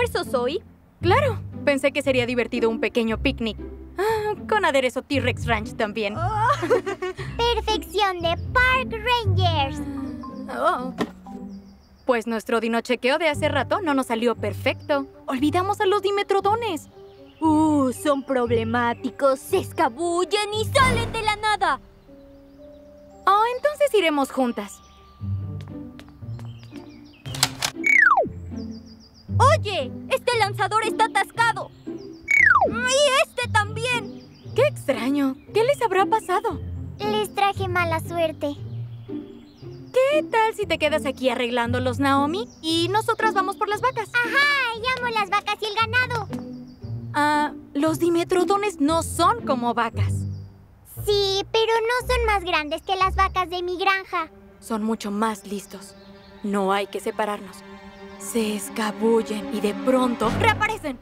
almuerzo, Zoe? Claro, pensé que sería divertido un pequeño picnic. Con aderezo T-Rex Ranch también. Perfección de Park Rangers. Pues nuestro dinochequeo de hace rato no nos salió perfecto. Olvidamos a los dimetrodones. Son problemáticos, se escabullen y salen de la nada. Entonces iremos juntas. ¡Oye! ¡Este lanzador está atascado! ¡Y este también! ¡Qué extraño! ¿Qué les habrá pasado? Les traje mala suerte. ¿Qué tal si te quedas aquí arreglándolos, Naomi? Y nosotras vamos por las vacas. ¡Ajá! ¡Llamo las vacas y el ganado! Los dimetrodones no son como vacas. Sí, pero no son más grandes que las vacas de mi granja. Son mucho más listos. No hay que separarnos. Se escabullen y de pronto reaparecen.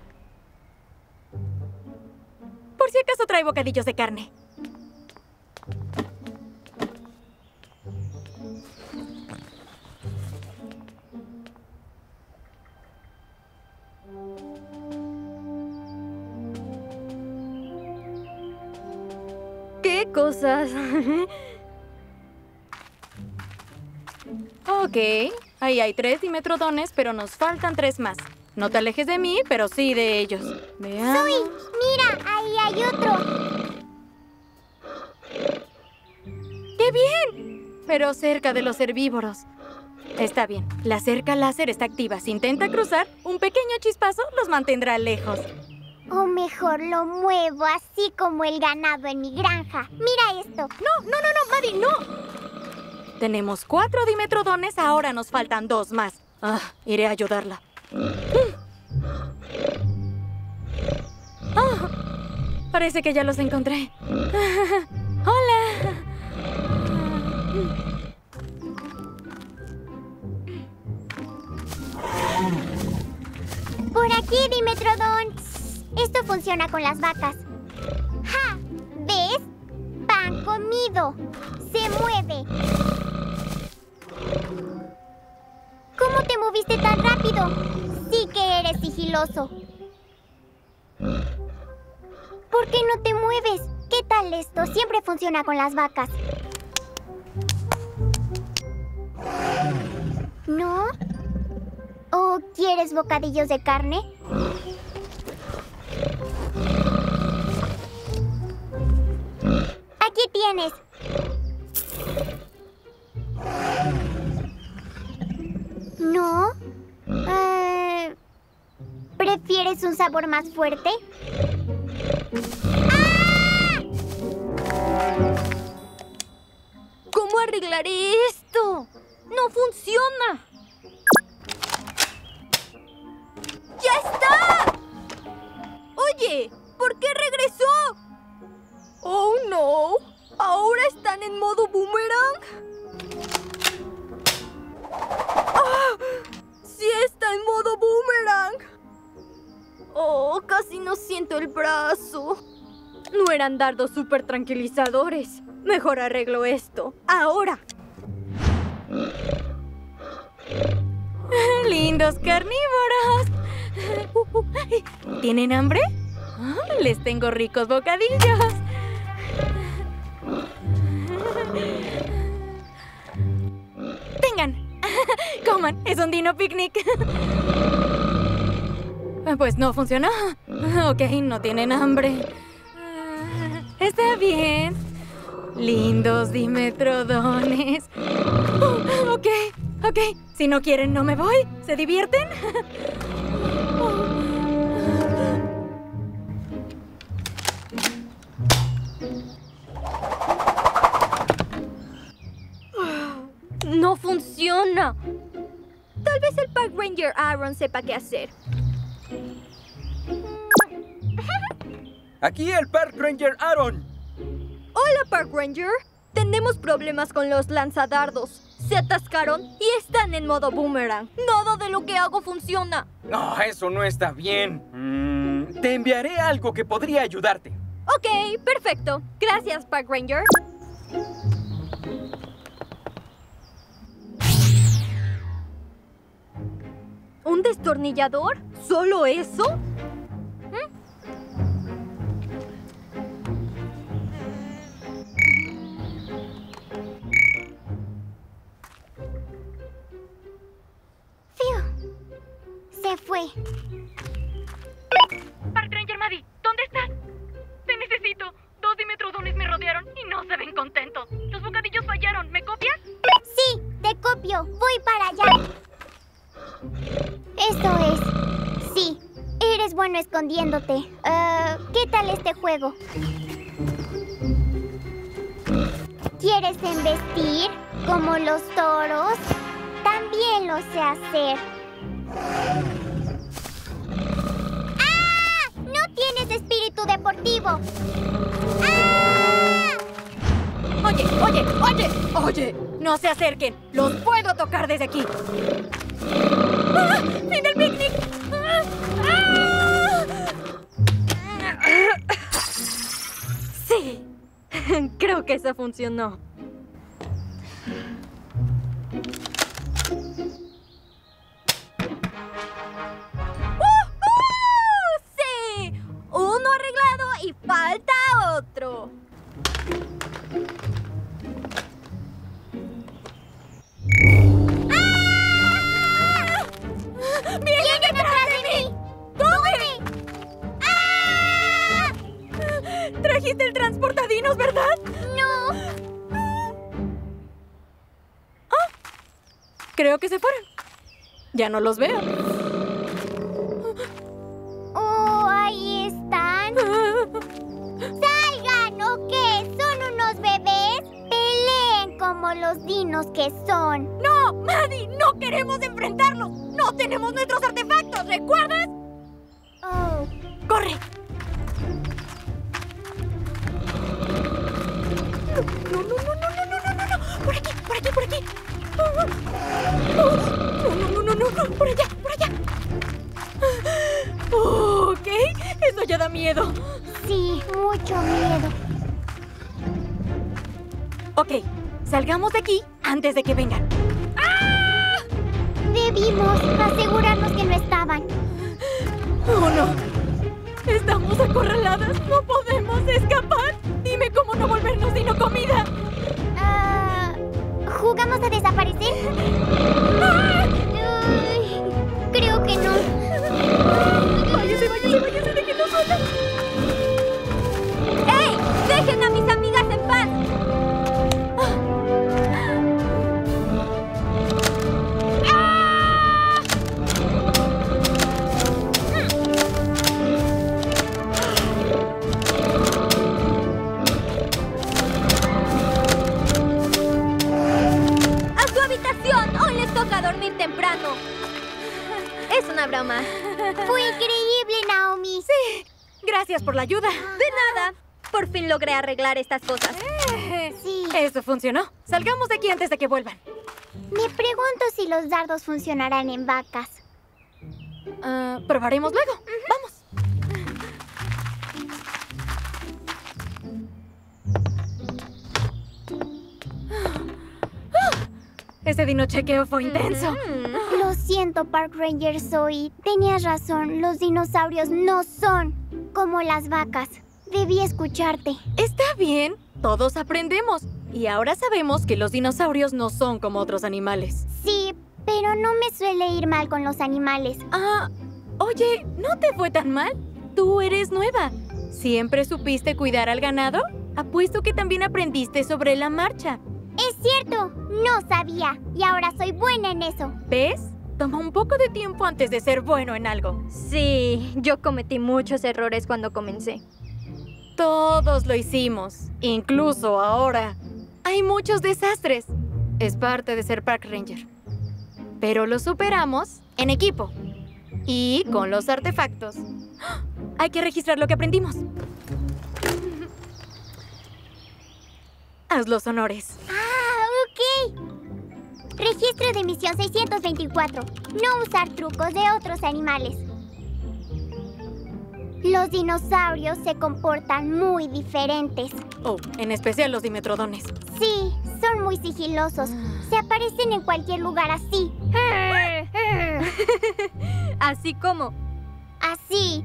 Por si acaso trae bocadillos de carne. ¿Qué cosas? Ok, ahí hay 3 dimetrodones, pero nos faltan 3 más. No te alejes de mí, pero sí de ellos. Veamos. ¡Zoe! ¡Mira! ¡Ahí hay otro! ¡Qué bien! Pero cerca de los herbívoros. Está bien, la cerca láser está activa. Si intenta cruzar, un pequeño chispazo los mantendrá lejos. O mejor lo muevo, así como el ganado en mi granja. ¡Mira esto! ¡No, Maddie, no! Tenemos 4 dimetrodones, ahora nos faltan 2 más. Iré a ayudarla. Parece que ya los encontré. ¡Hola! ¡Por aquí, Dimetrodon! Esto funciona con las vacas. ¡Ja! ¿Ves? ¡Pan comido! ¡Se mueve! ¿Cómo te moviste tan rápido? Sí que eres sigiloso. ¿Por qué no te mueves? ¿Qué tal esto? Siempre funciona con las vacas. ¿No? ¿O quieres bocadillos de carne? Aquí tienes. ¿No? ¿Prefieres un sabor más fuerte? ¡Ah! ¿Cómo arreglaré esto? ¡No funciona! ¡Ya está! Oye, ¿por qué regresó? ¡Oh, no! ¿Ahora están en modo boomerang? ¡Ah! ¡Sí está en modo boomerang! ¡Oh, casi no siento el brazo! No eran dardos súper tranquilizadores. Mejor arreglo esto. ¡Ahora! ¡Lindos carnívoros! ¿Tienen hambre? Les tengo ricos bocadillos. Tengan. Coman, es un dino picnic. Pues no funcionó. Ok, no tienen hambre. Está bien. Lindos dimetrodones. Ok. Si no quieren, no me voy. ¿Se divierten? ¡No funciona! Tal vez el Park Ranger Aaron sepa qué hacer. Aquí el Park Ranger Aaron. Hola, Park Ranger. Tenemos problemas con los lanzadardos. Se atascaron y están en modo boomerang. Nada de lo que hago funciona. No, eso no está bien. Te enviaré algo que podría ayudarte. Ok, perfecto. Gracias, Park Ranger. ¿Un destornillador? ¿Solo eso? Fiu. Se fue. Park Ranger Maddie, ¿dónde estás? Te necesito. 2 dimetrodones me rodearon y no se ven contentos. Los bocadillos fallaron. ¿Me copias? Sí, te copio. Voy para allá. Eso es. Sí, eres bueno escondiéndote. ¿Qué tal este juego? ¿Quieres embestir como los toros? También lo sé hacer. ¡Ah! ¡No tienes espíritu deportivo! ¡Ah! Oye, no se acerquen. Los puedo tocar desde aquí. ¡Ah! ¡Fin del picnic! Sí. Creo que eso funcionó. ¡Sí! Uno arreglado y falta otro. ¡Vienen detrás de mí! ¡Corre! ¡Ah! Trajiste el transportadinos, ¿verdad? ¡No! Creo que se fueron. Ya no los veo. ¡Oh, ahí están! ¡Salgan! ¿O qué? ¿Son unos bebés? ¡Peleen como los dinos que son! ¡No, Maddie! ¡No queremos enfrentarlos! ¡No tenemos nuestros artefactos! ¿Recuerdas? ¡Oh! ¡Corre! No. Por aquí. No. Por allá. Ok, eso ya da miedo. Sí, mucho miedo. Ok, salgamos de aquí antes de que vengan. Debimos asegurarnos que no estaban. ¡Oh, no! ¡Estamos acorraladas! ¡No podemos escapar! Dime cómo no volvernos dino comida. ¿Jugamos a desaparecer? Ay, creo que no. ¡Váyase, déjenos solas! ¡Ey! ¡Dejen a mis amigas en paz! ¡Hoy les toca dormir temprano! Es una broma. Fue increíble, Naomi. Sí, gracias por la ayuda. De nada. Por fin logré arreglar estas cosas. Sí. Eso funcionó. Salgamos de aquí antes de que vuelvan. Me pregunto si los dardos funcionarán en vacas. Probaremos luego. Vamos. Ese dinochequeo fue intenso. Lo siento, Park Ranger Zoe. Tenías razón. Los dinosaurios no son como las vacas. Debí escucharte. Está bien. Todos aprendemos. Y ahora sabemos que los dinosaurios no son como otros animales. Sí, pero no me suele ir mal con los animales. Oye, ¿no te fue tan mal? Tú eres nueva. ¿Siempre supiste cuidar al ganado? Apuesto que también aprendiste sobre la marcha. Es cierto, no sabía. Y ahora soy buena en eso. ¿Ves? Toma un poco de tiempo antes de ser bueno en algo. Sí, yo cometí muchos errores cuando comencé. Todos lo hicimos, incluso ahora. Hay muchos desastres. Es parte de ser Park Ranger. Pero lo superamos en equipo. Y con los artefactos. ¡Ah! Hay que registrar lo que aprendimos. Haz los honores. Ok. Registro de misión 624. No usar trucos de otros animales. Los dinosaurios se comportan muy diferentes. Oh, en especial los dimetrodones. Sí, son muy sigilosos. Se aparecen en cualquier lugar así. Así como así.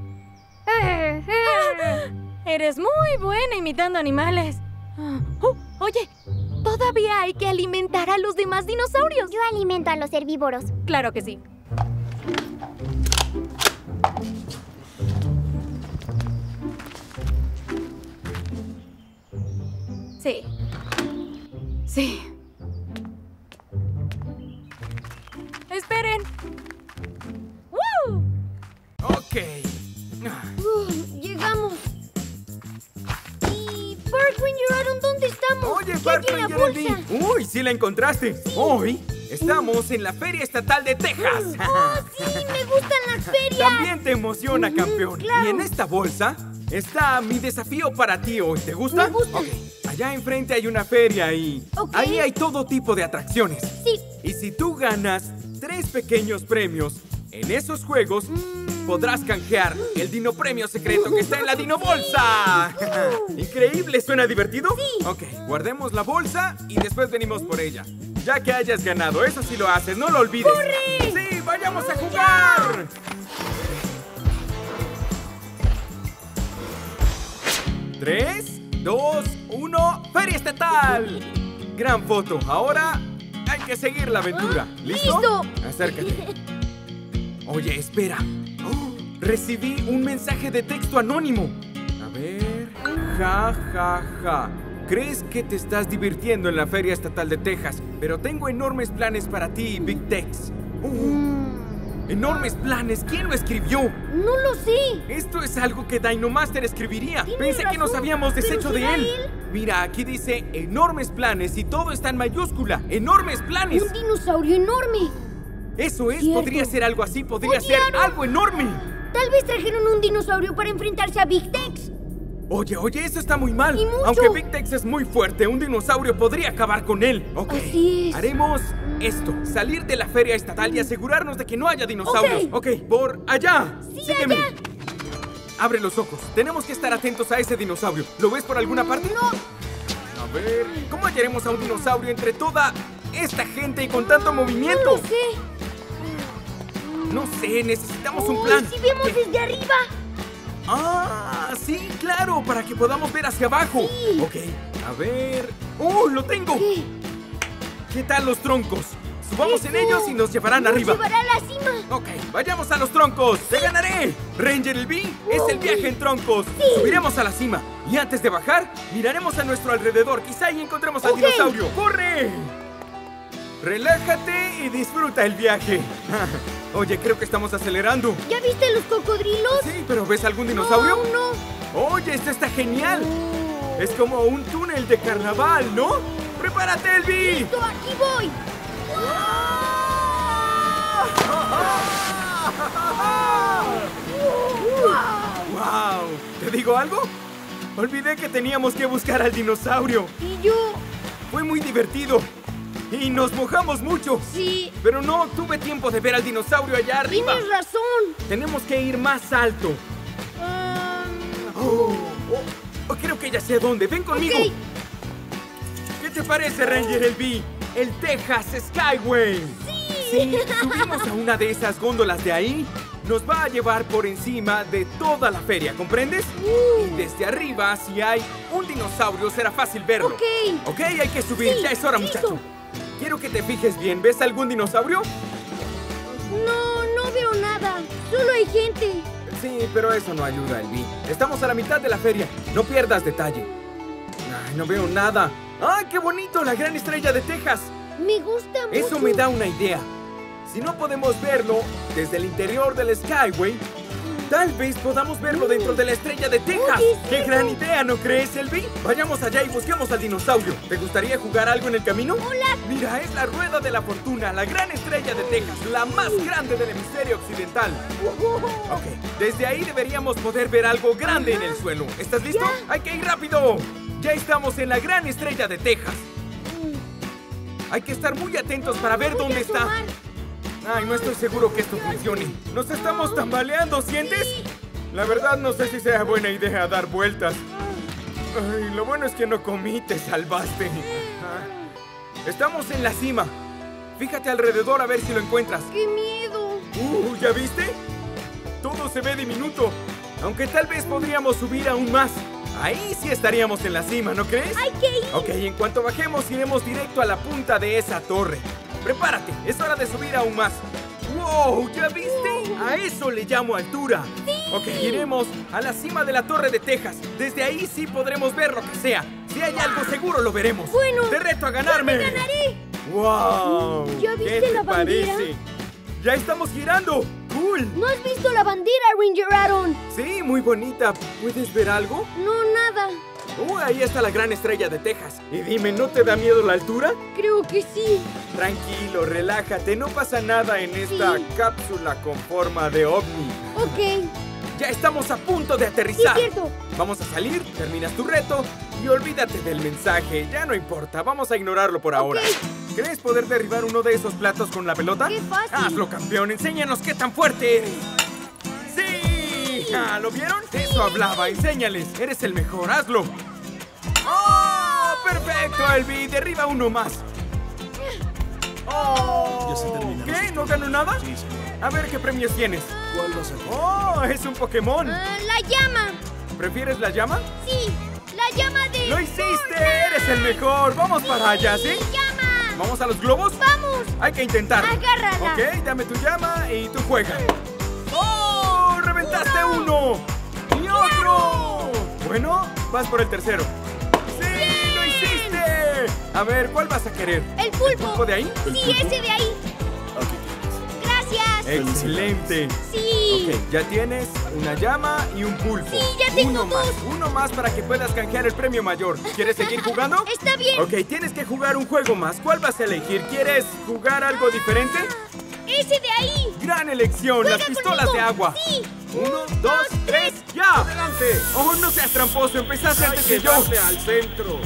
Eres muy buena imitando animales. Oye, todavía hay que alimentar a los demás dinosaurios. Yo alimento a los herbívoros. Claro que sí. Sí. Sí. Esperen. ¡Woo! Ok. Llegamos. ¿Y Park Ranger Aaron, dónde estamos? Oye, ¿Qué Park hay en la Ranger bolsa? Elvi. Uy, sí la encontraste. Hoy estamos en la Feria Estatal de Texas. Sí, me gustan las ferias. También te emociona, campeón. claro. Y en esta bolsa está mi desafío para ti hoy. ¿Te gusta? Me gusta. Ok. Allá enfrente hay una feria y Ok. ahí hay todo tipo de atracciones. Sí. Y si tú ganas 3 pequeños premios en esos juegos, podrás canjear el Dino Premio secreto que está en la Dino Bolsa. ¿Increíble? ¿Suena divertido? Sí. Ok, guardemos la bolsa y después venimos por ella. Ya que hayas ganado, eso sí lo haces, no lo olvides. ¡Corre! ¡Sí, vayamos a jugar! 3, 2, 1, ¡Feria Estatal! Gran foto. Ahora hay que seguir la aventura. ¿Listo? ¡Listo! Acércate. Oye, espera. ¡Oh! Recibí un mensaje de texto anónimo. A ver. Ja, ja, ja. Crees que te estás divirtiendo en la Feria Estatal de Texas, pero tengo enormes planes para ti, Big Tex. ¡Enormes planes! ¿Quién lo escribió? No lo sé. Esto es algo que Dino Master escribiría. Tienes Pensé que nos razón, habíamos deshecho pero de ¿será él. él? Mira, aquí dice enormes planes y todo está en mayúscula. ¡Enormes planes! Un dinosaurio enorme. Eso es, Cierto. podría ser algo así, podría Oye, ser Aaron. algo enorme. Tal vez trajeron un dinosaurio para enfrentarse a Big Tex. Oye, eso está muy mal. Y mucho. Aunque Big Tex es muy fuerte, un dinosaurio podría acabar con él. Ok. Así es. Haremos esto: salir de la feria estatal y asegurarnos de que no haya dinosaurios. Ok. Ok, por allá. Sí, Sígueme. allá. Abre los ojos. Tenemos que estar atentos a ese dinosaurio. ¿Lo ves por alguna parte? No. A ver, ¿cómo hallaremos a un dinosaurio entre toda esta gente y con tanto No movimiento? lo sé. No sé, necesitamos un Uy, plan. si vemos ¿Qué? desde arriba. Ah, sí, claro, para que podamos ver hacia abajo. Sí. Ok, a ver. ¡Oh, lo tengo! ¿Qué? ¿Qué tal los troncos? Subamos en Eso. ellos y nos llevarán Nos arriba. llevará a la cima. Ok, vayamos a los troncos. ¡Te ganaré! Ranger el B es el viaje en troncos. Sí. Subiremos a la cima. Y antes de bajar, miraremos a nuestro alrededor. Quizá ahí encontremos al Ok. dinosaurio. ¡Corre! Relájate y disfruta el viaje. Oye, creo que estamos acelerando. ¿Ya viste los cocodrilos? Sí, pero ¿ves algún dinosaurio? No, no. Oye, esto está genial. Oh. Es como un túnel de carnaval, ¿no? ¡Prepárate, Elvi! Listo, aquí voy. ¡Wow! ¿Te digo algo? Olvidé que teníamos que buscar al dinosaurio. Y yo, Fue muy divertido. Y nos mojamos mucho. sí, Pero no tuve tiempo de ver al dinosaurio allá arriba. tienes razón. Tenemos que ir más alto. Creo que ya sé dónde. Ven conmigo. Ok. ¿Qué te parece, Ranger LB? El Texas Skyway. Sí, subimos a una de esas góndolas de ahí. Nos va a llevar por encima de toda la feria, ¿comprendes? Y desde arriba, si hay un dinosaurio, será fácil verlo. Ok. Ok, hay que subir. Sí, Ya es hora, listo. muchacho. Quiero que te fijes bien. ¿Ves algún dinosaurio? No veo nada. Solo hay gente. Sí, pero eso no ayuda, Elvi. Estamos a la mitad de la feria. No pierdas detalle. Ay, no veo nada. ¡Ay, qué bonito! La gran estrella de Texas. Me gusta mucho. Eso me da una idea. Si no podemos verlo desde el interior del Skyway, tal vez podamos verlo dentro de la estrella de Texas. Oye, ¡Qué sí, gran no. idea! ¿No crees, Elvi? Vayamos allá y busquemos al dinosaurio. ¿Te gustaría jugar algo en el camino? Hola. Mira, es la rueda de la fortuna, la gran estrella de Texas, la más grande del hemisferio occidental. Ok, desde ahí deberíamos poder ver algo grande en el suelo. ¿Estás listo? Ya. ¡Hay que ir rápido! Ya estamos en la gran estrella de Texas. Hay que estar muy atentos para ver Voy a dónde está. asomar. Ay, no estoy seguro que esto funcione. Nos estamos tambaleando, ¿sientes? La verdad no sé si sea buena idea dar vueltas. Ay, lo bueno es que no comí, te salvaste. Estamos en la cima. Fíjate alrededor a ver si lo encuentras. ¡Qué miedo! ¿Ya viste? Todo todo se ve diminuto. Aunque tal vez podríamos subir aún más. Ahí sí estaríamos en la cima, ¿no crees? ¡Hay que ir! Ok, en cuanto bajemos, iremos directo a la punta de esa torre. Prepárate, es hora de subir aún más. ¡Wow! ¿Ya viste? A eso le llamo altura. ¡Sí! Ok, iremos a la cima de la Torre de Texas. Desde ahí sí podremos ver lo que sea. Si hay algo seguro, lo veremos. Bueno, ¡te reto a ganarme! ¡yo te ganaré! ¡Wow! ¿Ya viste ¿Qué te la bandera? parece? ¡Ya estamos girando! ¡Cool! ¿No has visto la bandera, Ranger Aaron? Sí, muy bonita. ¿Puedes ver algo? No, nada. Ahí está la gran estrella de Texas. Y dime, ¿no te da miedo la altura? Creo que sí. Tranquilo, relájate. No pasa nada en esta cápsula con forma de ovni. Ok. Ya estamos a punto de Sí, aterrizar. es cierto. Vamos a salir, terminas tu reto y olvídate del mensaje. Ya no importa, vamos a ignorarlo por ahora. ¿Crees poder derribar uno de esos platos con la pelota? ¡Qué fácil! Hazlo, campeón. Enséñanos qué tan fuerte eres. ¡Sí! ¿Lo vieron? Eso hablaba. Enséñales. Eres el mejor. Hazlo. ¡Oh! ¡Perfecto, Elvi! Derriba uno más. ¡Oh! Ya se terminaron. ¿Qué? ¿No ganó nada? Sí, señor. A ver qué premios tienes. ¿Cuál va a ser? ¡Oh! Es un Pokémon. La llama. ¿Prefieres la llama? Sí, la llama de... ¡Lo hiciste! ¡Eres el mejor! ¡Vamos para allá, ¿sí? ¡Llama! ¿Vamos a los globos? ¡Vamos! Hay que intentarlo. Agárrala. Ok, dame tu llama y tú juega. ¡Oh! ¡Reventaste uno! ¡Y otro! Bueno, vas por el tercero. ¡Sí! ¡Lo hiciste! A ver, ¿cuál vas a querer? ¡El pulpo! ¿El pulpo de ahí? Sí, ese de ahí. Aquí Gracias. ¡Excelente! Sí. Ok, ya tienes una llama y un pulpo. Sí, ya tengo uno más, dos. uno más para que puedas canjear el premio mayor. ¿Quieres seguir jugando? Está bien. Ok, tienes que jugar un juego más. ¿Cuál vas a elegir? ¿Quieres jugar algo diferente? Ese de ahí. ¡Gran elección! Juega ¡Las pistolas conmigo. de agua! Sí. 1, 2, 3, ¡ya! ¡Adelante! ¡Oh, no seas tramposo! ¡Empezaste antes que yo! al centro.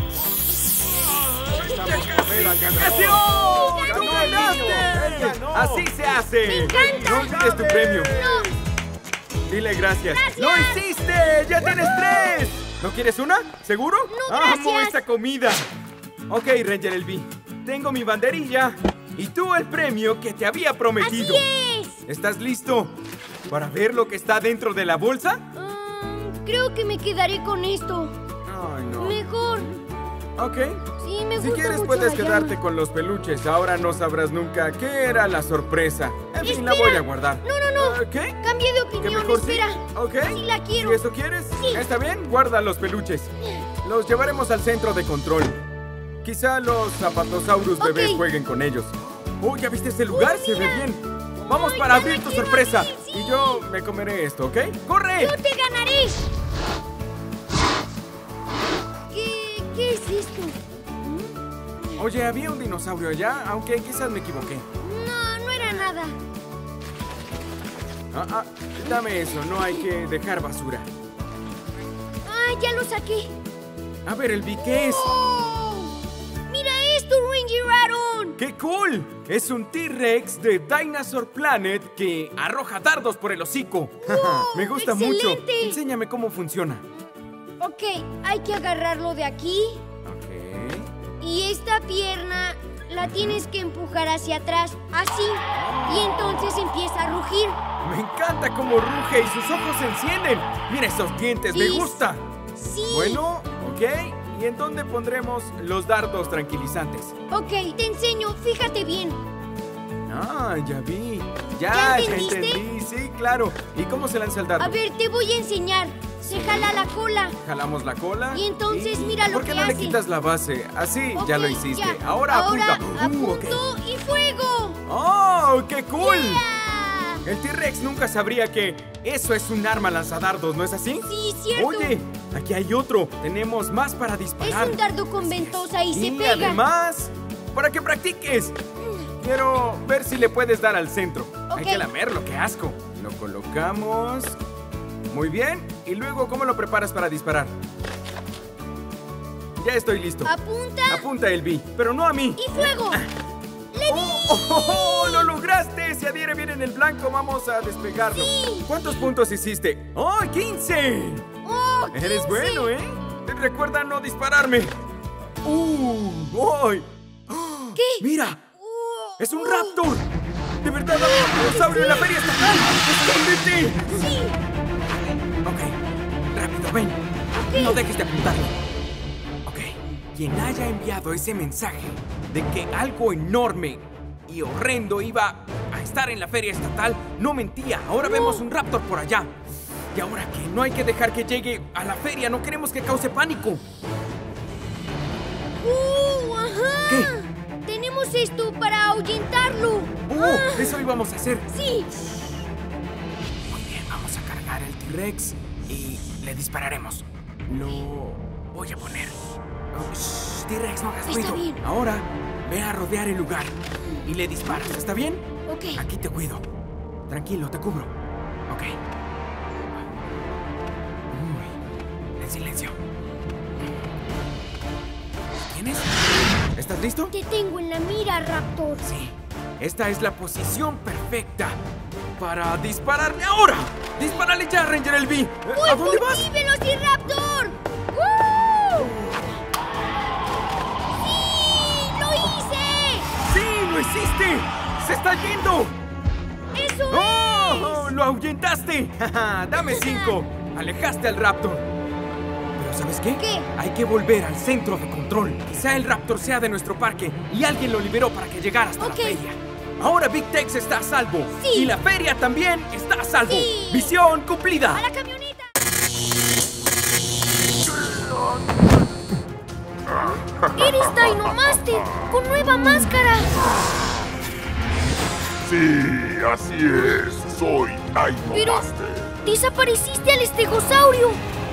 ¡Casi! ¡Oh! ¡Tú ganaste! ¡Así se hace! Me encanta. No olvides tu premio. Dile gracias. ¡Lo hiciste! ¡Ya tienes 3! ¿No quieres una? ¿Seguro? No, gracias. ¡Amo esta comida! Ok, Ranger Elvi. Tengo mi banderilla y tú el premio que te había prometido. ¡Así es! ¿Estás listo para ver lo que está dentro de la bolsa? Creo que me quedaré con esto. Ay, no. Mejor. Ok. Sí, me Si gusta quieres mucho puedes la quedarte llama. con los peluches. Ahora no sabrás nunca qué era la sorpresa. En fin, la Espera. voy a guardar. No. ¿Qué? Cambié de ¿Que opinión. mejor Espera. sí? ¿Ok? Sí, la quiero. ¿Si eso quieres? Sí. ¿Está bien? Guarda los peluches. Los llevaremos al centro de control. Quizá los zapatosaurus bebés Ok. jueguen con ellos. Oh, ¿ya viste ese lugar? Se ve mira. bien. Vamos Ay, para ya abrir la tu quiero sorpresa. abrir, sí. Y yo me comeré esto, ¿ok? ¡Corre! ¡Yo te ganaré! ¿Qué es esto? Oye, había un dinosaurio allá, aunque quizás me equivoqué. No era nada. Dame eso, no hay que dejar basura. Ya lo saqué. A ver, Elvi, ¿qué es? ¡Oh! ¡Mira esto, Ranger Aaron! ¡Qué cool! Es un T-Rex de Dinosaur Planet que arroja dardos por el hocico. Me gusta mucho. ¡Excelente! Enséñame cómo funciona. Ok, hay que agarrarlo de aquí. Ok. Y esta pierna la tienes que empujar hacia atrás, así. Y entonces empieza a rugir. Me encanta cómo ruge y sus ojos se encienden. Mira esos dientes, me Sí. gusta. Sí. Bueno, ok. ¿Y en dónde pondremos los dardos tranquilizantes? Ok, te enseño, fíjate bien. Ya vi. ¿Ya Ya entendiste? entendí, sí, claro. ¿Y cómo se lanza el dardo? A ver, te voy a enseñar. Se jala la cola. Jalamos la cola. Y entonces mira lo ¿Por qué que no le hace? quitas la base? Así, ya Ok, lo hiciste. ya. Ahora apunta. apunto Ok. y fuego. ¡Oh, qué cool! ¡Ya! El T-Rex nunca sabría que eso es un arma lanzadardos, ¿no es así? Sí, cierto. Oye, aquí hay otro. Tenemos más para Es disparar. un dardo con ventosa y se Y pega. además, para que practiques. Quiero ver si le puedes dar al centro. Hay Ok. que lamerlo, qué asco. Lo colocamos. Muy bien. Y luego, ¿cómo lo preparas para disparar? Ya estoy listo. Apunta Apunta, Elvi, pero no a mí. y fuego. ¡Oh! ¡Lo lograste! Se adhiere bien en el blanco. Vamos a despegarlo. Sí. ¿Cuántos puntos hiciste? ¡Oh, 15! ¡Oh, Eres 15! bueno, ¿eh? Recuerda no dispararme. ¡Uy! ¿Qué? ¡Mira! Oh, ¡Es un oh. raptor! ¡De verdad hay un dinosaurio en la feria estatal! ¡Escóndete! ¡Sí! Ok, rápido, ven. No dejes de apuntarlo. Ok, quien haya enviado ese mensaje de que algo enorme y horrendo iba a estar en la feria estatal, no mentía. Ahora vemos un raptor por allá. ¿Y ahora qué? No hay que dejar que llegue a la feria. No queremos que cause pánico. ¡Ajá! ¿Qué? Tenemos esto para ahuyentarlo. Eso íbamos a hacer. Sí. Muy bien, vamos a cargar el T-Rex y le dispararemos. Lo voy a poner. T-Rex, no hagas Está ruido. bien. Ahora ve a rodear el lugar y le disparas. ¿Está bien? Ok. Aquí te cuido. Tranquilo, te cubro. Ok. En silencio. ¿Tienes? ¿Estás listo? Te tengo en la mira, Raptor. Sí. Esta es la posición perfecta para dispararle ahora. ¡Dispárale ya, Ranger Elby! ¿A dónde vas? ¡Sí, Velociraptor! ¡Woo! ¡Sí! ¡Lo hice! ¡Sí, lo hiciste! ¡Se está yendo! ¡Eso ¡Oh! ¡Lo ahuyentaste! ¡Dame 5! Alejaste al Raptor. ¿Pero sabes qué? ¿Qué? Hay que volver al centro de control. Quizá el Raptor sea de nuestro parque y alguien lo liberó para que llegara hasta la feria. Ahora Big Tex está a salvo. Sí. Y la feria también está a salvo. Sí. ¡Misión cumplida! ¡A la camioneta! ¡Eres Dino Master! ¡Con nueva máscara! Sí, así es. Soy Dino Pero- Master. ¡Desapareciste al estegosaurio!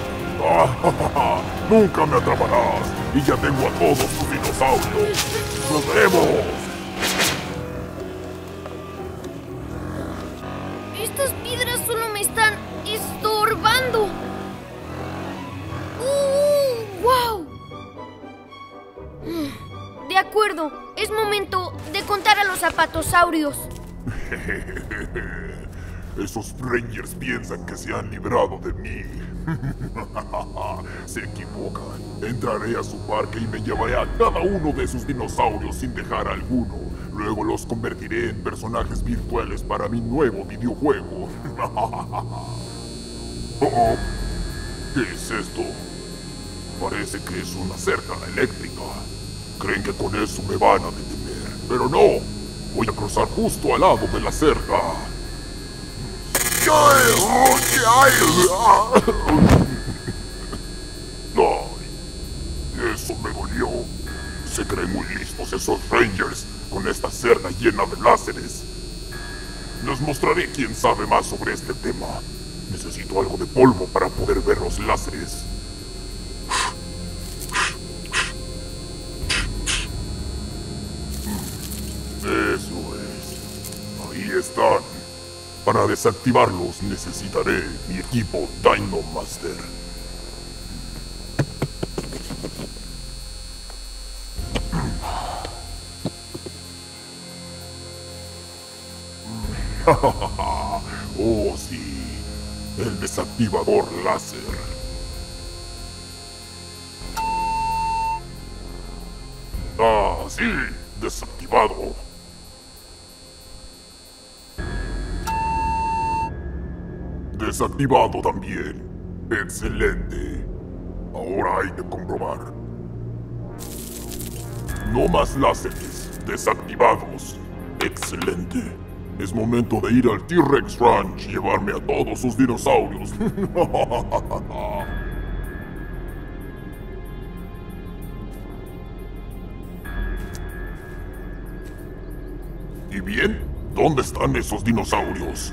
Nunca me atraparás. Y ya tengo a todos tus dinosaurios. ¡Nos veremos! Estas piedras solo me están estorbando. ¡Wow! De acuerdo, es momento de contar a los zapatosaurios. Esos Rangers piensan que se han librado de mí. Se equivocan. Entraré a su parque y me llevaré a cada uno de sus dinosaurios sin dejar alguno. Luego los convertiré en personajes virtuales para mi nuevo videojuego. Oh, ¿qué es esto? Parece que es una cerca eléctrica. Creen que con eso me van a detener. Pero no. Voy a cruzar justo al lado de la cerca. ¡Ay! Eso me dolió. Se creen muy listos esos Rangers con esta cerca llena de láseres. Les mostraré quién sabe más sobre este tema. Necesito algo de polvo para poder ver los láseres. Eso es. Ahí están. Para desactivarlos necesitaré mi equipo Dino Master. Oh, sí. El desactivador láser. Ah, sí. Desactivado. Desactivado también. Excelente. Ahora hay que comprobar. No más láseres. Desactivados. Excelente. Es momento de ir al T-Rex Ranch y llevarme a todos sus dinosaurios. ¿Y bien? ¿Dónde están esos dinosaurios?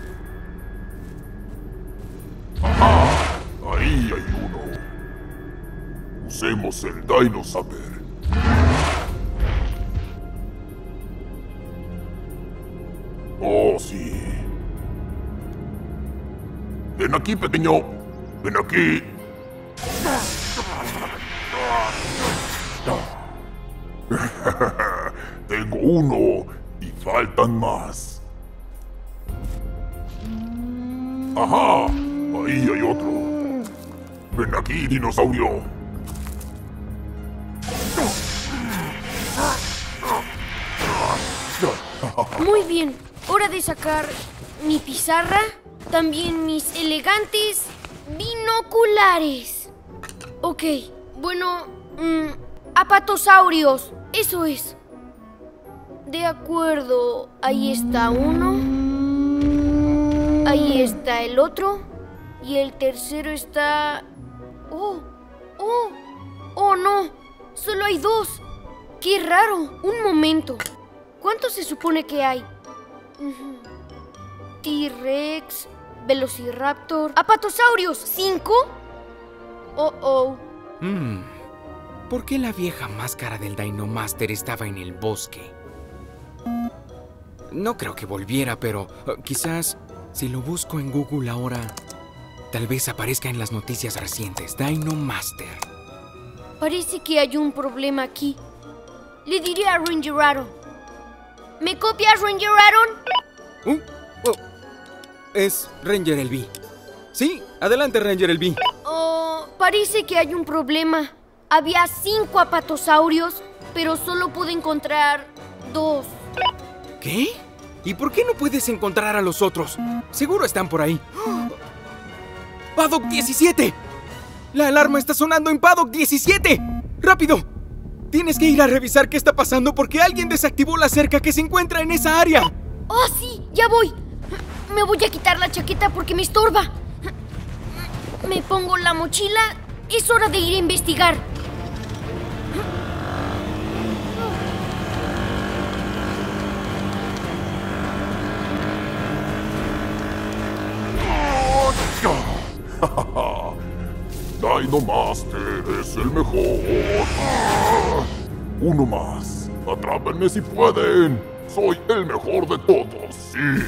¡Ajá! Ahí hay uno. Usemos el Dino Zapper. Oh, sí. Ven aquí, pequeño. Ven aquí. Tengo uno y faltan más. Ajá, ahí hay otro. Ven aquí, dinosaurio. Muy bien, hora de sacar mi pizarra, también mis elegantes binoculares. Ok, bueno, apatosaurios, eso es. De acuerdo, ahí está uno, ahí está el otro, y el tercero está... ¡Oh, no! ¡Solo hay dos! ¡Qué raro! Un momento. ¿Cuántos se supone que hay? T-Rex, Velociraptor... ¡Apatosaurios! ¿5? Oh. ¿Por qué la vieja máscara del Dino Master estaba en el bosque? No creo que volviera, pero quizás si lo busco en Google ahora, tal vez aparezca en las noticias recientes. Dino Master. Parece que hay un problema aquí. Le diré a Ranger Aaron. ¿Me copias, Ranger Aaron? Es Ranger LB. Sí, adelante, Ranger LB. Parece que hay un problema. Había 5 apatosaurios, pero solo pude encontrar 2. ¿Qué? ¿Y por qué no puedes encontrar a los otros? Seguro están por ahí. ¡Paddock 17! ¡La alarma está sonando en Paddock 17! ¡Rápido! Tienes que ir a revisar qué está pasando porque alguien desactivó la cerca que se encuentra en esa área. ¡Oh, sí! ¡Ya voy! Me voy a quitar la chaqueta porque me estorba. Me pongo la mochila. Es hora de ir a investigar. Dino Master es el mejor. Uno más. Atrápenme si pueden. Soy el mejor de todos, sí.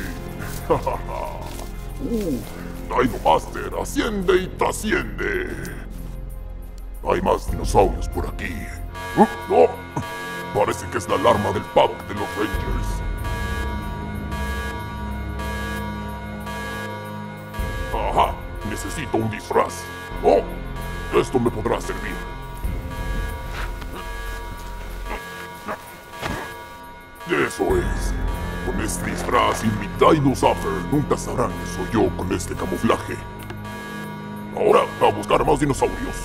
Dino Master asciende y trasciende. Hay más dinosaurios por aquí. No. Parece que es la alarma del paddock de los Rangers. Ajá. Necesito un disfraz. Oh, esto me podrá servir. Eso es. Con este disfraz y mi Dinosaur nunca sabrán que soy yo con este camuflaje. Ahora, a buscar más dinosaurios.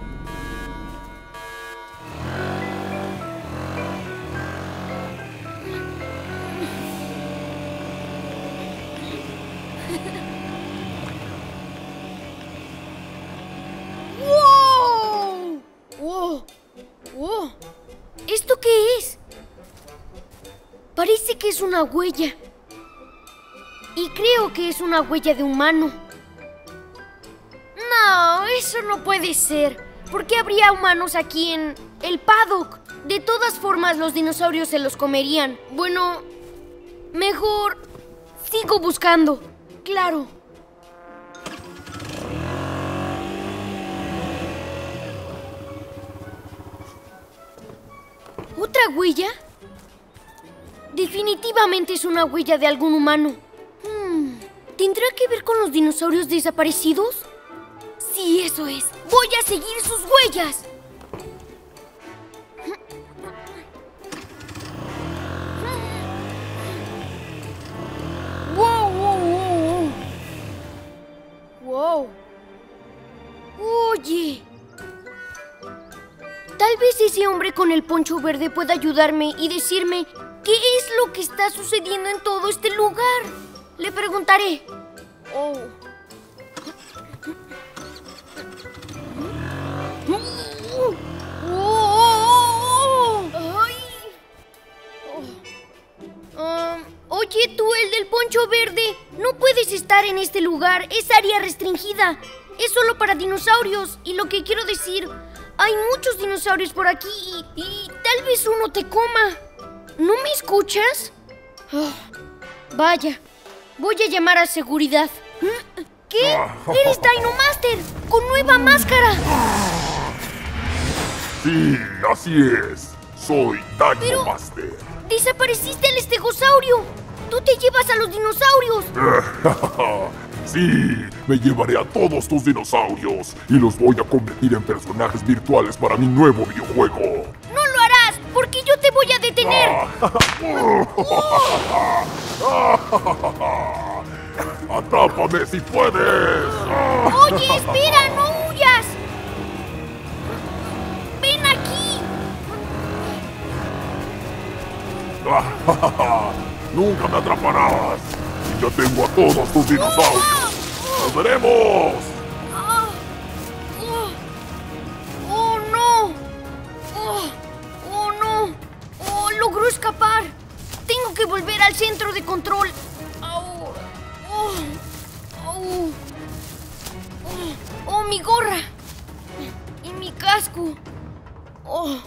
¡Wow! ¿Esto qué es? Parece que es una huella. Y creo que es una huella de humano. No, eso no puede ser. ¿Por qué habría humanos aquí en el paddock? De todas formas, los dinosaurios se los comerían. Bueno, mejor sigo buscando. Claro. ¿Otra huella? Definitivamente es una huella de algún humano. ¿Tendrá que ver con los dinosaurios desaparecidos? Sí, eso es. Voy a seguir sus huellas. ¡Wow! Oye. Tal vez ese hombre con el poncho verde pueda ayudarme y decirme qué es lo que está sucediendo en todo este lugar. Le preguntaré. Oye, tú, el del poncho verde, no puedes estar en este lugar. Es área restringida. Es solo para dinosaurios. Y lo que quiero decir, hay muchos dinosaurios por aquí y tal vez uno te coma. ¿No me escuchas? Vaya, voy a llamar a seguridad. ¿Qué? ¡Eres Dino Master! ¡Con nueva máscara! Sí, así es. Soy Dino Master. ¡Desapareciste al estegosaurio! ¡Tú te llevas a los dinosaurios! Sí, me llevaré a todos tus dinosaurios y los voy a convertir en personajes virtuales para mi nuevo videojuego. ¡No lo harás! ¡Porque yo te voy a detener! detener! ¡Atrápame si puedes! ¡Oye, espera! ¡No huyas! ¡Ven aquí! ¡Nunca me atraparás! Y yo tengo a todos tus dinosaurios. ¡Nos veremos! ¡Oh, no! ¡Oh, no! ¡Oh, logró escapar! Tengo que volver al centro de control. ¡Au! ¡Oh, mi gorra! ¡Y mi casco! ¡Oh!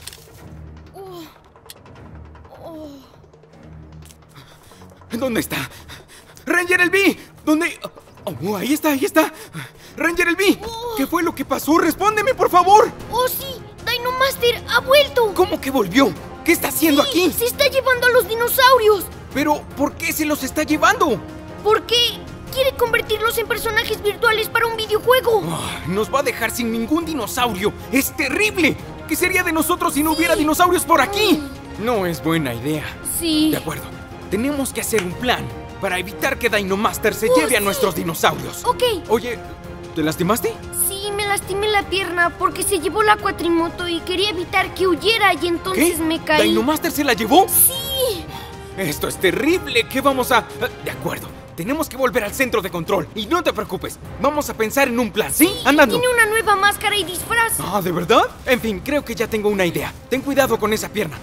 ¿Dónde está? ¡Ranger LB! ¿Dónde? Oh, ahí está, ahí está. ¡Ranger LB! ¿Qué fue lo que pasó? ¡Respóndeme, por favor! ¡Oh, sí! ¡Dinomaster ha vuelto! ¿Cómo que volvió? ¿Qué está haciendo Sí, aquí? ¡Se está llevando a los dinosaurios! Pero, ¿por qué se los está llevando? ¿Por qué? Quiere convertirlos en personajes virtuales para un videojuego. Nos va a dejar sin ningún dinosaurio. ¡Es terrible! ¿Qué sería de nosotros si no hubiera dinosaurios por aquí? No es buena idea. Sí. De acuerdo. Tenemos que hacer un plan para evitar que Dinomaster se lleve a nuestros dinosaurios. Ok. Oye, ¿te lastimaste? Sí, me lastimé la pierna porque se llevó la cuatrimoto y quería evitar que huyera y entonces ¿Qué? me caí. ¿Dinomaster se la llevó? Sí. Esto es terrible. ¿Qué vamos a...? De acuerdo. Tenemos que volver al centro de control. Y no te preocupes. Vamos a pensar en un plan, ¿sí? Andando. Tiene una nueva máscara y disfraz. Ah, ¿de verdad? En fin, creo que ya tengo una idea. Ten cuidado con esa pierna.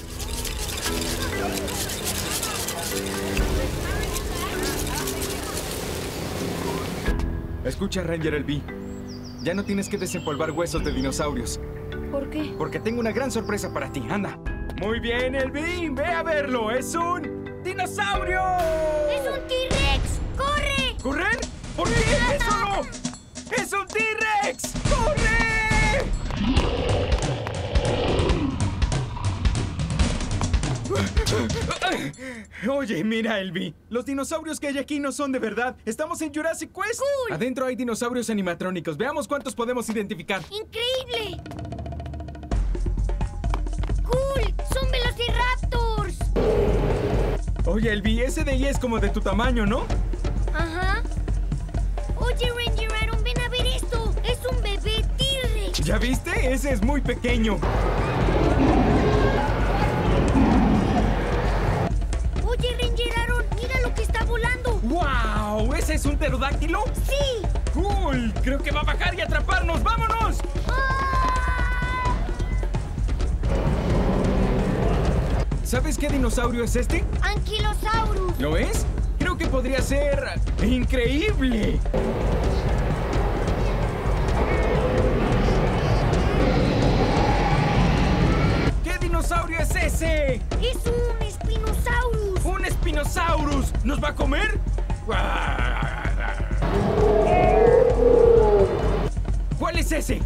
Escucha, Ranger LB. Ya no tienes que desempolvar huesos de dinosaurios. ¿Por qué? Porque tengo una gran sorpresa para ti. Anda. Muy bien, LB. Ve a verlo. ¡Es un dinosaurio! ¡Es un T-Rex! ¡Corre! ¿Correr? ¿Por qué? ¡Eso no! ¡Es un T-Rex! ¡Corre! Oye, mira, Elvi. Los dinosaurios que hay aquí no son de verdad. Estamos en Jurassic Quest. ¡Cool! Adentro hay dinosaurios animatrónicos. Veamos cuántos podemos identificar. ¡Increíble! ¡Cool! ¡Son Velociraptors! Oye, Elvi, ese de ahí es como de tu tamaño, ¿no? Ajá. Oye, Ranger Aaron, ven a ver esto. Es un bebé T-Rex. ¿Ya viste? Ese es muy pequeño. Oye, Ranger Aaron, mira lo que está volando. ¡Wow! ¿Ese es un pterodáctilo? ¡Sí! ¡Cool! Creo que va a bajar y atraparnos. ¡Vámonos! ¡Ah! ¿Sabes qué dinosaurio es este? Anquilosaurus. ¿Lo es? Creo que podría ser increíble. ¿Qué dinosaurio es ese? Es un Spinosaurus. ¡Un Spinosaurus! ¿Nos va a comer? ¿Cuál es ese?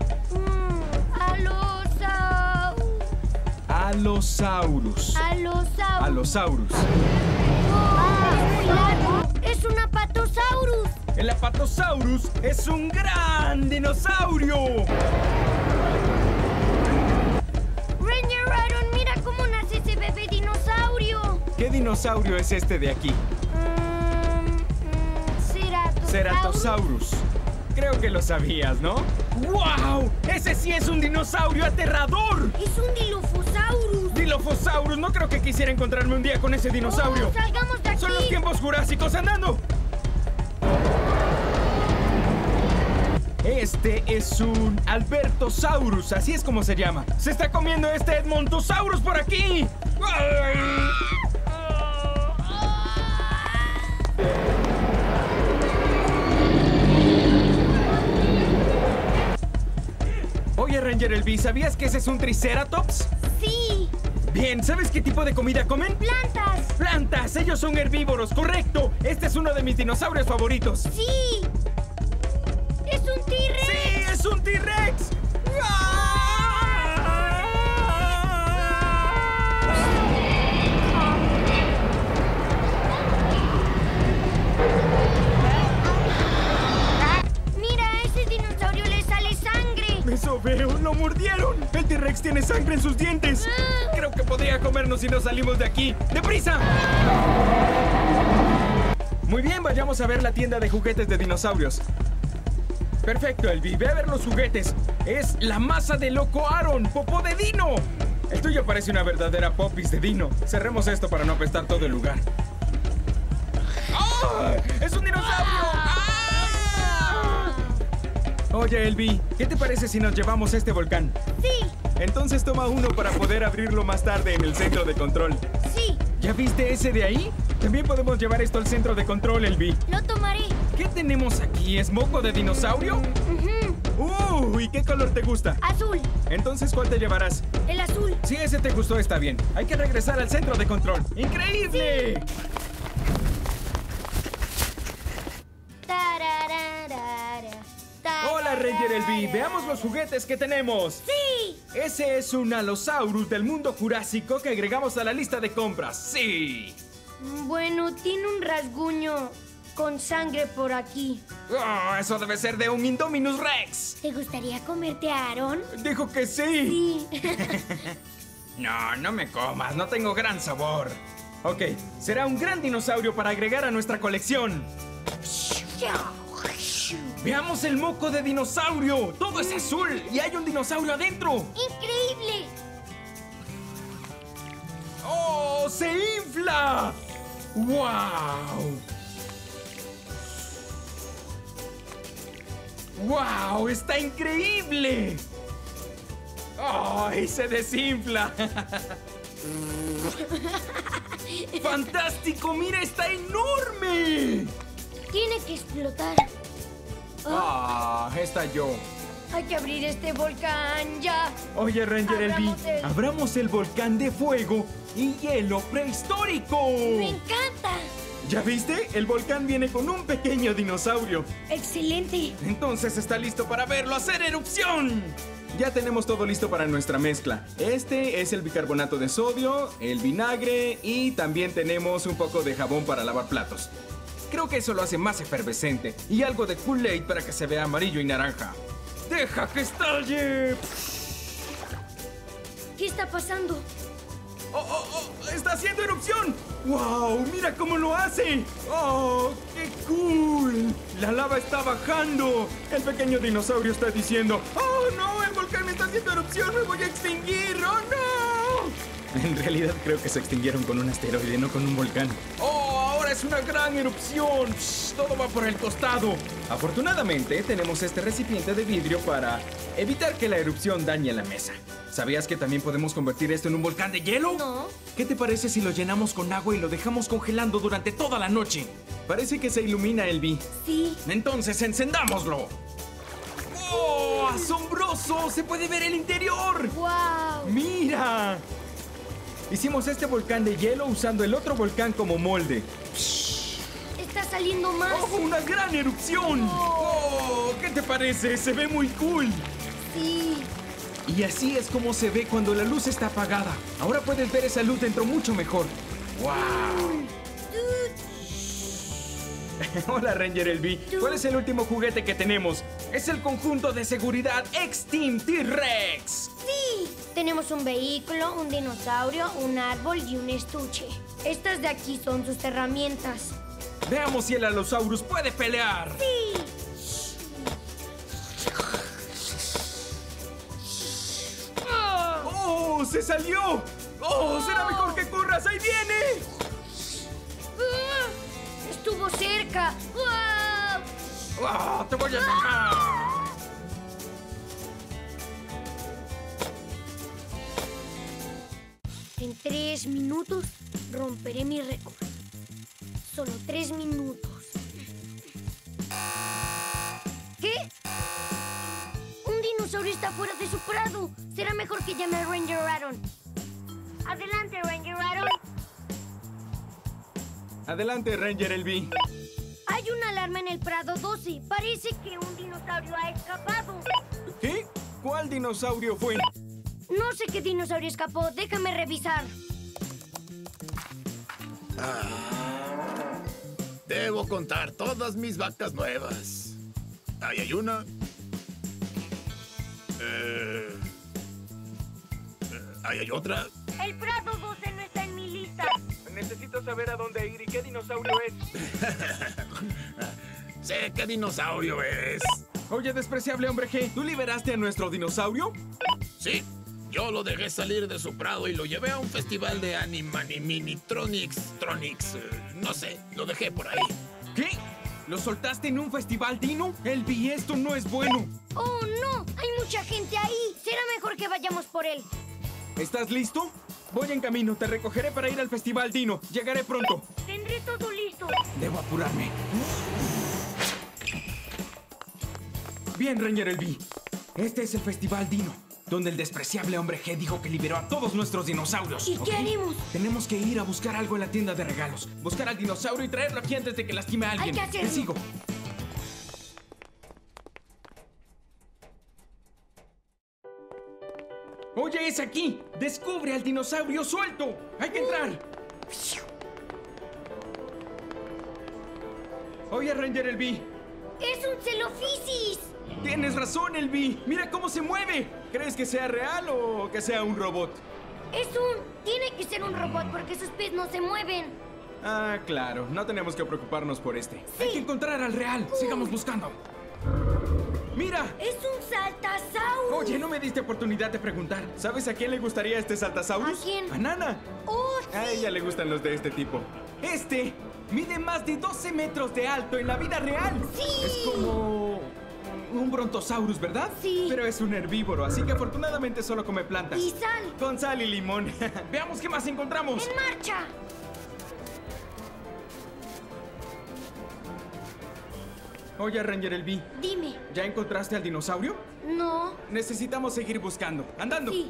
Allosaurus. Allosaurus. Allosaurus. Allosaurus. Es muy largo. Es un Apatosaurus. El Apatosaurus es un gran dinosaurio. Ranger Aaron, mira cómo nace ese bebé dinosaurio. ¿Qué dinosaurio es este de aquí? Ceratosaurus. Ceratosaurus. Creo que lo sabías, ¿no? ¡Wow! ¡Ese sí es un dinosaurio aterrador! Es un Dilophosaurus. ¡Dilophosaurus! No creo que quisiera encontrarme un día con ese dinosaurio. Oh, salgamos de aquí. ¡Son los tiempos jurásicos andando! Este es un Albertosaurus, así es como se llama. ¡Se está comiendo este Edmontosaurus por aquí! ¡Ay! Oye, Ranger LB, ¿sabías que ese es un Triceratops? Sí. Bien, ¿sabes qué tipo de comida comen? Plantas. ¡Plantas! Ellos son herbívoros, correcto. Este es uno de mis dinosaurios favoritos. Sí. Es un T-Rex. ¡Sí, es un T-Rex! Mira, a ese dinosaurio le sale sangre. Eso veo, lo mordieron! ¡El T-Rex tiene sangre en sus dientes! Creo que podría comernos si no salimos de aquí. ¡Deprisa! Muy bien, vayamos a ver la tienda de juguetes de dinosaurios. Perfecto, Elby. Ve a ver los juguetes. Es la masa de Loco Aaron, popó de dino. El tuyo parece una verdadera popis de dino. Cerremos esto para no apestar todo el lugar. ¡Ah! ¡Es un dinosaurio! ¡Ah! Oye, Elby, ¿qué te parece si nos llevamos este volcán? Sí, Entonces toma uno para poder abrirlo más tarde en el centro de control. sí, ¿Ya viste ese de ahí? También podemos llevar esto al centro de control, Elby. lo tomaré. ¿Qué tenemos aquí? ¿Es moco de dinosaurio? ¿Y qué color te gusta? Azul, Entonces, ¿cuál te llevarás? el azul. Si ese te gustó, está bien. Hay que regresar al centro de control. ¡Increíble! Hola, Ranger Elby. Veamos los juguetes que tenemos. ¡Sí! Ese es un Allosaurus del mundo jurásico que agregamos a la lista de compras. ¡Sí! Bueno, tiene un rasguño con sangre por aquí. Oh, eso debe ser de un Indominus Rex. ¿Te gustaría comerte a Aaron? Dijo que sí. Sí. No, no me comas. No tengo gran sabor. Ok, será un gran dinosaurio para agregar a nuestra colección. Veamos el moco de dinosaurio. Todo es azul y hay un dinosaurio adentro. ¡Increíble! ¡Oh, se infla! ¡Wow! ¡Wow! ¡Está increíble! ¡Ay, se desinfla! ¡Fantástico! ¡Mira, está enorme! Tiene que explotar. ¡Ah! Estalló. Hay que abrir este volcán ya. Oye, Ranger Elby, abramos el volcán de fuego y hielo prehistórico. ¡Me encanta! ¿Ya viste? El volcán viene con un pequeño dinosaurio. ¡Excelente! Entonces está listo para verlo hacer erupción. Ya tenemos todo listo para nuestra mezcla. Este es el bicarbonato de sodio, el vinagre y también tenemos un poco de jabón para lavar platos. Creo que eso lo hace más efervescente y algo de Kool-Aid para que se vea amarillo y naranja. ¡Deja que estalle! ¿Qué está pasando? ¡Oh! ¡Está haciendo erupción! ¡Wow! ¡Mira cómo lo hace! ¡Oh! ¡Qué cool! ¡La lava está bajando! El pequeño dinosaurio está diciendo: ¡Oh, no! ¡El volcán está haciendo erupción! ¡Me voy a extinguir! ¡Oh, no! En realidad creo que se extinguieron con un asteroide, no con un volcán. ¡Oh! ¡Ahora es una gran erupción! ¡Shh! Todo va por el costado. Afortunadamente, tenemos este recipiente de vidrio para evitar que la erupción dañe la mesa. ¿Sabías que también podemos convertir esto en un volcán de hielo? No. ¿Qué te parece si lo llenamos con agua y lo dejamos congelando durante toda la noche? Parece que se ilumina, Elby. Sí. Entonces, encendámoslo. ¡Oh! ¡Asombroso! ¡Se puede ver el interior! ¡Wow! ¡Mira! Hicimos este volcán de hielo usando el otro volcán como molde. Está saliendo más. ¡Oh, una gran erupción! ¡Oh! ¿Qué te parece? Se ve muy cool. Sí. Y así es como se ve cuando la luz está apagada. Ahora puedes ver esa luz dentro mucho mejor. ¡Wow! Hola, Ranger Elby. ¿Cuál es el último juguete que tenemos? Es el conjunto de seguridad X-Team T-Rex. Sí. Tenemos un vehículo, un dinosaurio, un árbol y un estuche. Estas de aquí son sus herramientas. Veamos si el Allosaurus puede pelear. Sí. ¡Oh! ¡Se salió! ¡Oh! ¡Será mejor que corras! ¡Ahí viene! Estuvo cerca. ¡Wow! ¡Oh! ¡Te voy a sacar! En 3 minutos romperé mi récord. Solo 3 minutos. ¿Qué? Un dinosaurio está fuera de su prado. Será mejor que llame a Ranger Aaron. Adelante, Ranger Aaron. Adelante, Ranger Elby. Hay una alarma en el Prado 12. Parece que un dinosaurio ha escapado. ¿Qué? ¿Cuál dinosaurio fue? No sé qué dinosaurio escapó. Déjame revisar. Debo contar todas mis vacas nuevas. Ahí hay una. ahí hay otra. El Prado 12 no está en mi lista. Necesito saber a dónde ir y qué dinosaurio es. Sé qué dinosaurio es. Oye, despreciable hombre G, ¿tú liberaste a nuestro dinosaurio? Sí, yo lo dejé salir de su prado y lo llevé a un festival de Animanitronics. No sé, lo dejé por ahí. ¿Qué? ¿Lo soltaste en un festival, Dino? Elby, esto no es bueno. ¡Oh, no! Hay mucha gente ahí. Será mejor que vayamos por él. ¿Estás listo? Voy en camino, te recogeré para ir al festival, Dino. Llegaré pronto. Tendré todo listo. Debo apurarme. Bien, Ranger Elby. Este es el festival Dino, donde el despreciable hombre G dijo que liberó a todos nuestros dinosaurios. ¿Y qué haremos? Tenemos que ir a buscar algo en la tienda de regalos. Buscar al dinosaurio y traerlo aquí antes de que lastime a alguien. Hay que hacerlo. Te sigo. Oye, es aquí. Descubre al dinosaurio suelto. Hay que entrar. Oye, Ranger Elby. ¡Es un Celofisis! Tienes razón, Elby. Mira cómo se mueve. ¿Crees que sea real o que sea un robot? Tiene que ser un robot porque sus pies no se mueven. Ah, claro. No tenemos que preocuparnos por este. Hay que encontrar al real. Sigamos buscando. ¡Mira! ¡Es un Saltasaurus! Oye, no me diste oportunidad de preguntar. ¿Sabes a quién le gustaría este Saltasaurus? ¿A quién? A Nana. ¡Oh, sí! A ella le gustan los de este tipo. Este mide más de 12 metros de alto en la vida real. ¡Sí! Es como un Brontosaurus, ¿verdad? Sí. Pero es un herbívoro, así que afortunadamente solo come plantas. ¡Y sal! Con sal y limón. Veamos qué más encontramos. ¡En marcha! Oye, Ranger Elby, Dime. ¿ya encontraste al dinosaurio? No. Necesitamos seguir buscando. ¡Andando! Sí.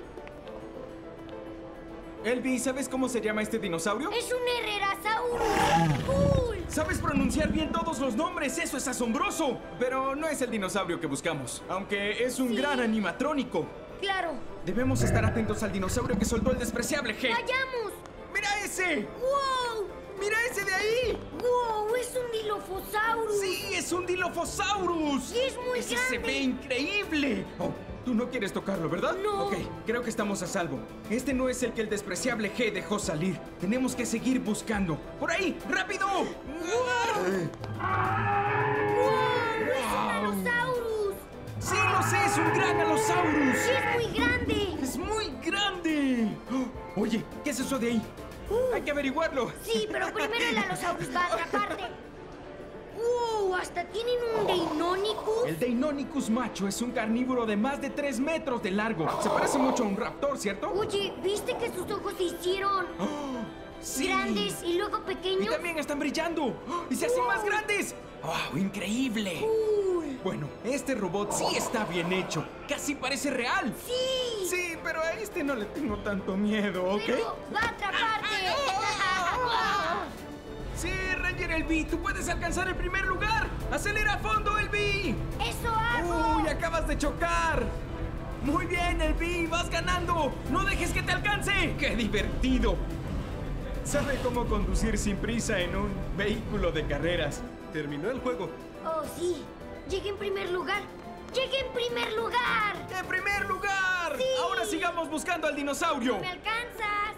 Elby, ¿sabes cómo se llama este dinosaurio? ¡Es un Herrerasaurus! ¡Cool! ¿Sabes pronunciar bien todos los nombres? ¡Eso es asombroso! Pero no es el dinosaurio que buscamos, aunque es un gran animatrónico. Claro. Debemos estar atentos al dinosaurio que soltó el despreciable G. ¡Vayamos! ¡Mira ese! ¡Wow! ¡Mira ese de ahí! ¡Wow! ¡Es un Dilophosaurus! ¡Sí, es un Dilophosaurus! ¡Y es muy ¡Ese grande! se ve increíble! Oh, tú no quieres tocarlo, ¿verdad? No. Ok, creo que estamos a salvo. Este no es el que el despreciable G dejó salir. Tenemos que seguir buscando. ¡Por ahí! ¡Rápido! ¡Wow! ¡Es un Allosaurus! ¡Sí, lo sé! ¡Es un gran Allosaurus! ¡Y es muy grande! ¡Es muy grande! Oh, oye, ¿qué es eso de ahí? Hay que averiguarlo. Sí, pero primero el Allosaurus va a atraparte. ¡Wow! ¡Hasta tienen un Deinonychus! El Deinonychus macho es un carnívoro de más de 3 metros de largo. Se parece mucho a un raptor, ¿cierto? Oye, ¿viste que sus ojos se hicieron ¡Oh! ¡Sí! grandes y luego Y pequeños? también están brillando. ¡Oh! ¡Y se hacen más grandes! ¡Wow! ¡Increíble! ¡Cool! Bueno, este robot sí está bien hecho. Casi parece real. ¡Sí! Sí, pero a este no le tengo tanto miedo, ¿ok? Pero va a atraparte. Sí, Ranger Elby, tú puedes alcanzar el primer lugar. ¡Acelera a fondo, Elby! ¡Eso hago! ¡Uy, acabas de chocar! Muy bien, Elby, vas ganando. ¡No dejes que te alcance! ¡Qué divertido! Sabe cómo conducir sin prisa en un vehículo de carreras. Terminó el juego. ¡Oh, sí! ¡Llegué en primer lugar! ¡Llegué en primer lugar! ¡En primer lugar! ¡Sí! Ahora sigamos buscando al dinosaurio. ¡Me alcanzas!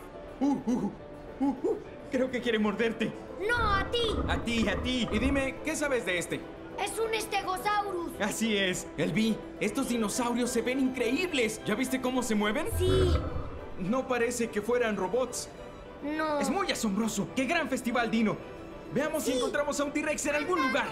Creo que quiere morderte. ¡No, a ti! A ti, a ti. Y dime, ¿qué sabes de este? ¡Es un Stegosaurus! Así es, Elby. Estos dinosaurios se ven increíbles. ¿Ya viste cómo se mueven? Sí. No parece que fueran robots. No. Es muy asombroso. ¡Qué gran festival, Dino! Veamos si encontramos a un T-Rex en algún lugar.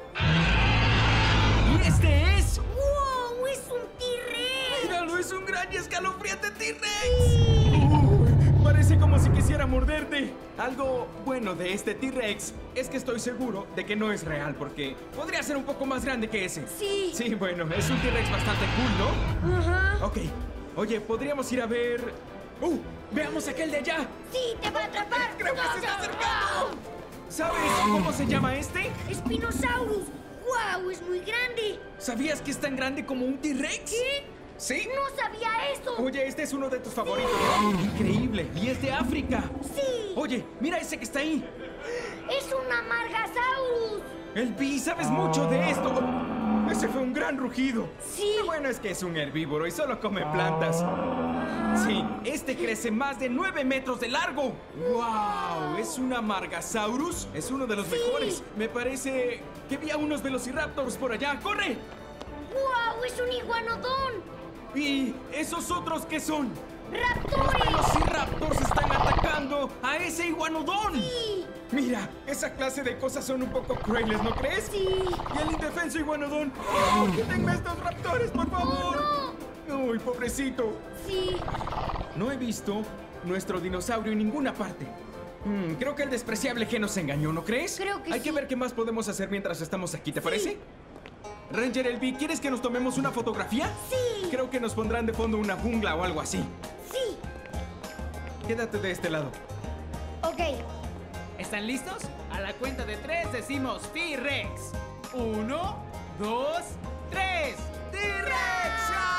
¿Y este es? ¡Wow! ¡Es un T-Rex! ¡Míralo! ¡Es un gran y escalofriante T-Rex! Parece como si quisiera morderte. Algo bueno de este T-Rex es que estoy seguro de que no es real, porque podría ser un poco más grande que ese. Sí. Sí, bueno, es un T-Rex bastante cool, ¿no? Ajá. Ok. Oye, podríamos ir a ver... ¡Veamos aquel de allá! ¡Sí, te va a atrapar! ¡Creo que se está acercando! ¿Sabes cómo se llama este? ¡Spinosaurus! ¡Wow! ¡Es muy grande! ¿Sabías que es tan grande como un T-Rex? ¿Qué? ¿Sí? ¡No sabía eso! Oye, este es uno de tus favoritos. ¡Increíble! ¡Y es de África! ¡Sí! Oye, mira ese que está ahí. ¡Es un Amargasaurus! Elby, sabes mucho de esto. Ese fue un gran rugido. Sí. Lo bueno es que es un herbívoro y solo come plantas. Sí, este crece más de 9 metros de largo. ¡Wow! ¿Es un Amargasaurus? Es uno de los mejores. Me parece que vi a unos velociraptors por allá. ¡Corre! ¡Wow! ¡Es un iguanodón! ¿Y esos otros qué son? Los ¡Raptores! velociraptors están atacando a ese iguanodón. Sí. Mira, esa clase de cosas son un poco crueles, ¿no crees? Sí. Y el indefenso iguanodón. ¡Oh, quítenme estos raptores, por favor! ¡Uy, pobrecito! Sí. No he visto nuestro dinosaurio en ninguna parte. Creo que el despreciable G nos engañó, ¿no crees? Creo que Hay que sí. ver qué más podemos hacer mientras estamos aquí, ¿te parece? Ranger LB, ¿quieres que nos tomemos una fotografía? Sí. Creo que nos pondrán de fondo una jungla o algo así. Sí. Quédate de este lado. Ok. ¿Están listos? A la cuenta de 3 decimos T-Rex. 1, 2, 3. ¡T-Rex!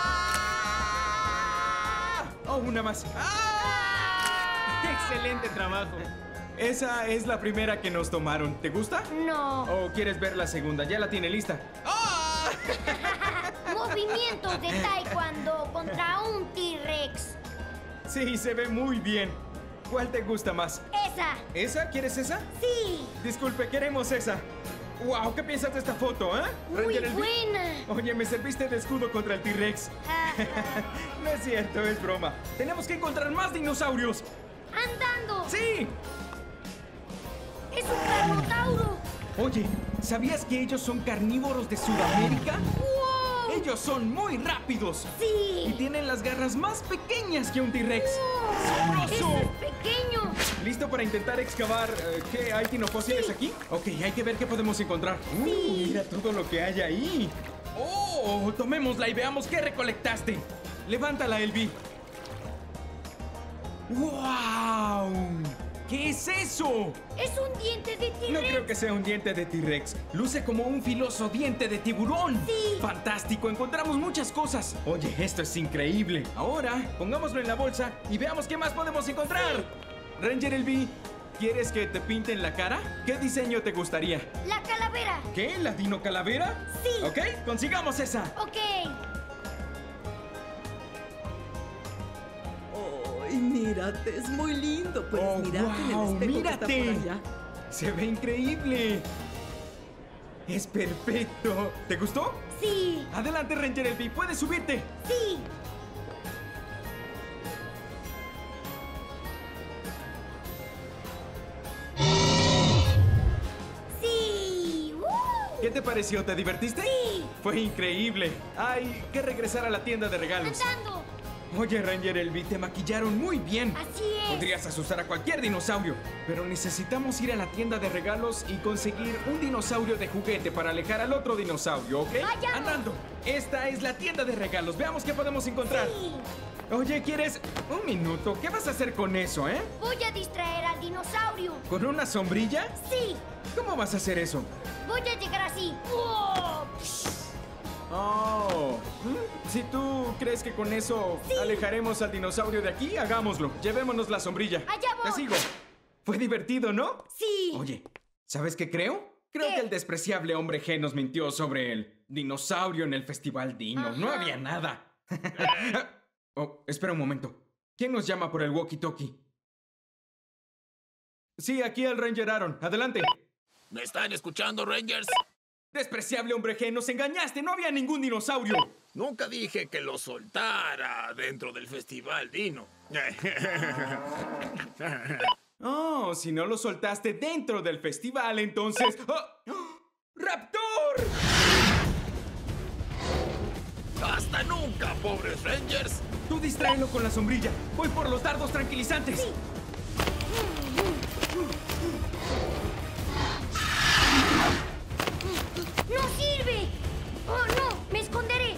¡Ah! ¡Oh, una más! Excelente trabajo. Esa es la primera que nos tomaron. ¿Te gusta? No. ¿O quieres ver la segunda? Ya la tiene lista. ¡Ah! Movimientos de taekwondo contra un T-Rex. Sí, se ve muy bien. ¿Cuál te gusta más? Esa. ¿Esa? ¿Quieres esa? Sí. Disculpe, queremos esa. ¡Wow! ¿Qué piensas de esta foto, Muy Ranger LB? buena. Oye, me serviste de escudo contra el T-Rex. No es cierto, es broma. Tenemos que encontrar más dinosaurios. Andando. ¡Sí! Es un carnotauro. Oye, ¿sabías que ellos son carnívoros de Sudamérica? ¡Wow! Ellos son muy rápidos. Y Sí. tienen las garras más pequeñas que un T-Rex. ¡Asombroso! Eso es pequeño. ¿Listo para intentar excavar qué hay dinofósiles aquí? Ok, hay que ver qué podemos encontrar. Mira todo lo que hay ahí. ¡Oh! Tomémosla y veamos qué recolectaste. Levántala, Elvi. ¡Wow! ¿Qué es eso? Es un diente de T-Rex. No creo que sea un diente de T-Rex. Luce como un filoso diente de tiburón. Sí. ¡Fantástico! Encontramos muchas cosas. Oye, esto es increíble. Ahora, pongámoslo en la bolsa y veamos qué más podemos encontrar. Ranger LB, ¿quieres que te pinten la cara? ¿Qué diseño te gustaría? La calavera. ¿Qué? ¿La dino calavera? Sí. Ok, consigamos esa. Ok. ¡Ay, mírate! Es muy lindo. Puedes mirarte en el espejo que está por allá. Se ve increíble. Es perfecto. ¿Te gustó? Sí. Adelante, Ranger LB, puedes subirte. Sí. Sí. ¿Qué te pareció? ¿Te divertiste? Sí. Fue increíble. Hay que regresar a la tienda de regalos. Andando. Oye, Ranger LB, te maquillaron muy bien. Así es. Podrías asustar a cualquier dinosaurio, pero necesitamos ir a la tienda de regalos y conseguir un dinosaurio de juguete para alejar al otro dinosaurio, ¿ok? Vayamos. Andando. Esta es la tienda de regalos. Veamos qué podemos encontrar. Sí. Oye, ¿quieres un minuto? ¿Qué vas a hacer con eso, Voy a distraer al dinosaurio. ¿Con una sombrilla? Sí. ¿Cómo vas a hacer eso? Voy a llegar así. ¡Oh! Oh, si tú crees que con eso alejaremos al dinosaurio de aquí, hagámoslo. Llevémonos la sombrilla. Allá voy. Te sigo. Fue divertido, ¿no? Sí. Oye, ¿sabes qué creo? Creo ¿Qué? que el despreciable hombre G nos mintió sobre el dinosaurio en el Festival Dino. No Ajá. había nada. Oh, espera un momento. ¿Quién nos llama por el walkie-talkie? Sí, aquí el Ranger Aaron. Adelante. ¿Me están escuchando, Rangers? Despreciable hombre G, nos engañaste. No había ningún dinosaurio. Nunca dije que lo soltara dentro del Festival Dino. Oh, si no lo soltaste dentro del festival, entonces... ¡Oh! ¡Raptor! ¡Hasta nunca, pobres Rangers! Tú distráelo con la sombrilla. Voy por los dardos tranquilizantes. ¡No sirve! ¡Oh, no! ¡Me esconderé!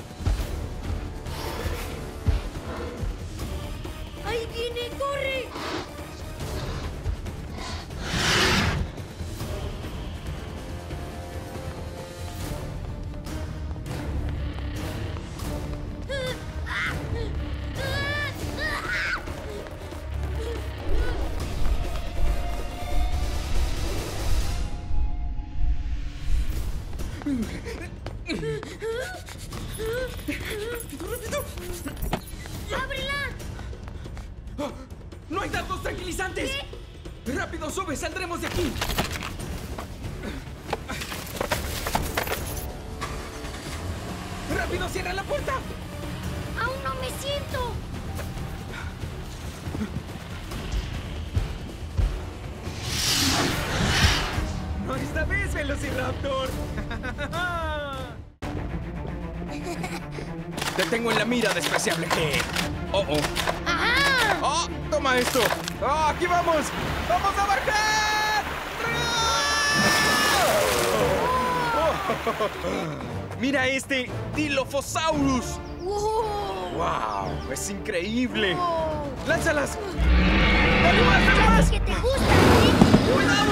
¡Ahí viene! ¡Corre! ¡Oh! ¡No hay dardos tranquilizantes! ¡Rápido, sube! ¡Saldremos de aquí! ¡Rápido, cierra la puerta! ¡Aún no me siento! ¡No esta vez, Velociraptor! Te tengo en la mira, despreciable G. ¡Oh, oh! ¡Ajá! ¡Oh! ¡Toma esto! ¡Oh, aquí vamos! ¡Vamos a bajar! ¡Oh! ¡Mira este! ¡Dilophosaurus! ¡Wow! ¡Wow! ¡Es increíble! ¡Wow! ¡Lánzalas! ¡Dale más, dale más! ¿Qué te gusta, eh? ¡Cuidado!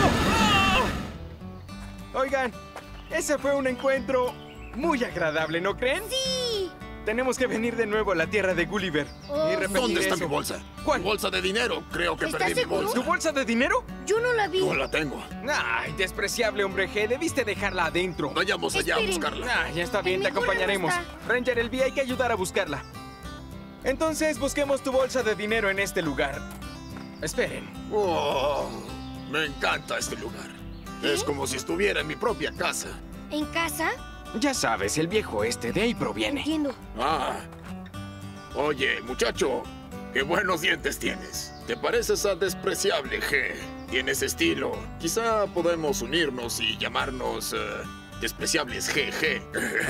¡Oh! Oigan, ese fue un encuentro muy agradable, ¿no creen? ¡Sí! Tenemos que venir de nuevo a la tierra de Gulliver y repetir ¿Dónde está eso. mi bolsa? ¿Cuál? Mi bolsa de dinero. Creo que ¿Estás perdí mi seguro? bolsa. ¿Tu bolsa de dinero? Yo no la vi. No la tengo. Ay, despreciable hombre G, debiste dejarla adentro. Vayamos allá a Esperen. buscarla. Ah, ya está bien, En te mi cuerno acompañaremos. está. Ranger Elby, hay que ayudar a buscarla. Entonces, busquemos tu bolsa de dinero en este lugar. Esperen. Oh, me encanta este lugar. Es como si estuviera en mi propia casa. ¿En casa? Ya sabes, el viejo este de ahí proviene. Entiendo. Ah. Oye, muchacho, qué buenos dientes tienes. Te pareces a despreciable G. Tienes estilo. Quizá podemos unirnos y llamarnos despreciables GG.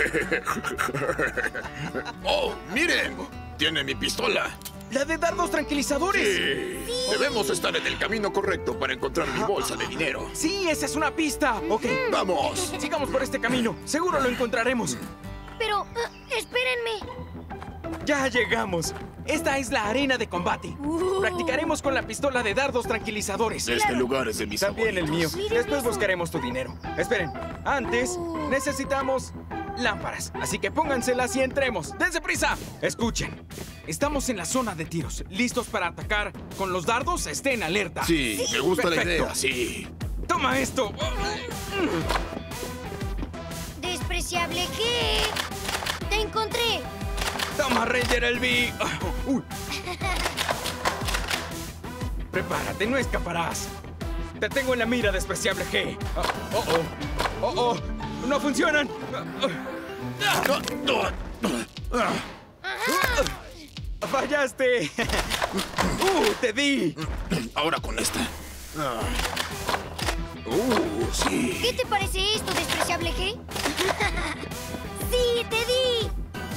Oh, miren. Tiene mi pistola. ¡La de dardos tranquilizadores! Sí. Debemos estar en el camino correcto para encontrar mi bolsa de dinero. Sí, esa es una pista. Ok, ¡Vamos! sigamos por este camino. Seguro lo encontraremos. Pero, espérenme. Ya llegamos. Esta es la arena de combate. Practicaremos con la pistola de dardos tranquilizadores. Este lugar es de mis También el mío. favoritos. Miren Después eso. buscaremos tu dinero. Esperen, antes necesitamos lámparas. Así que pónganselas y entremos. ¡Dense prisa! Escuchen. Estamos en la zona de tiros. ¿Listos para atacar con los dardos? Estén alerta. Sí, me gusta la Perfecto. idea, sí. ¡Toma esto! Despreciable ¿qué? ¡Te encontré! ¡Toma, Ranger Elby! Uy. Prepárate, no escaparás. Te tengo en la mira, despreciable G. ¡Oh! ¡No funcionan! ¡Fallaste! ¡Te di! Ahora con esta. Sí. ¿Qué te parece esto, despreciable G? ¡Sí, te di!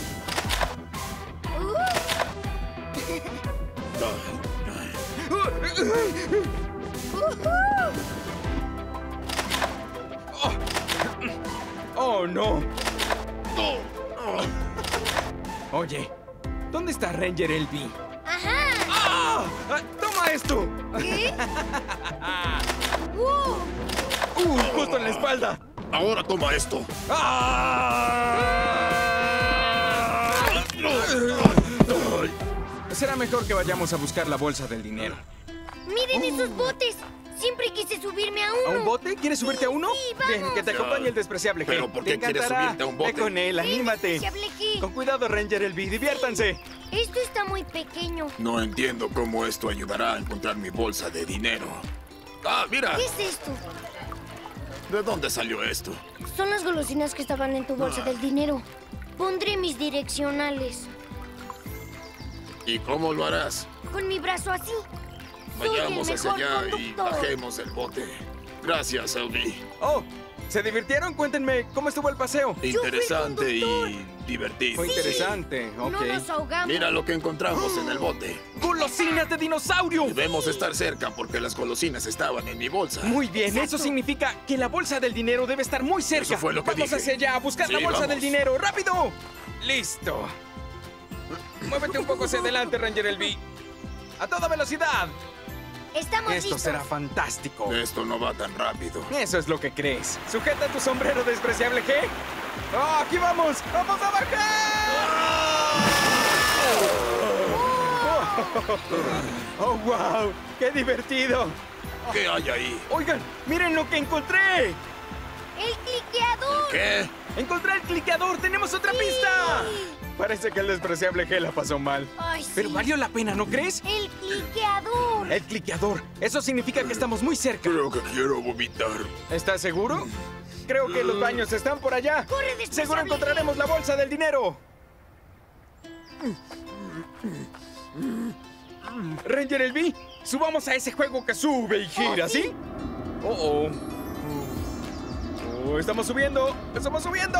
¡Oh, no! Oye, ¿dónde está Ranger Elby? ¡Ajá! ¡Ah! ¡Toma esto! ¿Qué? ¡Justo en la espalda! Ahora toma esto. Será mejor que vayamos a buscar la bolsa del dinero. ¡Miren esos botes! Siempre quise subirme a uno. ¿A un bote? ¿Quieres subirte a uno? Sí, vamos. Bien, que te acompañe el despreciable G. ¿Pero por qué Te quieres encantará. subirte a un bote? Ve con él, anímate. Despreciable G. Con cuidado, Ranger Elby, diviértanse. Esto está muy pequeño. No entiendo cómo esto ayudará a encontrar mi bolsa de dinero. ¡Ah, mira! ¿Qué es esto? ¿De dónde salió esto? Son las golosinas que estaban en tu bolsa del dinero. Pondré mis direccionales. ¿Y cómo lo harás? Con mi brazo así. Soy el Vayamos hacia mejor allá y conductor. bajemos el bote. Gracias, Elby. Oh, ¿se divirtieron? Cuéntenme, ¿cómo estuvo el paseo? Interesante y divertido. Fue interesante, ok. No nos ahogamos. Mira lo que encontramos en el bote. ¡Golosinas de dinosaurio! Debemos estar cerca porque las golosinas estaban en mi bolsa. Muy bien, eso significa que la bolsa del dinero debe estar muy cerca. Eso fue lo que Vamos dije. hacia allá a buscar Sí, la bolsa vamos. del dinero. ¡Rápido! ¡Listo! Muévete un poco hacia adelante, Ranger Elby. ¡A toda velocidad! Estamos Esto listos. será fantástico. Esto no va tan rápido. Eso es lo que crees. Sujeta tu sombrero, despreciable G. ¡Oh, aquí vamos! ¡Vamos a bajar! ¡Oh, wow! ¡Qué divertido! ¿Qué hay ahí? Oigan, miren lo que encontré. ¡El cliqueador! ¿Qué? ¡Encontré el cliqueador! ¡Tenemos otra pista! Parece que el despreciable G la pasó mal. Ay, sí. Pero valió la pena, ¿no crees? El cliqueador. El cliqueador. Eso significa que estamos muy cerca. Creo que quiero vomitar. ¿Estás seguro? Creo que los baños están por allá. ¡Corre, despreciable! Seguro encontraremos la bolsa del dinero. Ranger Elby, subamos a ese juego que sube y gira, ¿sí? Estamos subiendo. ¡Estamos subiendo!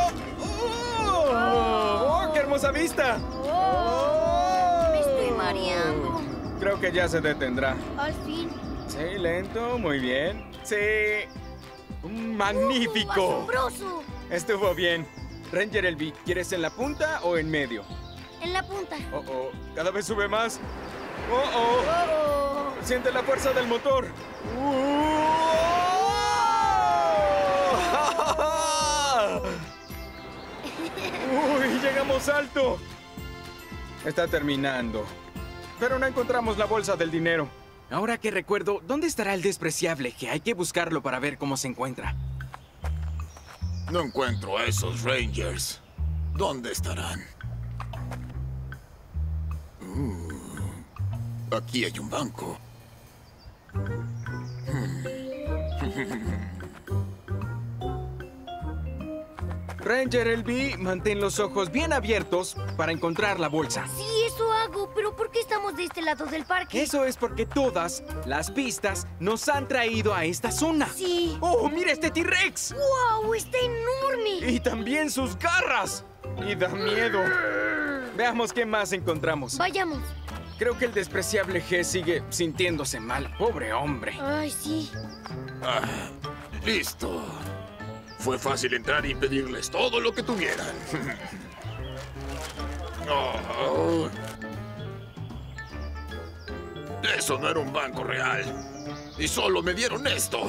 ¡Qué hermosa vista! Me estoy mareando. Creo que ya se detendrá. Al fin. Sí, lento, muy bien. Sí. ¡Magnífico! ¡Asombroso! Estuvo bien. Ranger Elby, ¿quieres en la punta o en medio? En la punta. Cada vez sube más. Siente la fuerza del motor. ¡Uy! ¡Llegamos alto! Está terminando. Pero no encontramos la bolsa del dinero. Ahora que recuerdo, ¿dónde estará el despreciable? Que hay que buscarlo para ver cómo se encuentra. No encuentro a esos Rangers. ¿Dónde estarán? Aquí hay un banco. Ranger Elby, mantén los ojos bien abiertos para encontrar la bolsa. Sí, eso hago, pero ¿por qué estamos de este lado del parque? Eso es porque todas las pistas nos han traído a esta zona. Sí. ¡Oh, mira este T-Rex! ¡Wow! ¡Está enorme! Y también sus garras. Y da miedo. Veamos qué más encontramos. Vayamos. Creo que el despreciable G sigue sintiéndose mal. Pobre hombre. Ay, sí. Listo. Fue fácil entrar y pedirles todo lo que tuvieran. Eso no era un banco real. Y solo me dieron esto.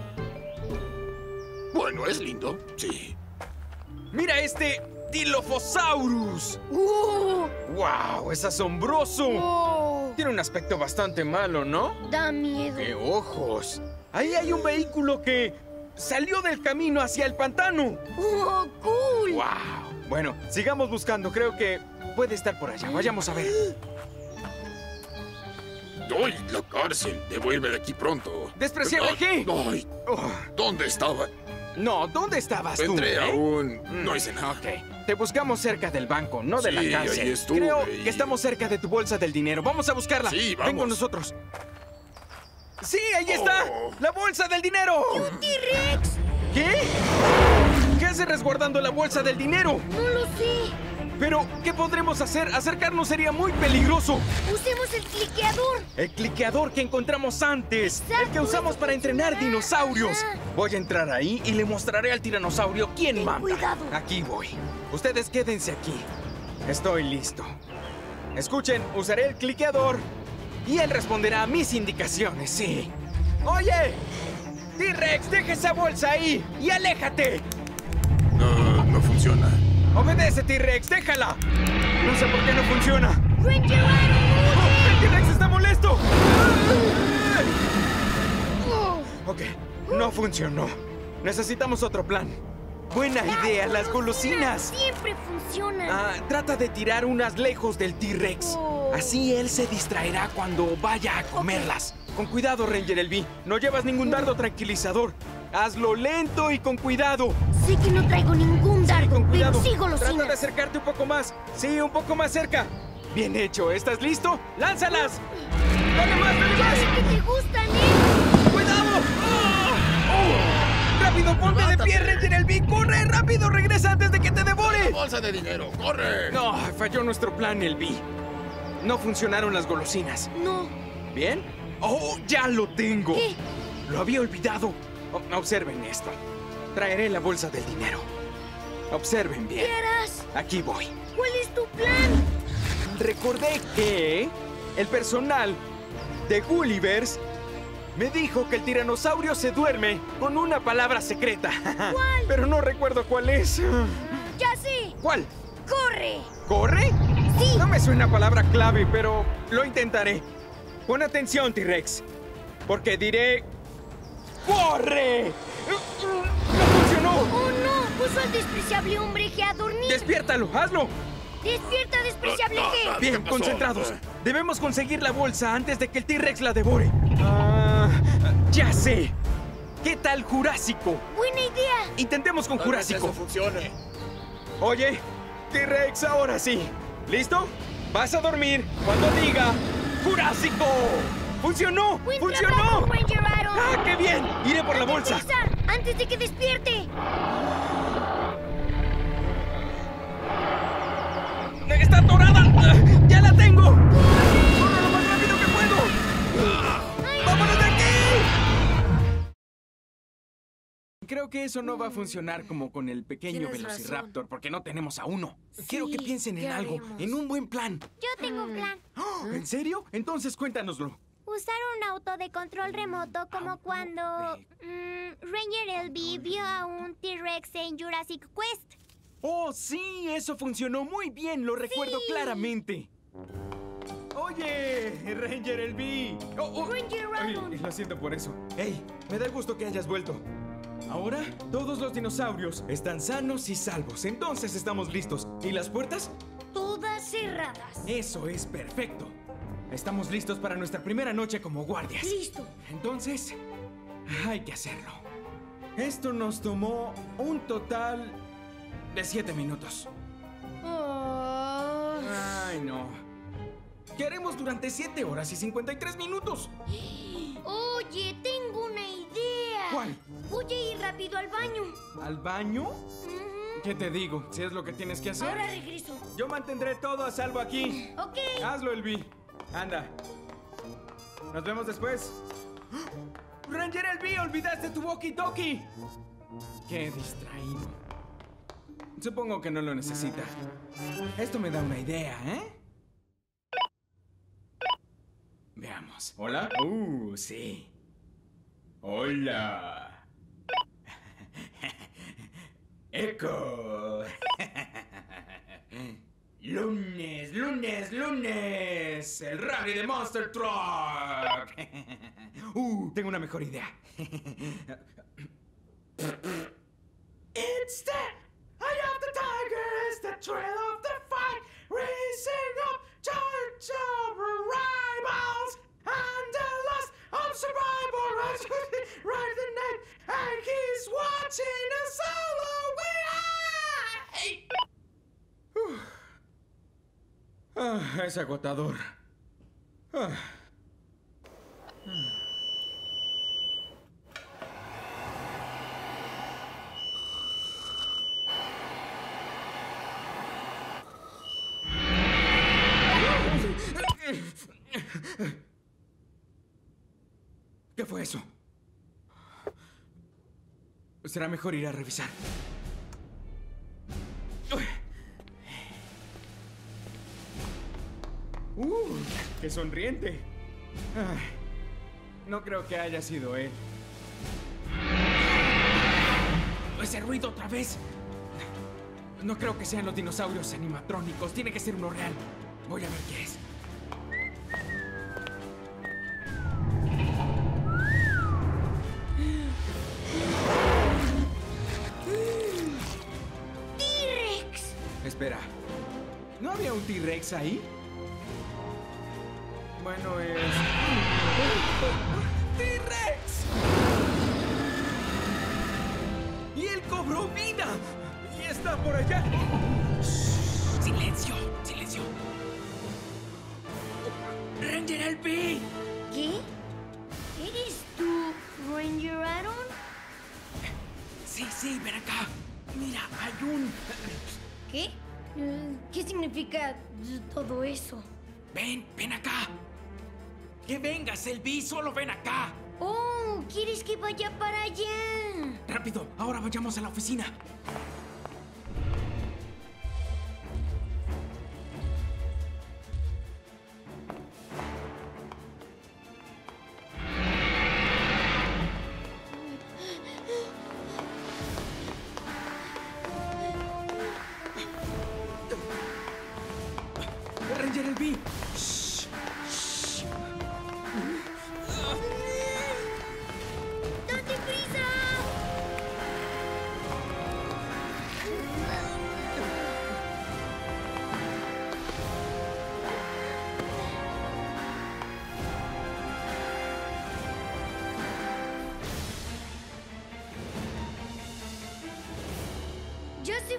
Bueno, es lindo, sí. ¡Mira este Dilophosaurus! ¡Wow! ¡Es asombroso! Tiene un aspecto bastante malo, ¿no? Da miedo. ¡Qué ojos! Ahí hay un vehículo que salió del camino hacia el pantano. ¡Oh, cool! ¡Wow! Bueno, sigamos buscando. Creo que puede estar por allá. Vayamos a ver. ¡Ay, la cárcel! Debo irme de aquí pronto. ¡Despreciable G! ¡Ay! ¿Dónde estaba? No, ¿dónde estabas tú? Entré aún. No hice nada. Ok. Te buscamos cerca del banco, no de la cárcel. Ahí estuve. Creo que estamos cerca de tu bolsa del dinero. Vamos a buscarla. Sí, vamos. Ven con nosotros. ¡Sí, ahí está! ¡La bolsa del dinero! ¡Un T-Rex! ¿Qué? ¿Qué hace resguardando la bolsa del dinero? No lo sé. Pero, ¿qué podremos hacer? Acercarnos sería muy peligroso. Usemos el cliqueador. El cliqueador que encontramos antes. Exacto, el que usamos para entrenar dinosaurios. Voy a entrar ahí y le mostraré al tiranosaurio quién manda. Cuidado. Aquí voy. Ustedes quédense aquí. Estoy listo. Escuchen, usaré el cliqueador y él responderá a mis indicaciones, sí. ¡Oye! ¡T-Rex, deja esa bolsa ahí y aléjate! No funciona. ¡Obedece, T-Rex! ¡Déjala! No sé por qué no funciona. ¡Ranger! ¡El T-Rex está molesto! Ok, no funcionó. Necesitamos otro plan. Buena idea, las golosinas. Siempre funcionan. Trata de tirar unas lejos del T-Rex. Así él se distraerá cuando vaya a comerlas. Con cuidado, Ranger Elby. No llevas ningún dardo tranquilizador. Hazlo lento y con cuidado. Sé que no traigo ningún dardo, Con cuidado. pero sí golosinas. Trata de acercarte un poco más. Sí, un poco más cerca. Bien hecho. ¿Estás listo? ¡Lánzalas! ¡Dale más, dale Ya más! sé que te gustan, ¿eh? ¡Cuidado! ¡Rápido, ponte de pie, Ranger Elby! ¡Corre, rápido! ¡Regresa antes de que te devore! ¡Bolsa de dinero! ¡Corre! No, falló nuestro plan, Elby. No funcionaron las golosinas. No. ¿Bien? ¡Oh, ya lo tengo! ¿Qué? Lo había olvidado. Observen esto. Traeré la bolsa del dinero. Observen bien. ¿Qué harás? Aquí voy. ¿Cuál es tu plan? Recordé que el personal de Gullivers me dijo que el tiranosaurio se duerme con una palabra secreta. ¿Cuál? Pero no recuerdo cuál es. Ya sé. ¿Cuál? ¡Corre! ¿Corre? Sí. No me suena palabra clave, pero lo intentaré. Pon atención, T-Rex. Porque diré... ¡Corre! ¡No funcionó! ¡Oh, no! Puso al despreciable hombre G a dormir. ¡Despiértalo! ¡Hazlo! ¡Despierta, despreciable G! Bien, concentrados. Debemos conseguir la bolsa antes de que el T-Rex la devore. Ya sé. ¿Qué tal Jurásico? ¡Buena idea! Intentemos con Tal vez Jurásico. eso funcione. Oye, T-Rex, ahora sí. ¿Listo? Vas a dormir cuando diga Jurásico. ¡Funcionó! ¡Buen ¡Funcionó! trabajo, Ranger Aaron! ¡Ah, qué bien! Iré por la bolsa. ¡Prisa! ¡Antes de que despierte! ¡Está atorada! ¡Ya la tengo! ¡Corro lo más rápido que puedo! ¡Vámonos de aquí! Creo que eso no va a funcionar como con el pequeño Tienes Velociraptor, porque no tenemos a uno. Quiero que piensen en ¿qué algo, haremos? en un buen plan. Yo tengo un plan. ¡Oh! ¿En serio? Entonces cuéntanoslo. Usar un auto de control remoto como cuando Ranger LB vio a un T-Rex en Jurassic Quest. ¡Oh, sí! Eso funcionó muy bien, lo recuerdo claramente. ¡Oye! ¡Ranger LB! Ranger Aaron. Lo siento por eso. ¡Ey! Me da gusto que hayas vuelto. Ahora, todos los dinosaurios están sanos y salvos. Entonces estamos listos. ¿Y las puertas? Todas cerradas. Eso es perfecto. Estamos listos para nuestra primera noche como guardias. Listo. Entonces, hay que hacerlo. Esto nos tomó un total de 7 minutos. Ay, no. ¿Qué haremos durante 7 horas y 53 minutos? Oye, tengo una idea. ¿Cuál? Voy a ir rápido al baño. ¿Al baño? ¿Qué te digo? Si es lo que tienes que hacer. Ahora regreso. Yo mantendré todo a salvo aquí. Ok. Hazlo, Elvi. Anda. Nos vemos después. ¡Ranger Elvi! ¡Olvidaste tu walkie-talkie! Qué distraído. Supongo que no lo necesita. Esto me da una idea, ¿eh? Veamos. ¿Hola? Sí. Hola. Echo. Lunes, lunes, lunes. El rally de Monster Truck. Tengo una mejor idea. It's the eye of the tiger, it's the trail of the fight, racing up charge of rivals, and the loss of survivors, right the night, and he's watching us all away. Es agotador. ¿Qué fue eso? Será mejor ir a revisar. ¡Qué sonriente! No creo que haya sido él. ¡Ese ruido otra vez! No creo que sean los dinosaurios animatrónicos. Tiene que ser uno real. Voy a ver qué es. ¡T-Rex! Espera. ¿No había un T-Rex ahí? Bueno, es... ¡T-Rex! ¡Y él cobró vida! ¡Y está por allá! ¡Shh! ¡Silencio! ¡Silencio! ¡Ranger LB! ¿Qué? ¿Eres tú, Ranger Aaron? Sí, ven acá. Mira, hay un... ¿Qué? ¿Qué significa todo eso? Ven acá. Que vengas, LB, solo ven acá. ¡Oh! ¿Quieres que vaya para allá? Rápido, ahora vayamos a la oficina. Ranger LB. ¡Date prisa!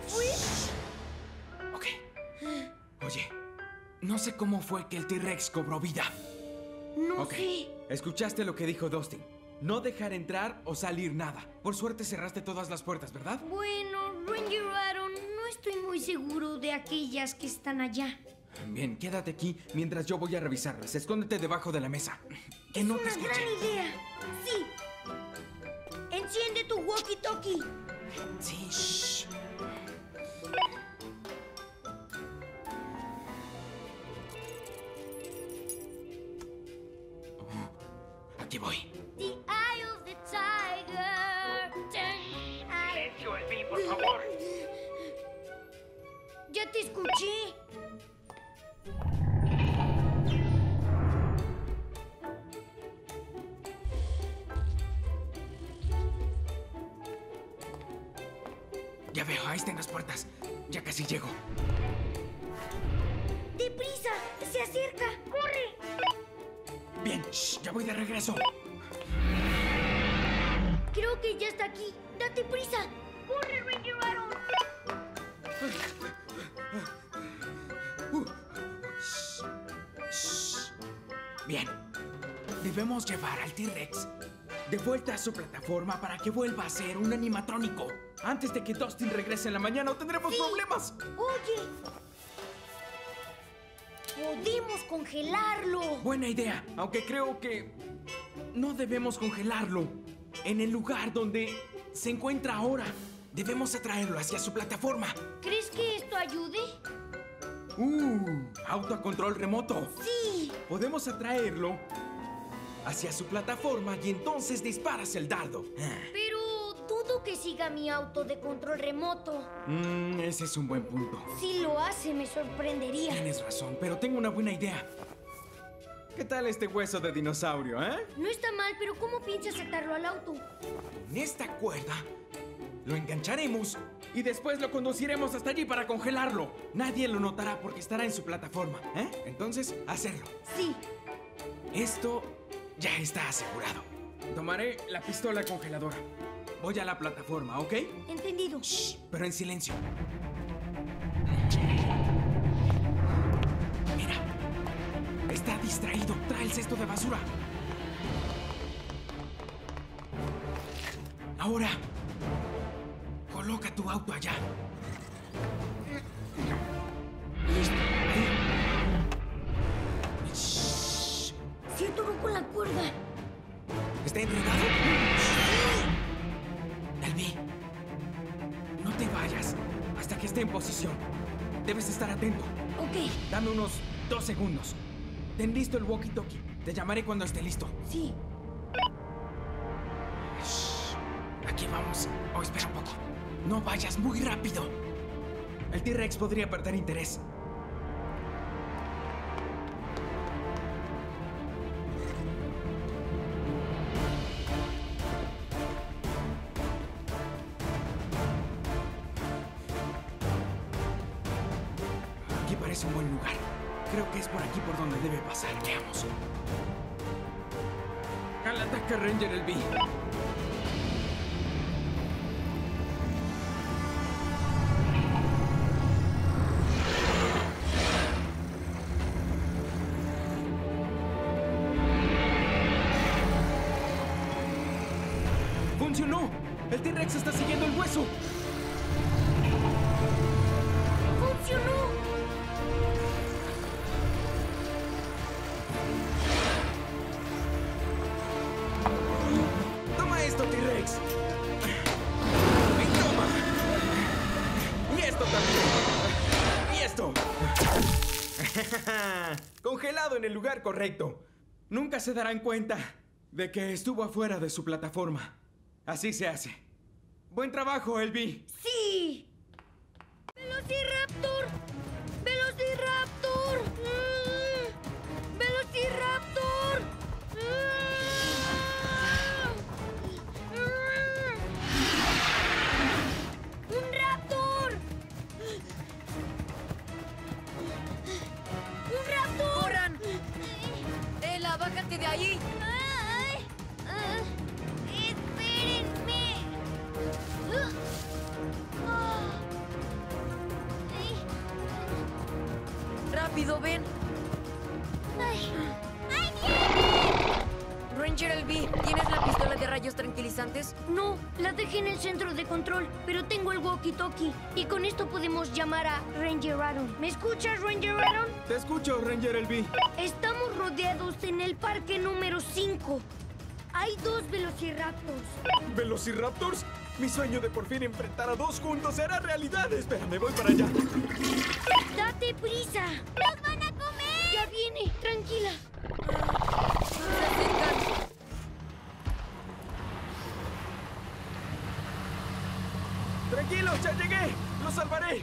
Ok. Oye, no sé cómo fue que el T-Rex cobró vida. No Ok. sé. Escuchaste lo que dijo Dustin. No dejar entrar o salir nada. Por suerte cerraste todas las puertas, ¿verdad? Bueno, Ranger Aaron, no estoy muy seguro de aquellas que están allá. Bien, quédate aquí mientras yo voy a revisarlas. Escóndete debajo de la mesa. Que no te Una escuche. gran idea. Sí. Enciende tu walkie-talkie. Sí, shh. Aquí voy. The Eye of the Tiger. Silencio, Elvi, por favor. Ya te escuché. Ya veo, ahí están las puertas. Ya casi llego. ¡Deprisa! ¡Se acerca! ¡Corre! Bien, shh, ya voy de regreso. Creo que ya está aquí. ¡Date prisa! ¡Corre, Ranger Aaron! Shh. Bien. Debemos llevar al T-Rex de vuelta a su plataforma para que vuelva a ser un animatrónico. Antes de que Dustin regrese en la mañana o tendremos problemas. ¡Oye! ¡Podemos congelarlo! Buena idea, aunque creo que no debemos congelarlo en el lugar donde se encuentra ahora. Debemos atraerlo hacia su plataforma. ¿Crees que esto ayude? Auto a control remoto. ¡Sí! Podemos atraerlo hacia su plataforma y entonces disparas el dardo. Pero dudo que siga mi auto de control remoto. Ese es un buen punto. Si lo hace, me sorprendería. Tienes razón, pero tengo una buena idea. ¿Qué tal este hueso de dinosaurio, No está mal, pero ¿cómo piensas atarlo al auto? En esta cuerda lo engancharemos y después lo conduciremos hasta allí para congelarlo. Nadie lo notará porque estará en su plataforma, Entonces, hacerlo. Sí. Esto ya está asegurado. Tomaré la pistola congeladora. Voy a la plataforma, ¿ok? Entendido. Shh, pero en silencio. Mira, está distraído. Trae el cesto de basura. Ahora, coloca tu auto allá. Listo. Ahí. Shh. Se atoró con la cuerda. ¿Está enredado? Elvi, no te vayas hasta que esté en posición. Debes estar atento. Ok. Dame unos 2 segundos. Ten listo el walkie-talkie. Te llamaré cuando esté listo. Sí. Shh. Aquí vamos. Oh, espera un poco. No vayas muy rápido. El T-Rex podría perder interés. Aquí parece un buen lugar. Creo que es por aquí por donde debe pasar. Veamos. Al ataque, Ranger Elvi. ¡Funcionó! ¡El T-Rex está siguiendo el hueso! ¡Funcionó! ¡Toma esto, T-Rex! ¡Y toma! ¡Y esto también! ¡Y esto! Congelado en el lugar correcto. Nunca se darán cuenta de que estuvo afuera de su plataforma. Así se hace. ¡Buen trabajo, Elvi! ¡Sí! ¡Velociraptor! ¡Velociraptor! ¡Velociraptor! ¡Un raptor! ¡Un raptor! ¡Corran! ¡Ela, bájate de ahí! ¡Espérenme! rápido, ven. Ranger LB, ¿tienes la pistola de rayos tranquilizantes? No, la dejé en el centro de control, pero tengo el walkie-talkie. Y con esto podemos llamar a Ranger Aaron. ¿Me escuchas, Ranger Aaron? Te escucho, Ranger LB. Estamos rodeados en el parque número 5. Hay 2 velociraptors. ¿Velociraptors? Mi sueño de por fin enfrentar a 2 juntos será realidad. Espera, me voy para allá. ¡Date prisa! ¡Nos van a comer! ¡Ya viene! ¡Tranquila! ¡Tranquilos, ya llegué! ¡Los salvaré!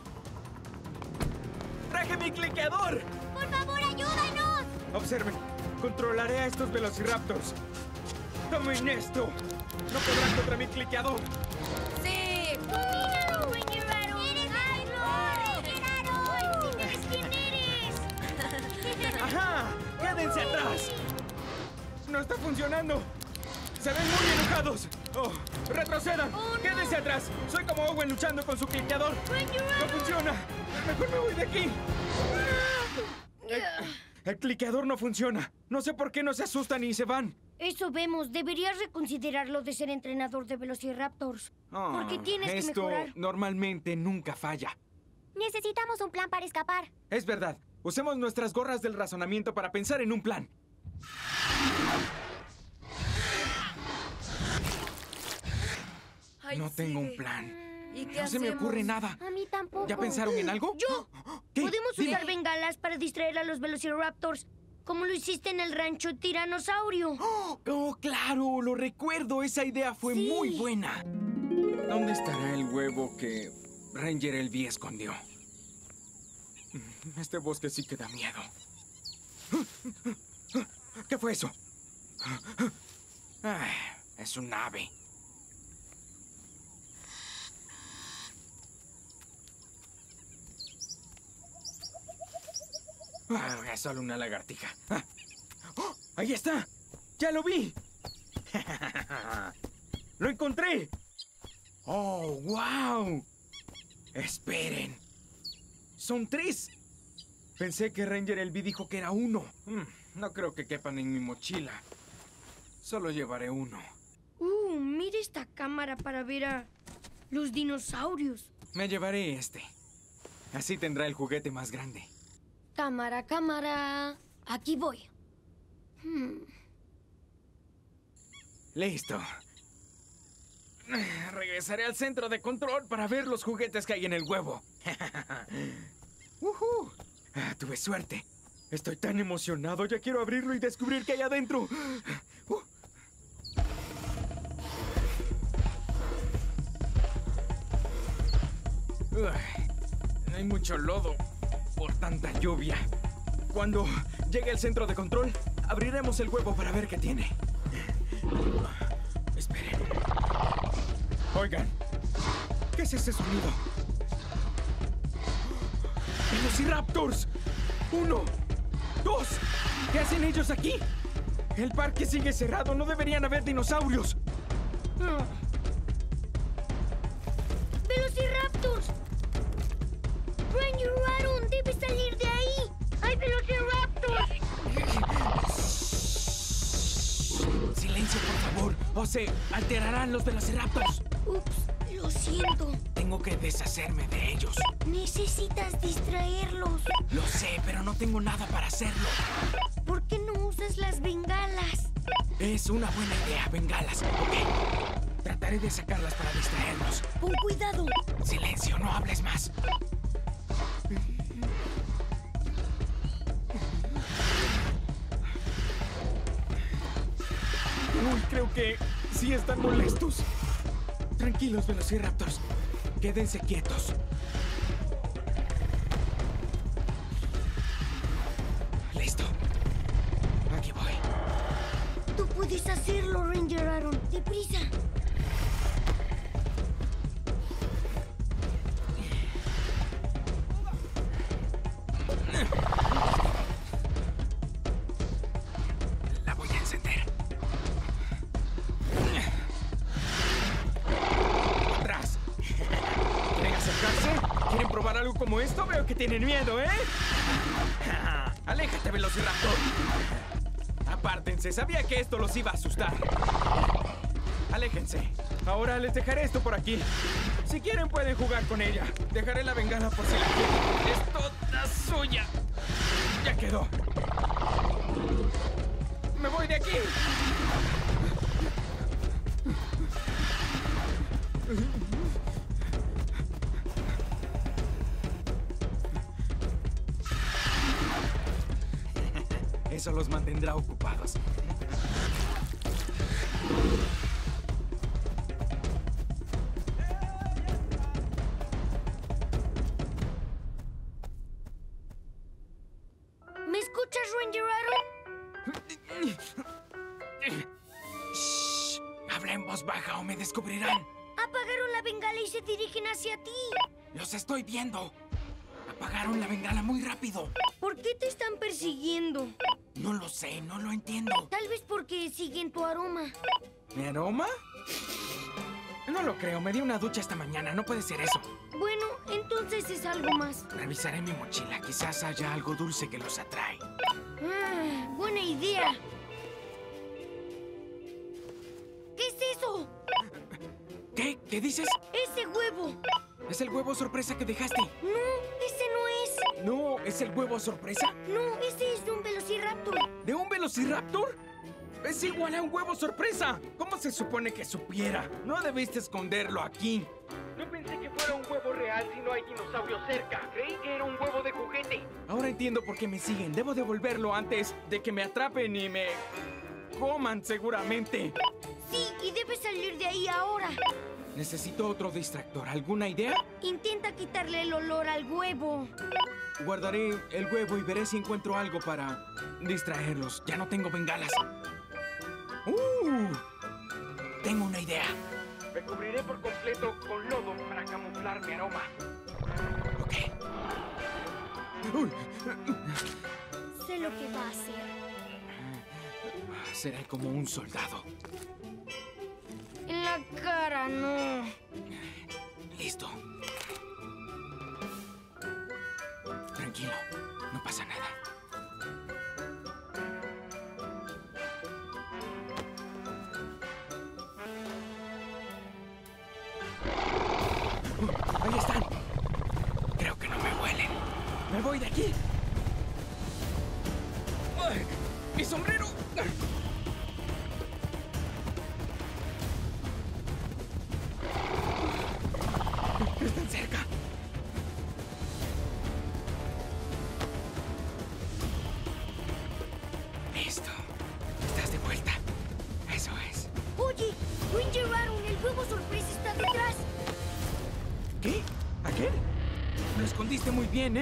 ¡Traje mi cliqueador! ¡Por favor, ayúdanos! Observen, controlaré a estos velociraptors. ¡Tomen esto! ¡No podrán contra mi cliqueador! ¡Sí! ¡Domínalo, Ranger Aaron! ¡Eres Ranger Aaron! ¡Sí sabes quién eres! ¡Ajá! ¡Quédense atrás! ¡No está funcionando! ¡Se ven muy enojados! ¡Oh! ¡Retrocedan! Oh, no. ¡Quédense atrás! ¡Soy como Owen luchando con su cliqueador! ¡No funciona! ¡Mejor me voy de aquí! El cliqueador no funciona. No sé por qué no se asustan y se van. Eso vemos. Deberías reconsiderar lo de ser entrenador de velociraptors. Porque tienes que mejorar. Esto normalmente nunca falla. Necesitamos un plan para escapar. Es verdad. Usemos nuestras gorras del razonamiento para pensar en un plan. Ay, No tengo sigue. un plan. ¿Y qué No se me hacemos? ocurre nada. A mí tampoco. ¿Ya pensaron en algo? ¡Yo! ¿Qué? Podemos Dime. usar bengalas para distraer a los velociraptors, como lo hiciste en el rancho Tiranosaurio. ¡Oh, claro! Lo recuerdo. Esa idea fue Sí. muy buena. ¿Dónde estará el huevo que Ranger LB escondió? Este bosque sí que da miedo. ¿Qué fue eso? Ay, es un ave. Es solo una lagartija. ¡Oh! ¡Ahí está! ¡Ya lo vi! ¡Lo encontré! ¡Oh, wow! Esperen. Son 3. Pensé que Ranger LB dijo que era 1. No creo que quepan en mi mochila. Solo llevaré 1. Mira esta cámara para ver a los dinosaurios. Me llevaré este. Así tendrá el juguete más grande. Cámara, cámara. Aquí voy. Listo. Regresaré al centro de control para ver los juguetes que hay en el huevo. Tuve suerte. Estoy tan emocionado. Ya quiero abrirlo y descubrir qué hay adentro. Hay mucho lodo por tanta lluvia. Cuando llegue al centro de control, abriremos el huevo para ver qué tiene. Esperen. Oigan, ¿qué es ese sonido? ¡Velociraptors! 1, 2. ¿Qué hacen ellos aquí? El parque sigue cerrado. No deberían haber dinosaurios. ¡Velociraptors! ¡Ranger Aaron! ¡Debe salir de ahí! ¡Hay velociraptors! Silencio, por favor, o se alterarán los velociraptors. Ups, lo siento. Tengo que deshacerme de ellos. Necesitas distraerlos. Lo sé, pero no tengo nada para hacerlo. ¿Por qué no usas las bengalas? Es una buena idea, bengalas. Ok. Trataré de sacarlas para distraerlos. Con cuidado. Silencio, no hables más. Uy, creo que sí están molestos. Tranquilos, velociraptors. Quédense quietos. Listo. Aquí voy. Tú puedes hacerlo, Ranger Aaron. ¡Deprisa! La voy a encender. ¿Atrás? ¿Quieren acercarse? ¿Quieren probar algo como esto? Veo que tienen miedo, ¿eh? ¡Aléjate, Velociraptor! Apártense, sabía que esto los iba a asustar. Aléjense. Ahora les dejaré esto por aquí. Si quieren pueden jugar con ella. Dejaré la bengala por si la quieren. Es toda suya. Ya quedó. ¡Me voy de aquí! Eso los mantendrá ocupados. ¿Me escuchas, Ranger Aaron? Shh. Habla en voz baja o me descubrirán. Apagaron la bengala y se dirigen hacia ti. Los estoy viendo. Apagaron la bengala muy rápido. ¿Por qué te están persiguiendo? No lo sé, no lo entiendo. Tal vez porque siguen tu aroma. ¿Mi aroma? No lo creo, me di una ducha esta mañana, no puede ser eso. Bueno, entonces es algo más. Revisaré mi mochila, quizás haya algo dulce que los atrae. Buena idea. ¿Qué es eso? ¿Qué? ¿Qué dices? Ese huevo. ¿Es el huevo sorpresa que dejaste? No, ese no es. No, ¿es el huevo sorpresa? No, ese es de un velociraptor. ¿De un velociraptor? ¡Es igual a un huevo sorpresa! ¿Cómo se supone que supiera? No debiste esconderlo aquí. No pensé que fuera un huevo real si no hay dinosaurios cerca. Creí que era un huevo de juguete. Ahora entiendo por qué me siguen. Debo devolverlo antes de que me atrapen y me coman seguramente. Sí, y debes salir de ahí ahora. Necesito otro distractor. ¿Alguna idea? Intenta quitarle el olor al huevo. Guardaré el huevo y veré si encuentro algo para distraerlos. Ya no tengo bengalas. Tengo una idea. Me cubriré por completo con lodo para camuflar mi aroma. Ok. Sé lo que va a hacer. Seré como un soldado. En la cara, no. Listo. Tranquilo, no pasa nada. ¡Ahí están! Creo que no me huelen. ¡Me voy de aquí! ¡Ay! ¡Mi sombrero! ¡Están cerca! Listo. Estás de vuelta. Eso es. Oye, Ranger Aaron, el huevo sorpresa está detrás. ¿Qué? ¿Aquel? Lo escondiste muy bien, ¿eh?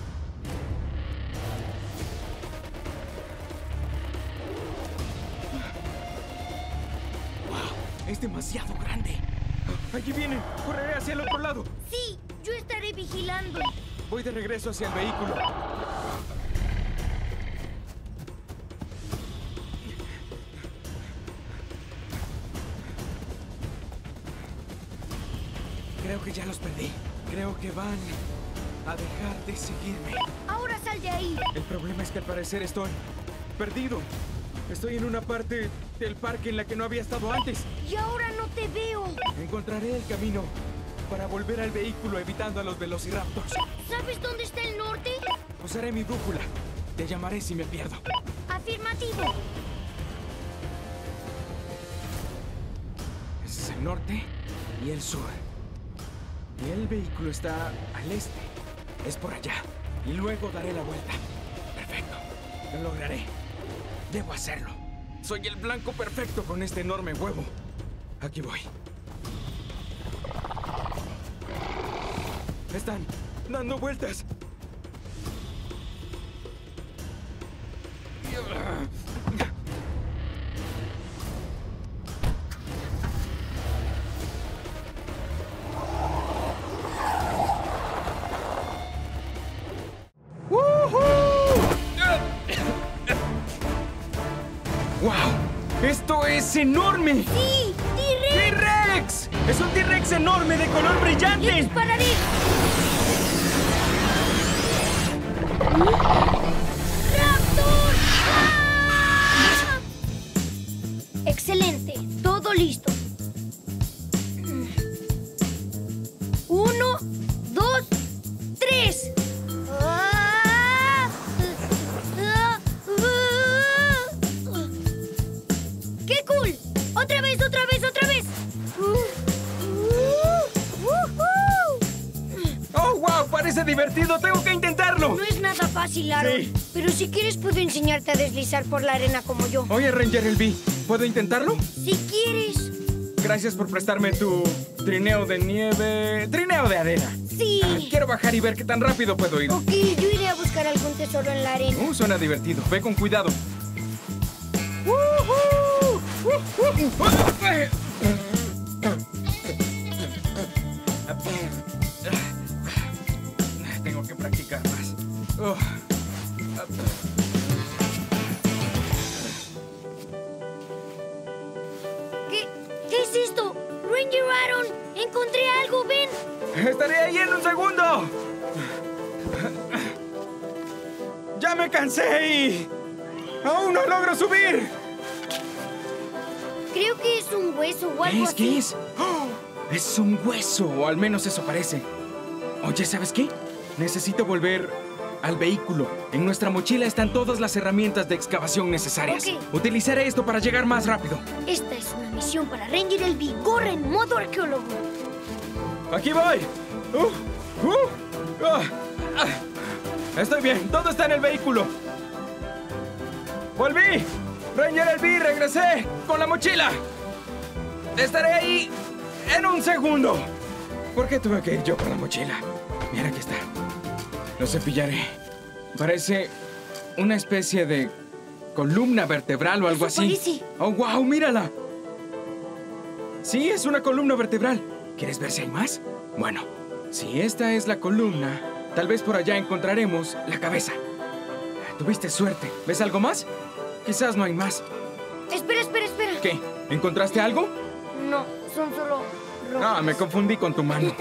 ¡Wow! Es demasiado grande. ¡Allí vienen! ¡Correré hacia el otro lado! Sí, yo estaré vigilando. Voy de regreso hacia el vehículo. Creo que ya los perdí. Creo que van a dejar de seguirme. Ahora sal de ahí. El problema es que al parecer estoy perdido. Estoy en una parte del parque en la que no había estado antes. Y ahora no te veo. Encontraré el camino para volver al vehículo evitando a los velociraptors. ¿Sabes dónde está el norte? Usaré mi brújula. Te llamaré si me pierdo. Afirmativo. Ese es el norte y el sur. Y el vehículo está al este. Es por allá. Y luego daré la vuelta. Perfecto. Lo lograré. Debo hacerlo. Soy el blanco perfecto con este enorme huevo. Aquí voy. Están dando vueltas. ¡Wow! ¡Esto es enorme! ¡Sí! ¡T-Rex! ¡T-Rex! ¡Es un T-Rex enorme de color brillante! ¡Le dispararé! ¡Raptor! ¡Ah! Excelente, todo listo. 1, 2, 3. ¡Qué cool! ¡Otra vez, otra vez, otra vez! ¡Oh, wow! Parece divertido. Tengo que intentarlo. No es nada fácil, Aaron. Sí. Pero si quieres puedo enseñarte a deslizar por la arena como yo. Oye, Ranger LB, ¿puedo intentarlo? Si quieres. Gracias por prestarme tu trineo de nieve... ¡Trineo de arena! Sí. Quiero bajar y ver qué tan rápido puedo ir. Ok, yo iré a buscar algún tesoro en la arena. Suena divertido. Ve con cuidado. Tengo que practicar más. ¿Qué es esto? Ranger Aaron, encontré algo, ven. Estaré ahí en un segundo. Ya me cansé y aún no logro subir. Creo que es un hueso o algo así. ¿Qué es? ¡Oh! Es un hueso, o al menos eso parece. Oye, ¿sabes qué? Necesito volver al vehículo. En nuestra mochila están todas las herramientas de excavación necesarias. Ok. Utilizaré esto para llegar más rápido. Esta es una misión para Ranger LB. Corre en modo arqueólogo. ¡Aquí voy! Estoy bien, todo está en el vehículo. ¡Volví! ¡Ranger LB, regresé! ¡Con la mochila! Estaré ahí en un segundo. ¿Por qué tuve que ir yo con la mochila? Mira, aquí está. Lo cepillaré. Parece una especie de columna vertebral o algo así. Parece. ¡Oh, wow! ¡Mírala! Sí, es una columna vertebral. ¿Quieres ver si hay más? Bueno, si esta es la columna, tal vez por allá encontraremos la cabeza. Tuviste suerte. ¿Ves algo más? Quizás no hay más. Espera. ¿Qué? ¿Encontraste algo? No, son solo rocas. Ah, me confundí con tu mano.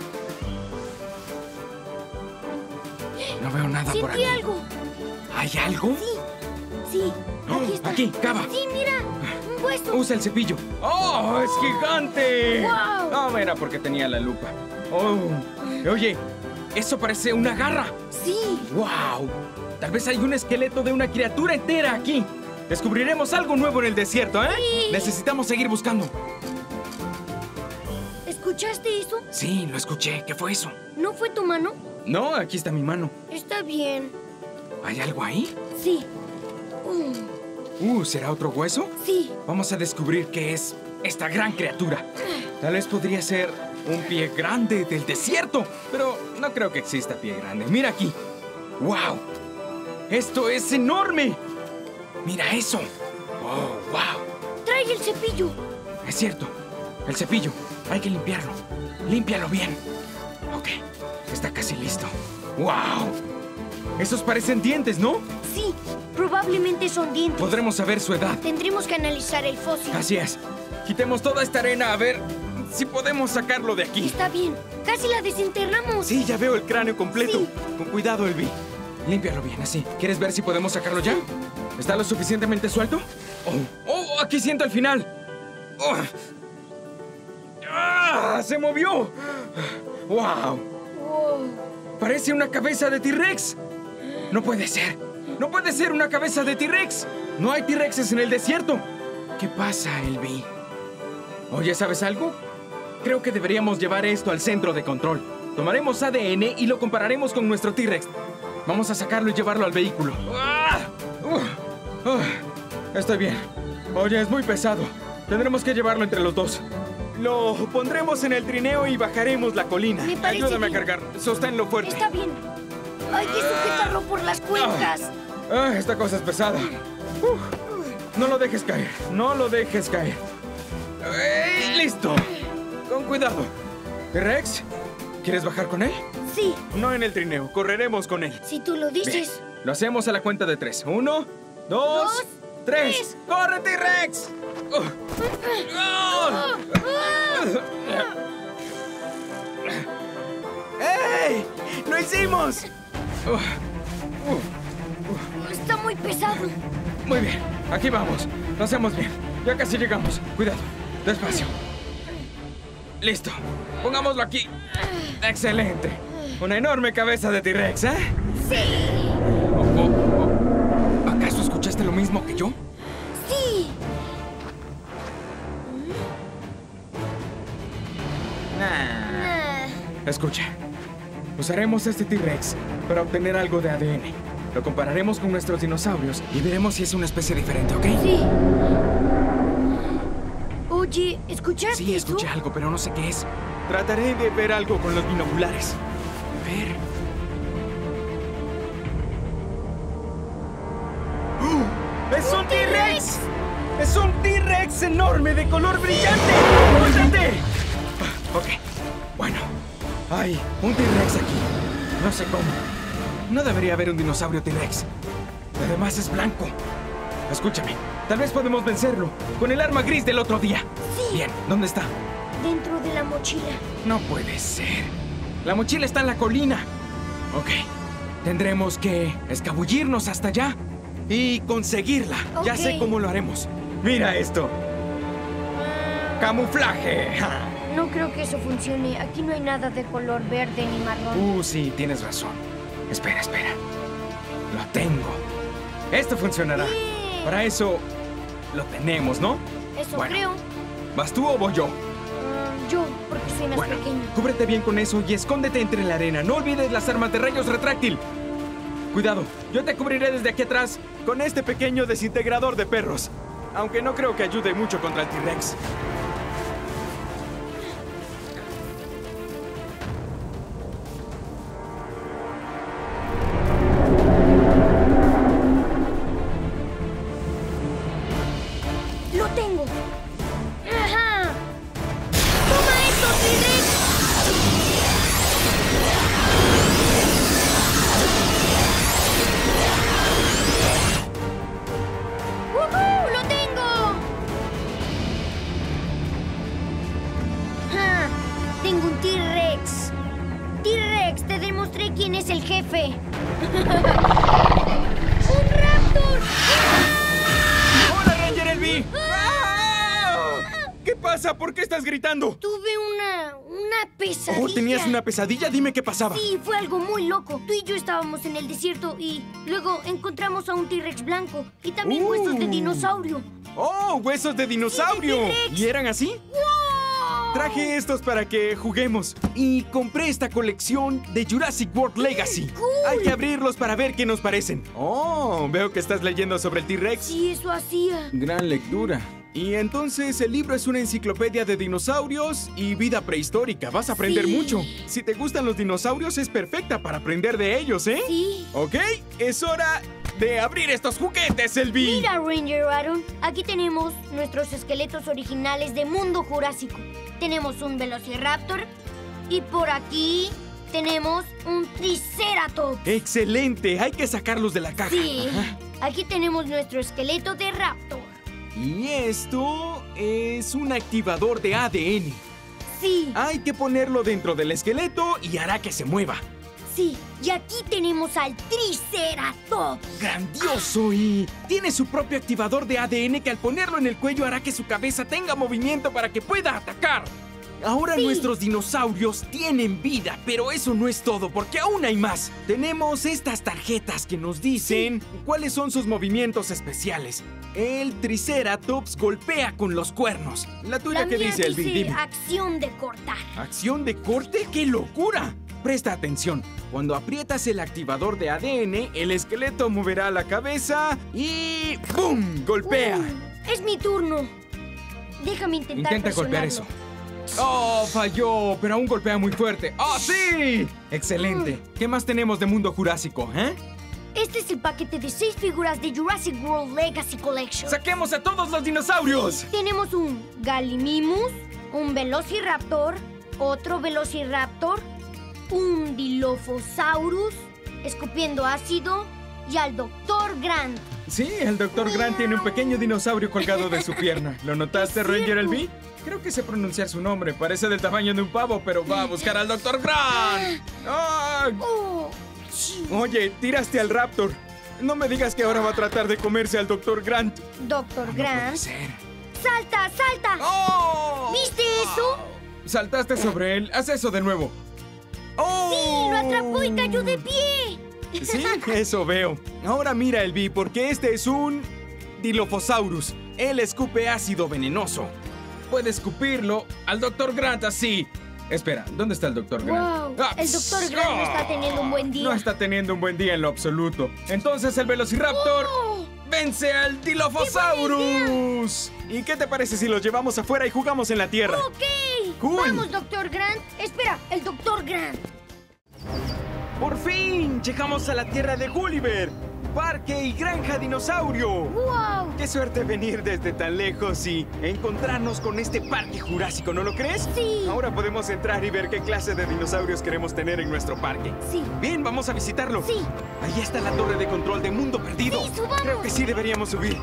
No veo nada por aquí. Sentí algo. ¿Hay algo? Sí, aquí está. Aquí, cava. Sí, mira, un hueso. Usa el cepillo. ¡Oh, es gigante! ¡Wow! No, era porque tenía la lupa. Oh, oye, eso parece una garra. Sí. ¡Wow! Tal vez hay un esqueleto de una criatura entera aquí. Descubriremos algo nuevo en el desierto, ¿eh? Sí. Necesitamos seguir buscando. ¿Escuchaste eso? Sí, lo escuché. ¿Qué fue eso? ¿No fue tu mano? No, aquí está mi mano. Está bien. ¿Hay algo ahí? Sí. ¿Será otro hueso? Sí. Vamos a descubrir qué es esta gran criatura. Tal vez podría ser un pie grande del desierto, pero no creo que exista pie grande. Mira aquí. ¡Wow! ¡Esto es enorme! ¡Mira eso! ¡Oh, wow! Trae el cepillo. Es cierto. El cepillo. Hay que limpiarlo. Límpialo bien. Ok. Está casi listo. ¡Wow! Esos parecen dientes, ¿no? Sí, probablemente son dientes. Podremos saber su edad. Tendremos que analizar el fósil. Así es. Quitemos toda esta arena a ver si podemos sacarlo de aquí. Está bien. Casi la desenterramos. Sí, ya veo el cráneo completo. Sí. Con cuidado, Elvi. Límpialo bien, así. ¿Quieres ver si podemos sacarlo ya? ¿Está lo suficientemente suelto? ¡Oh! ¡Aquí siento el final! ¡Oh! ¡Ah! ¡Se movió! ¡Wow! Parece una cabeza de T-Rex. No puede ser. No puede ser una cabeza de T-Rex. No hay T-Rexes en el desierto. ¿Qué pasa, Elvi? Oye, ¿sabes algo? Creo que deberíamos llevar esto al centro de control. Tomaremos ADN y lo compararemos con nuestro T-Rex. Vamos a sacarlo y llevarlo al vehículo. Estoy bien. Oye, es muy pesado. Tendremos que llevarlo entre los dos. Lo pondremos en el trineo y bajaremos la colina. Me parece Ayúdame bien. a cargar. Sosténlo fuerte. Está bien. Hay que sujetarlo por las cuencas. Esta cosa es pesada. No lo dejes caer. No lo dejes caer. ¡Listo! Con cuidado. ¿Rex? ¿Quieres bajar con él? Sí. No en el trineo. Correremos con él. Si tú lo dices. Bien. Lo hacemos a la cuenta de 3. 1, 2, 3. ¡Corre, T-Rex! ¡Ey! ¡Lo hicimos! Está muy pesado. Muy bien, aquí vamos. Lo hacemos bien. Ya casi llegamos. Cuidado, despacio. Listo. Pongámoslo aquí. Excelente. Una enorme cabeza de T-Rex, ¿eh? ¡Sí! ¿Acaso escuchaste lo mismo que yo? ¡Sí! Escucha. Usaremos este T-Rex para obtener algo de ADN. Lo compararemos con nuestros dinosaurios y veremos si es una especie diferente, ¿ok? Sí. Oye, ¿escuchaste Sí, escuché eso? algo, pero no sé qué es. Trataré de ver algo con los binoculares. A ver. ¡Es un T-Rex! ¡Es un T-Rex enorme de color brillante! ¡Brillante! Ok, bueno. Hay un T-Rex aquí. No sé cómo. No debería haber un dinosaurio T-Rex. Además es blanco. Escúchame, tal vez podemos vencerlo con el arma gris del otro día. Sí. Bien, ¿dónde está? Dentro de la mochila. No puede ser. La mochila está en la colina. Ok. Tendremos que escabullirnos hasta allá y conseguirla. Ya sé cómo lo haremos. Mira esto. ¡Camuflaje! ¡Ja! No creo que eso funcione. Aquí no hay nada de color verde ni marrón. Sí, tienes razón. Espera, espera. Lo tengo. Esto funcionará. Para eso lo tenemos, ¿no? Eso Bueno. creo. ¿Vas tú o voy yo? Yo, porque soy más Bueno, pequeño. cúbrete bien con eso y escóndete entre la arena. No olvides las armas de rayos retráctil. Cuidado, yo te cubriré desde aquí atrás con este pequeño desintegrador de perros. Aunque no creo que ayude mucho contra el T-Rex. ¡Lo tengo! ¡Ajá! ¡Toma esto, T-Rex! ¡Woohoo! ¡Lo tengo! ¡Ja! Tengo un T-Rex. T-Rex, te demostré quién es el jefe. ¡Un Raptor! ¡Hola, Ranger Elby! ¿Qué pasa? ¿Por qué estás gritando? Tuve una pesadilla. Oh, ¿tenías una pesadilla? Dime qué pasaba. Sí, fue algo muy loco. Tú y yo estábamos en el desierto y luego encontramos a un T-Rex blanco y también huesos de dinosaurio. ¡Oh, huesos de dinosaurio! Sí, de T-Rex. ¿Y eran así? ¡Wow! Traje estos para que juguemos. Y compré esta colección de Jurassic World Legacy. ¡Cool! Hay que abrirlos para ver qué nos parecen. Oh, veo que estás leyendo sobre el T-Rex. Sí, eso hacía. Gran lectura. Y entonces el libro es una enciclopedia de dinosaurios y vida prehistórica. Vas a aprender Sí. mucho. Si te gustan los dinosaurios, es perfecta para aprender de ellos, ¿eh? Sí. Ok, es hora de abrir estos juguetes, Elby. Mira, Ranger Aaron, aquí tenemos nuestros esqueletos originales de Mundo Jurásico. Tenemos un Velociraptor y por aquí tenemos un Triceratops. Excelente, hay que sacarlos de la caja. Sí. Ajá. Aquí tenemos nuestro esqueleto de Raptor. Y esto es un activador de ADN. Sí, Hay que ponerlo dentro del esqueleto y hará que se mueva. sí. Y aquí tenemos al Triceratops. ¡Grandioso! Y tiene su propio activador de ADN que al ponerlo en el cuello hará que su cabeza tenga movimiento para que pueda atacar. Ahora Sí. nuestros dinosaurios tienen vida, pero eso no es todo, porque aún hay más. Tenemos estas tarjetas que nos dicen cuáles son sus movimientos especiales. El Triceratops golpea con los cuernos. La tuya, La ¿qué mía dice, Elby? Dime. acción de cortar. ¿Acción de corte? ¡Qué locura! Presta atención. Cuando aprietas el activador de ADN, el esqueleto moverá la cabeza y ¡bum! ¡Golpea! Es mi turno. Déjame intentar Intenta golpear eso. presionarlo. ¡Oh, falló! Pero aún golpea muy fuerte. ¡Oh, sí! ¡Excelente! ¿Qué más tenemos de Mundo Jurásico, eh? Este es el paquete de 6 figuras de Jurassic World Legacy Collection. ¡Saquemos a todos los dinosaurios! Tenemos un Gallimimus, un Velociraptor, otro Velociraptor, un Dilophosaurus, escupiendo ácido, y al Dr. Grant. Sí, el Dr. Grant tiene un pequeño dinosaurio colgado de su pierna. ¿Lo notaste, Ranger Elby? Creo que sé pronunciar su nombre. Parece del tamaño de un pavo, pero va a buscar al Dr. Grant. ¡Ah! ¡Oh! Oye, tiraste al Raptor. No me digas que ahora va a tratar de comerse al Dr. Grant. Dr. Grant. Ser. ¡Salta, salta! ¡Oh! ¿Viste eso? Saltaste sobre él. Haz eso de nuevo. ¡Oh! ¡Sí! ¡Lo atrapó y cayó de pie! Sí, eso veo. Ahora mira, Elvi, porque este es un Dilophosaurus. Él escupe ácido venenoso. Puede escupirlo al Dr. Grant así. Espera, ¿dónde está el Dr. Grant? ¡Wow! El Dr. Grant no está teniendo un buen día. No está teniendo un buen día en lo absoluto. Entonces el Velociraptor vence al Dilophosaurus. ¿Y qué te parece si los llevamos afuera y jugamos en la tierra? ¡Ok! Cool. ¡Vamos, Dr. Grant! Espera, el Dr. Grant. ¡Por fin! Llegamos a la tierra de Gulliver. Parque y granja dinosaurio. ¡Wow! ¡Qué suerte venir desde tan lejos y encontrarnos con este parque jurásico! ¿No lo crees? Sí. Ahora podemos entrar y ver qué clase de dinosaurios queremos tener en nuestro parque. Sí. Bien, vamos a visitarlo. Sí. Ahí está la torre de control de Mundo Perdido. Sí, subamos. Creo que sí deberíamos subir.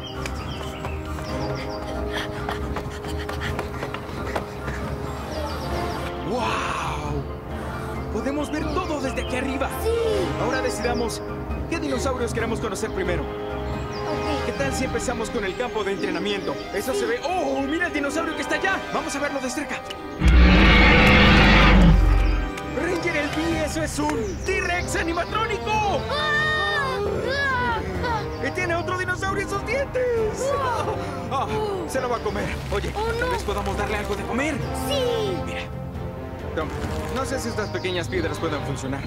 ¡Wow! Podemos ver todo desde aquí arriba. Sí. Ahora decidamos qué dinosaurios queremos conocer primero. ¿Qué tal si empezamos con el campo de entrenamiento? Eso se ve... ¡Oh! ¡Mira el dinosaurio que está allá! Vamos a verlo de cerca. ¡Ranger Elvi! ¡Eso es un T-Rex animatrónico! ¡Y tiene otro dinosaurio en sus dientes! ¡Se lo va a comer! Oye, tal vez podamos darle algo de comer. ¡Sí! Mira. Toma. No sé si estas pequeñas piedras puedan funcionar.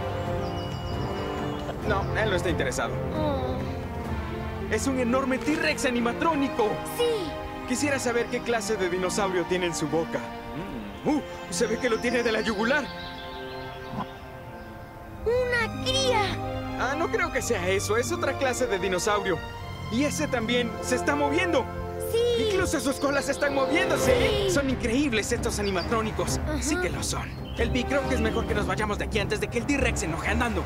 No, él no está interesado. Es un enorme T-Rex animatrónico. Sí. Quisiera saber qué clase de dinosaurio tiene en su boca. Se ve que lo tiene de la yugular. ¡Una cría! Ah, no creo que sea eso. Es otra clase de dinosaurio. Y ese también se está moviendo. Sí. Incluso sus colas están moviéndose. Sí. Son increíbles estos animatrónicos. Sí que lo son. Elvi, creo que es mejor que nos vayamos de aquí antes de que el T-Rex se enoje andando.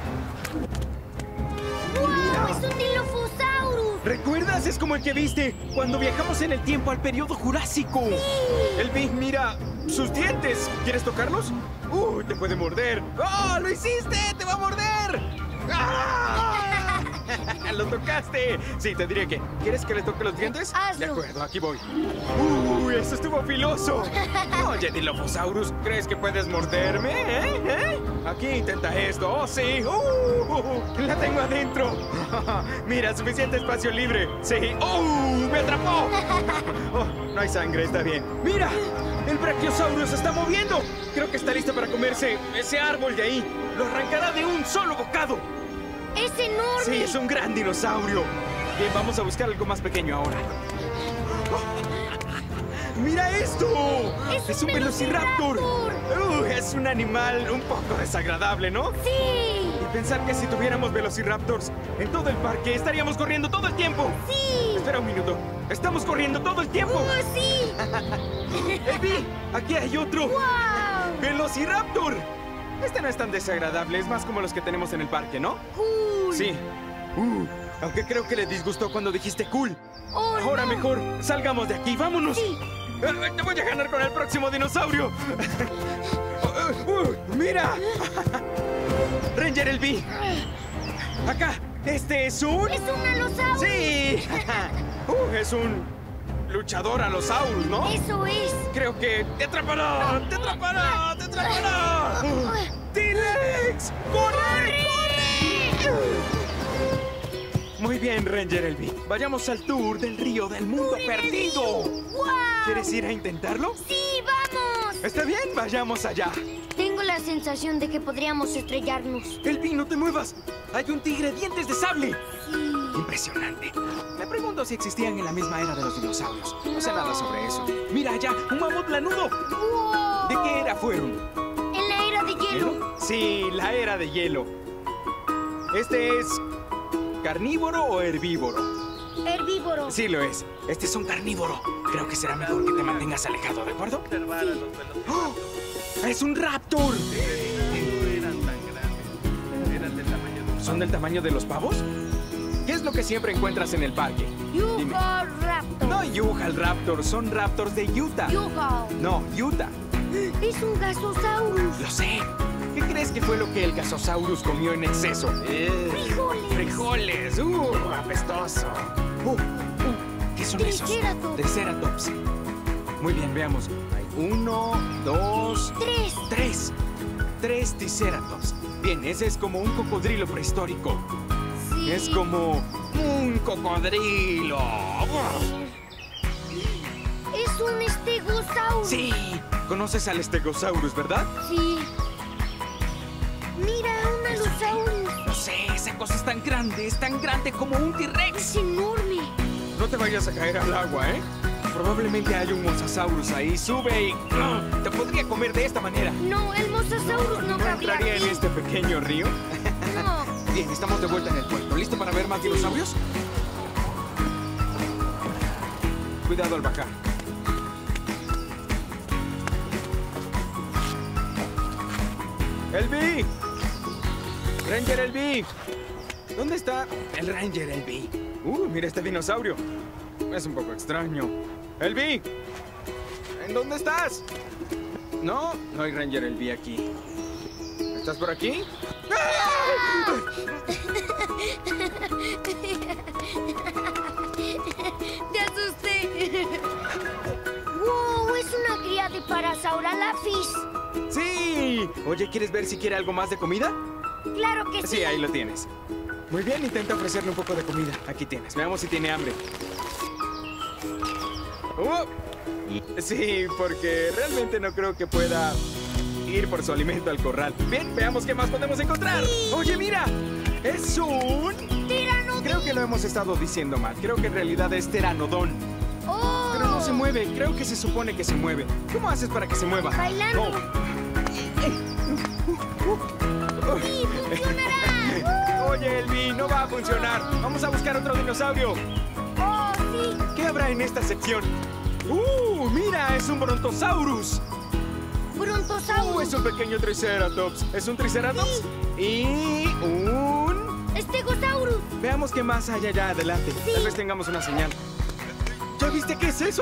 ¡Wow! ¡Es un Dilophosaurus! ¿Recuerdas? Es como el que viste cuando viajamos en el tiempo al periodo Jurásico. Sí. Elvi, mira sus dientes. ¿Quieres tocarlos? Te puede morder. ¡Oh, lo hiciste! ¡Te va a morder! ¡Ah! ¡Lo tocaste! Sí, te diré que... ¿Quieres que le toque los dientes? Hazlo. De acuerdo, aquí voy. ¡Eso estuvo filoso! Oye, Dilophosaurus, ¿crees que puedes morderme? Aquí intenta esto. ¡Oh, sí! ¡La tengo adentro! Mira, suficiente espacio libre. Sí. ¡Me atrapó! No hay sangre, está bien. ¡Mira! ¡El Brachiosaurus se está moviendo! Creo que está listo para comerse ese árbol de ahí. Lo arrancará de un solo bocado. ¡Es enorme! Sí, es un gran dinosaurio. Bien, vamos a buscar algo más pequeño ahora. ¡Mira esto! ¡Es un Velociraptor! Es un animal un poco desagradable, ¿no? ¡Sí! Y pensar que si tuviéramos Velociraptors en todo el parque estaríamos corriendo todo el tiempo. ¡Sí! Espera un minuto. ¡Estamos corriendo todo el tiempo! ¡Sí! ¡Elvi! ¡Aquí hay otro! ¡Wow! ¡Velociraptor! Este no es tan desagradable, es más como los que tenemos en el parque, ¿no? ¡Cool! Sí. Aunque creo que le disgustó cuando dijiste cool. Oh, Ahora no. mejor, salgamos de aquí, vámonos. Sí. Te voy a ganar con el próximo dinosaurio. ¡Mira! Ranger Elvi. Acá, este es un... ¡Es un Allosaurus! ¡Sí! Es un luchador Allosaurus, ¿no? ¡Eso es! Creo que te atrapará, te atrapará, te atrapará. ¡T-Rex! ¡Corre, corre! Muy bien, Ranger Elvi. Vayamos al tour del río del mundo perdido. ¡Wow! ¿Quieres ir a intentarlo? ¡Sí, vamos! Está bien, vayamos allá. Tengo la sensación de que podríamos estrellarnos. Elvi, no te muevas. Hay un tigre dientes de sable. Sí. Impresionante. Me pregunto si existían en la misma era de los dinosaurios. No sé nada sobre eso. Mira allá, un mamut lanudo. ¡Wow! ¿De qué era fueron? En la era de hielo. Sí, la era de hielo. ¿Este es carnívoro o herbívoro? Herbívoro. Sí lo es. Este es un carnívoro. Creo que será mejor que te mantengas alejado, ¿de acuerdo? ¡Oh! ¡Es un raptor! ¿Son del tamaño de los pavos? ¿Qué es lo que siempre encuentras en el parque? Yuhal Raptor. No Yuhal Raptor, son raptors de Utah. Yuhal. No, Utah. Es un Gasosaurus. Lo sé. ¿Qué crees que fue lo que el Gasosaurus comió en exceso? ¡Frijoles! ¡Frijoles! ¡Apestoso! ¿Qué son esos? Triceratops. Triceratops. Muy bien, veamos. Hay 1, 2... 3. 3 Triceratops. Bien, ese es como un cocodrilo prehistórico. Sí. Es como un cocodrilo. Es un Stegosaurus. Sí. ¿Conoces al Stegosaurus, verdad? Sí. Mira, un Allosaurus. No sé, esa cosa es tan grande como un T-Rex. Es enorme. No te vayas a caer al agua, ¿eh? Probablemente hay un Mosasaurus ahí. Sube y te podría comer de esta manera. No, el Mosasaurus no cabría entraría aquí. en este pequeño río? No. Bien, estamos de vuelta en el puerto. ¿Listo para ver más dinosaurios? Cuidado al bajar. ¡Elby! ¡Ranger Elby! ¿Dónde está el Ranger Elby? Mira este dinosaurio. Es un poco extraño. ¡Elby! ¿En dónde estás? No hay Ranger Elby aquí. ¿Estás por aquí? Te asusté. ¡Wow! Es una cría de Parasaurolophus. ¡Sí! Oye, ¿quieres ver si quiere algo más de comida? Claro que sí. Sí, ahí lo tienes. Muy bien, intenta ofrecerle un poco de comida. Aquí tienes. Veamos si tiene hambre. Sí, porque realmente no creo que pueda ir por su alimento al corral. Bien, veamos qué más podemos encontrar. Sí. Oye, mira. Es un... Pteranodon. Creo que lo hemos estado diciendo mal. Creo que en realidad es pteranodón. Oh. Pero no se mueve. Creo que se supone que se mueve. ¿Cómo haces para que se mueva? Bailando. Sí, funcionará. Oye, Elby, no va a funcionar. Vamos a buscar otro dinosaurio. Oh, sí. ¿Qué habrá en esta sección? ¡Mira! ¡Es un Brontosaurus! Brontosaurus. Es un pequeño Triceratops. ¿Es un Triceratops? Sí. Y un... Stegosaurus. Veamos qué más hay allá adelante. Sí. Tal vez tengamos una señal. ¿Ya viste qué es eso?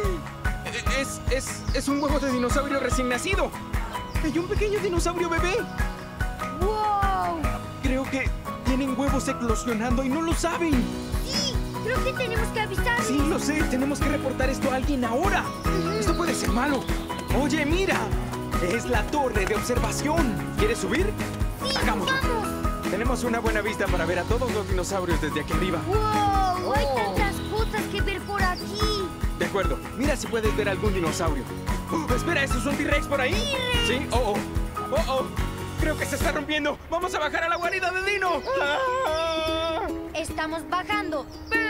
Es un huevo de dinosaurio recién nacido. Hay un pequeño dinosaurio bebé. ¡Wow! Creo que tienen huevos eclosionando y no lo saben. Sí, creo que tenemos que avisar. Sí, lo sé. Tenemos que reportar esto a alguien ahora. Esto puede ser malo. Oye, mira. Es la torre de observación. ¿Quieres subir? Sí, Hagámoslo. vamos. Tenemos una buena vista para ver a todos los dinosaurios desde aquí arriba. ¡Wow! Hay tantas cosas que ver por aquí. De acuerdo. Mira si puedes ver algún dinosaurio. Espera, ¿eso es un T-Rex por ahí? ¡T-Rex! Sí. Creo que se está rompiendo. Vamos a bajar a la guarida de Dino. Estamos bajando.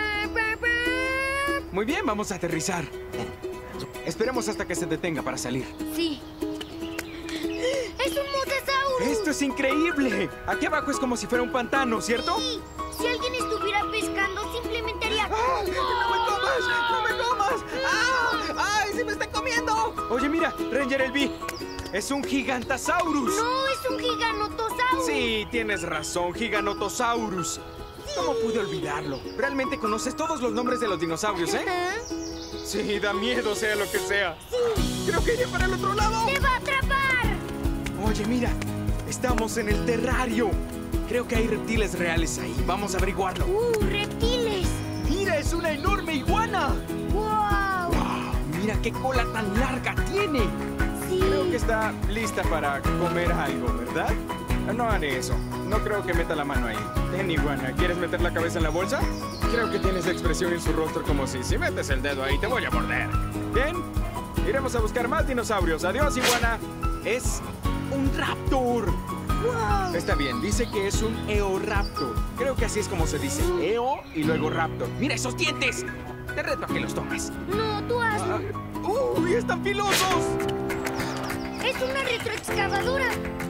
Muy bien, vamos a aterrizar. Esperemos hasta que se detenga para salir. Sí. ¡Es un Mosasaurus! ¡Esto es increíble! Aquí abajo es como si fuera un pantano, ¿cierto? Sí. Si alguien estuviera pescando, simplemente haría... ¡Ah! ¡No me comas! ¡No me comas! ¡Ah! ¡Ay, se me está comiendo! Oye, mira, Ranger Elby. Es un Gigantosaurus. No, es un Giganotosaurus. Sí, tienes razón, Giganotosaurus. ¿Cómo pude olvidarlo? Realmente conoces todos los nombres de los dinosaurios, ¿eh? Sí, da miedo, sea lo que sea. Sí. Creo que iré para el otro lado. ¡Te va a atrapar! Oye, mira, estamos en el terrario. Creo que hay reptiles reales ahí. Vamos a averiguarlo. ¡Reptiles! ¡Mira, es una enorme iguana! ¡Wow! ¡Wow! ¡Mira qué cola tan larga tiene! Sí. Creo que está lista para comer algo, ¿verdad? No haré eso. No creo que meta la mano ahí. Ten, iguana, ¿quieres meter la cabeza en la bolsa? Creo que tienes expresión en su rostro como si metes el dedo ahí te voy a morder. Bien, iremos a buscar más dinosaurios. Adiós, iguana. Es un raptor. ¡Wow! Está bien, dice que es un eoraptor. Creo que así es como se dice. Eo y luego raptor. ¡Mira esos dientes! Te reto a que los tomes. No, tú hazlo. ¡Uy, están filosos! ¡Es una retroexcavadora!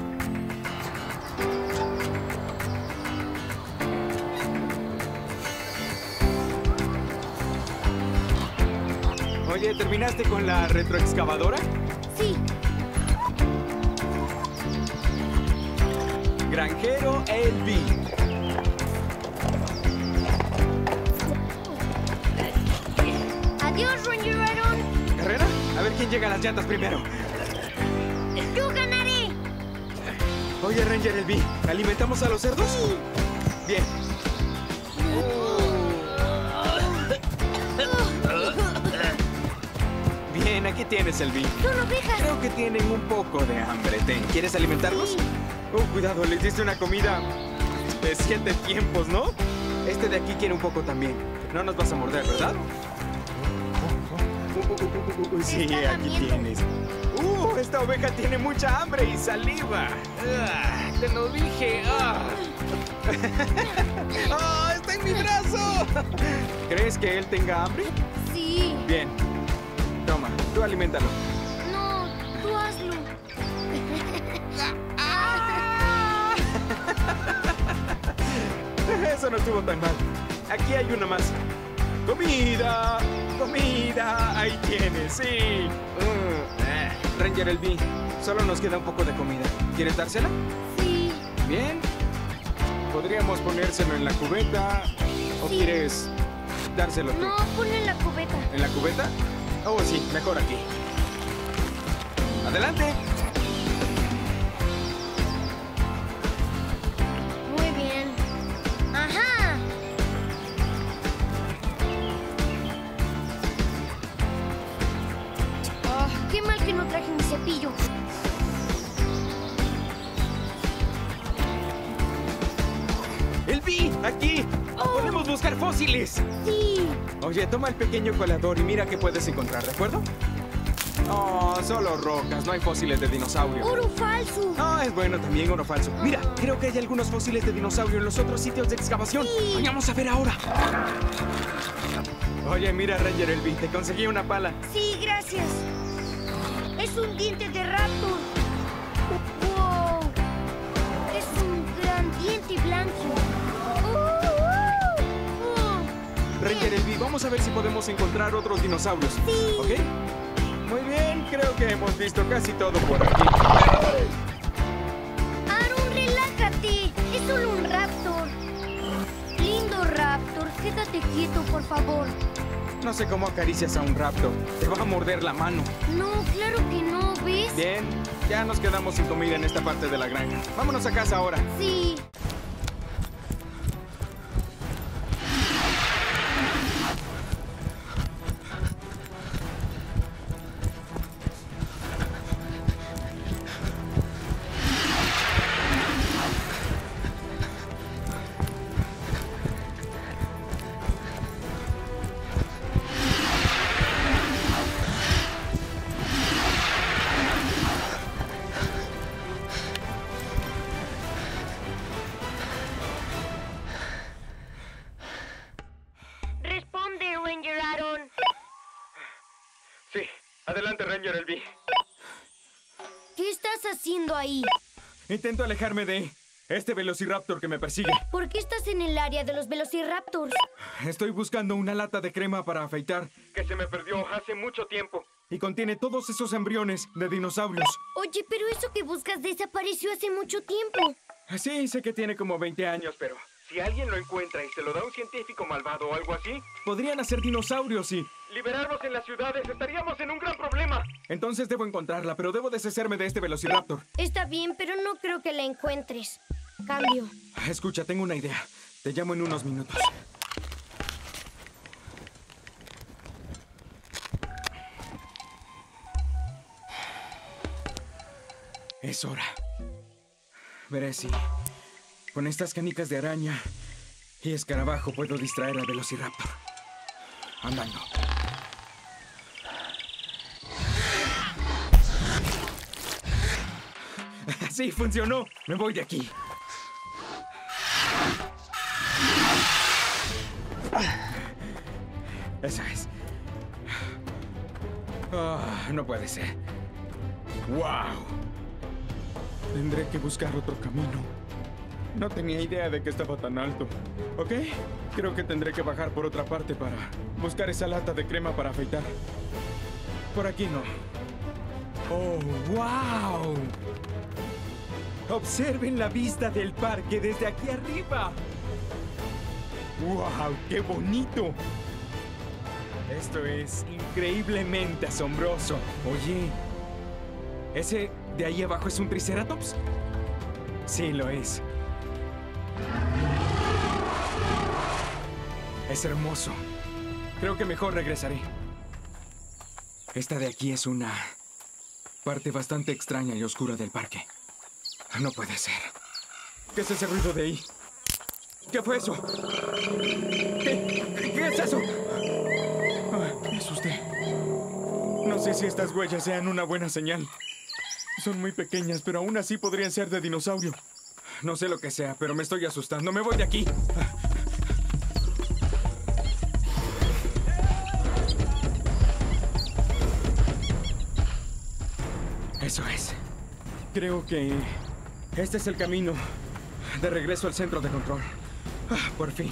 Oye, ¿terminaste con la retroexcavadora? Sí. Granjero Elby. Adiós, Ranger Iron. ¿Carrera? A ver quién llega a las llantas primero. ¡Yo ganaré! Oye, Ranger Elby, ¿alimentamos a los cerdos? Sí. Bien. Bien, aquí tienes, Elby. Son ovejas. Creo que tienen un poco de hambre. ¿Quieres alimentarlos? Sí. Cuidado, les diste una comida de 7 tiempos, ¿no? Este de aquí quiere un poco también. No nos vas a morder, ¿verdad? Sí, Está aquí lamiendo. tienes. Esta oveja tiene mucha hambre y saliva. Te lo dije. ¡Está en mi brazo! ¿Crees que él tenga hambre? Sí. Bien. Toma, tú aliméntalo. No, tú hazlo. Eso no estuvo tan mal. Aquí hay una más. ¡Comida! ¡Comida! Ahí tienes, sí. Ranger Elby, solo nos queda un poco de comida. ¿Quieres dársela? Sí. Bien. Podríamos ponérselo en la cubeta. ¿O Sí. quieres dárselo tú? No, ponlo en la cubeta. ¿En la cubeta? Oh, sí, mejor aquí. ¡Adelante! Muy bien. Ajá. Qué mal que no traje mi cepillo. ¡Elby! ¡Aquí! ¡Podemos buscar fósiles! Sí. Oye, toma el pequeño colador y mira qué puedes encontrar, ¿de acuerdo? Oh, solo rocas, no hay fósiles de dinosaurio. Oro falso. Ah, es bueno también oro falso. Mira, creo que hay algunos fósiles de dinosaurio en los otros sitios de excavación. Sí. Vayamos a ver ahora. Oye, mira, Ranger Elby, te conseguí una pala. Sí, gracias. Es un diente de raptor. ¡Wow! Es un gran diente blanco. Ranger Elby, vamos a ver si podemos encontrar otros dinosaurios. Sí. ¿Ok? Muy bien, creo que hemos visto casi todo por aquí. Aaron, relájate. Es solo un raptor. Lindo raptor, quédate quieto, por favor. No sé cómo acaricias a un raptor. Te va a morder la mano. No, claro que no, ¿ves? Bien, ya nos quedamos sin comida en esta parte de la granja. Vámonos a casa ahora. Sí. Responde, Ranger Aaron. Sí, adelante, Ranger Elby. ¿Qué estás haciendo ahí? Intento alejarme de este velociraptor que me persigue. ¿Por qué estás en el área de los velociraptors? Estoy buscando una lata de crema para afeitar Que se me perdió hace mucho tiempo. y contiene todos esos embriones de dinosaurios. Oye, pero eso que buscas desapareció hace mucho tiempo. Sí, sé que tiene como 20 años, pero Si alguien lo encuentra y se lo da a un científico malvado o algo así, podrían hacer dinosaurios y... liberarnos en las ciudades, estaríamos en un gran problema. Entonces debo encontrarla, pero debo deshacerme de este velociraptor. Está bien, pero no creo que la encuentres. Cambio. Escucha, tengo una idea. Te llamo en unos minutos. Es hora. Veré si con estas canicas de araña y escarabajo puedo distraer al velociraptor. Andando. Sí, funcionó. Me voy de aquí. Eso es. No puede ser. ¡Wow! Tendré que buscar otro camino. No tenía idea de que estaba tan alto. ¿Ok? Creo que tendré que bajar por otra parte para buscar esa lata de crema para afeitar. Por aquí no. ¡Oh, wow! Observen la vista del parque desde aquí arriba. ¡Wow! ¡Qué bonito! Esto es increíblemente asombroso. Oye, ¿ese de ahí abajo es un triceratops? Sí, lo es. Es hermoso. Creo que mejor regresaré. Esta de aquí es una parte bastante extraña y oscura del parque. No puede ser. ¿Qué es ese ruido de ahí? ¿Qué fue eso? ¿Qué es eso? Me asusté. No sé si estas huellas sean una buena señal. Son muy pequeñas, pero aún así podrían ser de dinosaurio. No sé lo que sea, pero me estoy asustando. ¡Me voy de aquí! Eso es. Creo que este es el camino de regreso al centro de control. Por fin.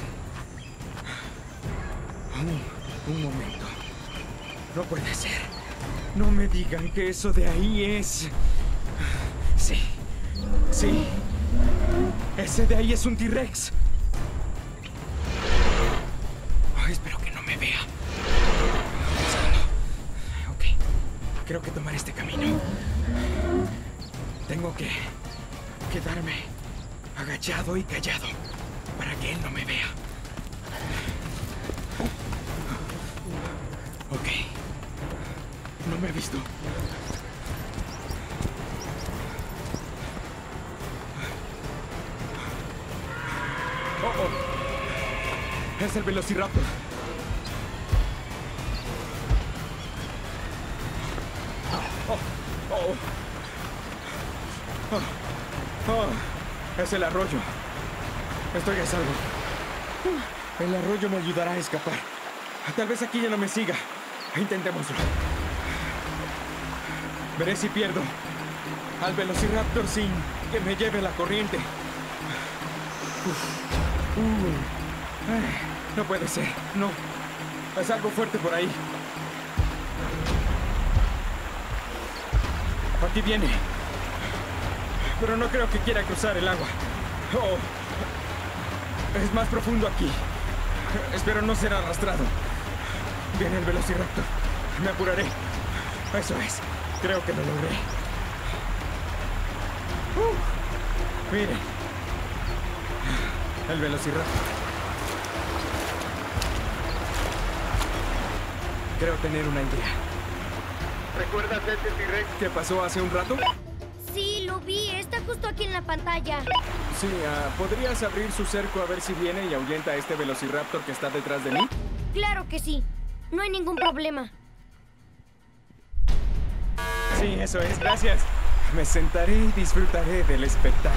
Un momento. No puede ser. No me digan que eso de ahí es... Sí. Sí. Ese de ahí es un T-Rex. Espero que no me vea. Ok. Creo que tomaré este camino. Tengo que quedarme agachado y callado para que él no me vea. Ok. No me ha visto. Oh. Es el Velociraptor. Es el arroyo. Estoy a salvo. El arroyo me ayudará a escapar. Tal vez aquí ya no me siga. Intentémoslo. Veré si pierdo al Velociraptor sin que me lleve la corriente. No puede ser. No. Es algo fuerte por ahí. Aquí viene. Pero no creo que quiera cruzar el agua. Oh. Es más profundo aquí. Espero no ser arrastrado. Viene el Velociraptor. Me apuraré. Eso es. Creo que lo logré. Miren. El Velociraptor. Creo tener una idea. ¿Recuerdas ese T-Rex? ¿Qué pasó hace un rato? Sí, lo vi. Está justo aquí en la pantalla. Sí, ¿podrías abrir su cerco a ver si viene y ahuyenta a este Velociraptor que está detrás de mí? Claro que sí. No hay ningún problema. Sí, eso es. Gracias. Me sentaré y disfrutaré del espectáculo.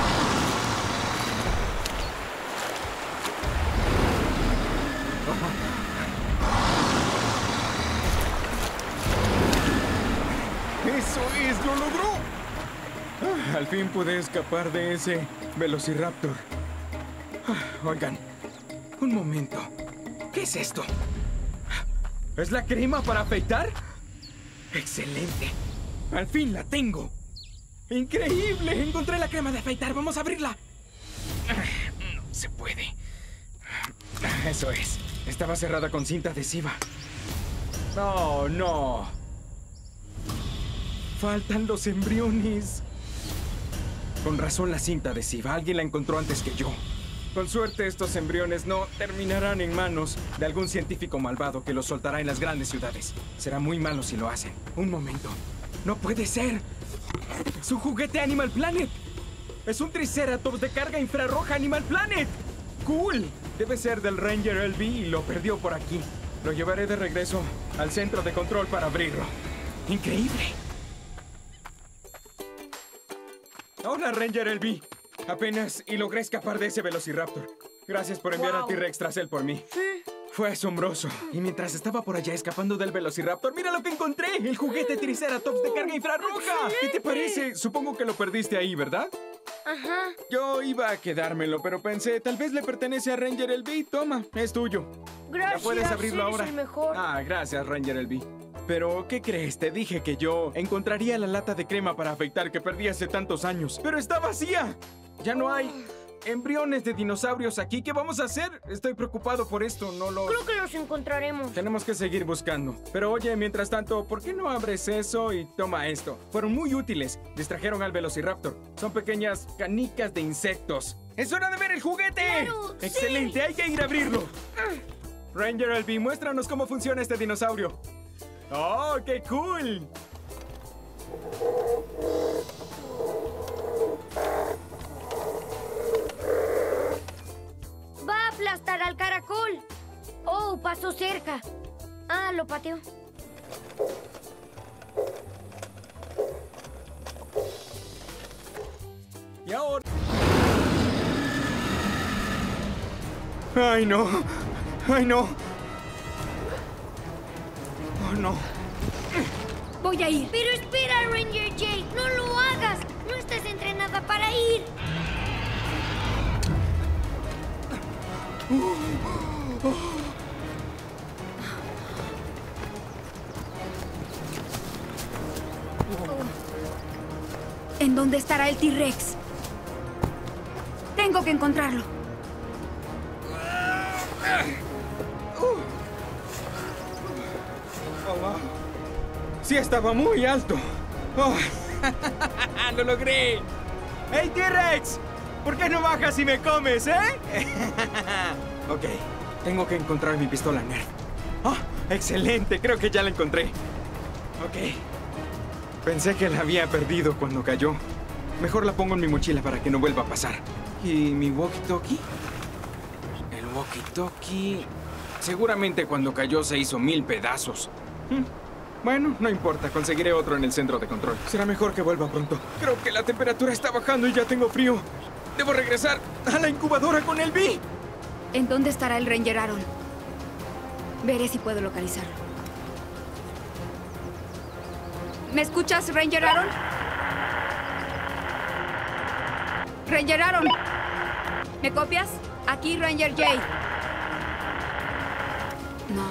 ¡Eso es! ¡Lo logró! Al fin pude escapar de ese Velociraptor. Oigan, un momento. ¿Qué es esto? ¿Es la crema para afeitar? ¡Excelente! ¡Al fin la tengo! ¡Increíble! Encontré la crema de afeitar. ¡Vamos a abrirla! No se puede. Eso es. Estaba cerrada con cinta adhesiva. ¡Oh, no! Faltan los embriones. Con razón la cinta adhesiva. Alguien la encontró antes que yo. Con suerte estos embriones no terminarán en manos de algún científico malvado que los soltará en las grandes ciudades. Será muy malo si lo hacen. Un momento. ¡No puede ser! ¡Es un juguete Animal Planet! ¡Es un Triceratops de carga infrarroja Animal Planet! ¡Cool! Debe ser del Ranger LB y lo perdió por aquí. Lo llevaré de regreso al centro de control para abrirlo. ¡Increíble! Hola, Ranger LB. Apenas y logré escapar de ese Velociraptor. Gracias por enviar al T-Rex tras él por mí. Fue asombroso. Y mientras estaba por allá escapando del Velociraptor, ¡mira lo que encontré! ¡El juguete Triceratops de carga infrarroja! ¿Qué te parece? Supongo que lo perdiste ahí, ¿verdad? Ajá. Yo iba a quedármelo, pero pensé, tal vez le pertenece a Ranger LB. Toma, es tuyo. Gracias. Ya puedes abrirlo eres ahora. el mejor. Gracias, Ranger LB. Pero, ¿qué crees? Te dije que yo encontraría la lata de crema para afeitar que perdí hace tantos años. ¡Pero está vacía! Ya no hay embriones de dinosaurios aquí. ¿Qué vamos a hacer? Estoy preocupado por esto, no los... Creo que los encontraremos. Tenemos que seguir buscando. Pero oye, mientras tanto, ¿por qué no abres eso y toma esto? Fueron muy útiles. Distrajeron al Velociraptor. Son pequeñas canicas de insectos. ¡Es hora de ver el juguete! ¡Claro! ¡Excelente! ¡Sí! Hay que ir a abrirlo. Ranger Albi, muéstranos cómo funciona este dinosaurio. ¡Oh, qué cool! Va a aplastar al caracol. Oh, pasó cerca. Ah, lo pateó. Y ahora... ¡Ay, no! ¡Ay, no! ¡Oh, no! Voy a ir. Pero espera, Ranger Jay. No lo hagas. No estás entrenada para ir. ¿En dónde estará el T-Rex? Tengo que encontrarlo. Oh, wow. Sí, estaba muy alto. Oh. ¡Lo logré! ¡Hey, T-Rex! ¿Por qué no bajas y me comes, Ok, tengo que encontrar mi pistola Nerf. ¡Oh, excelente! Creo que ya la encontré. Ok. Pensé que la había perdido cuando cayó. Mejor la pongo en mi mochila para que no vuelva a pasar. ¿Y mi walkie-talkie? El walkie-talkie... Seguramente cuando cayó se hizo 1000 pedazos. Bueno, no importa. Conseguiré otro en el centro de control. Será mejor que vuelva pronto. Creo que la temperatura está bajando y ya tengo frío. Debo regresar a la incubadora con el Bee. ¿En dónde estará el Ranger Aaron? Veré si puedo localizarlo. ¿Me escuchas, Ranger Aaron? ¡Ranger Aaron! ¿Me copias? Aquí, Ranger Jay. No.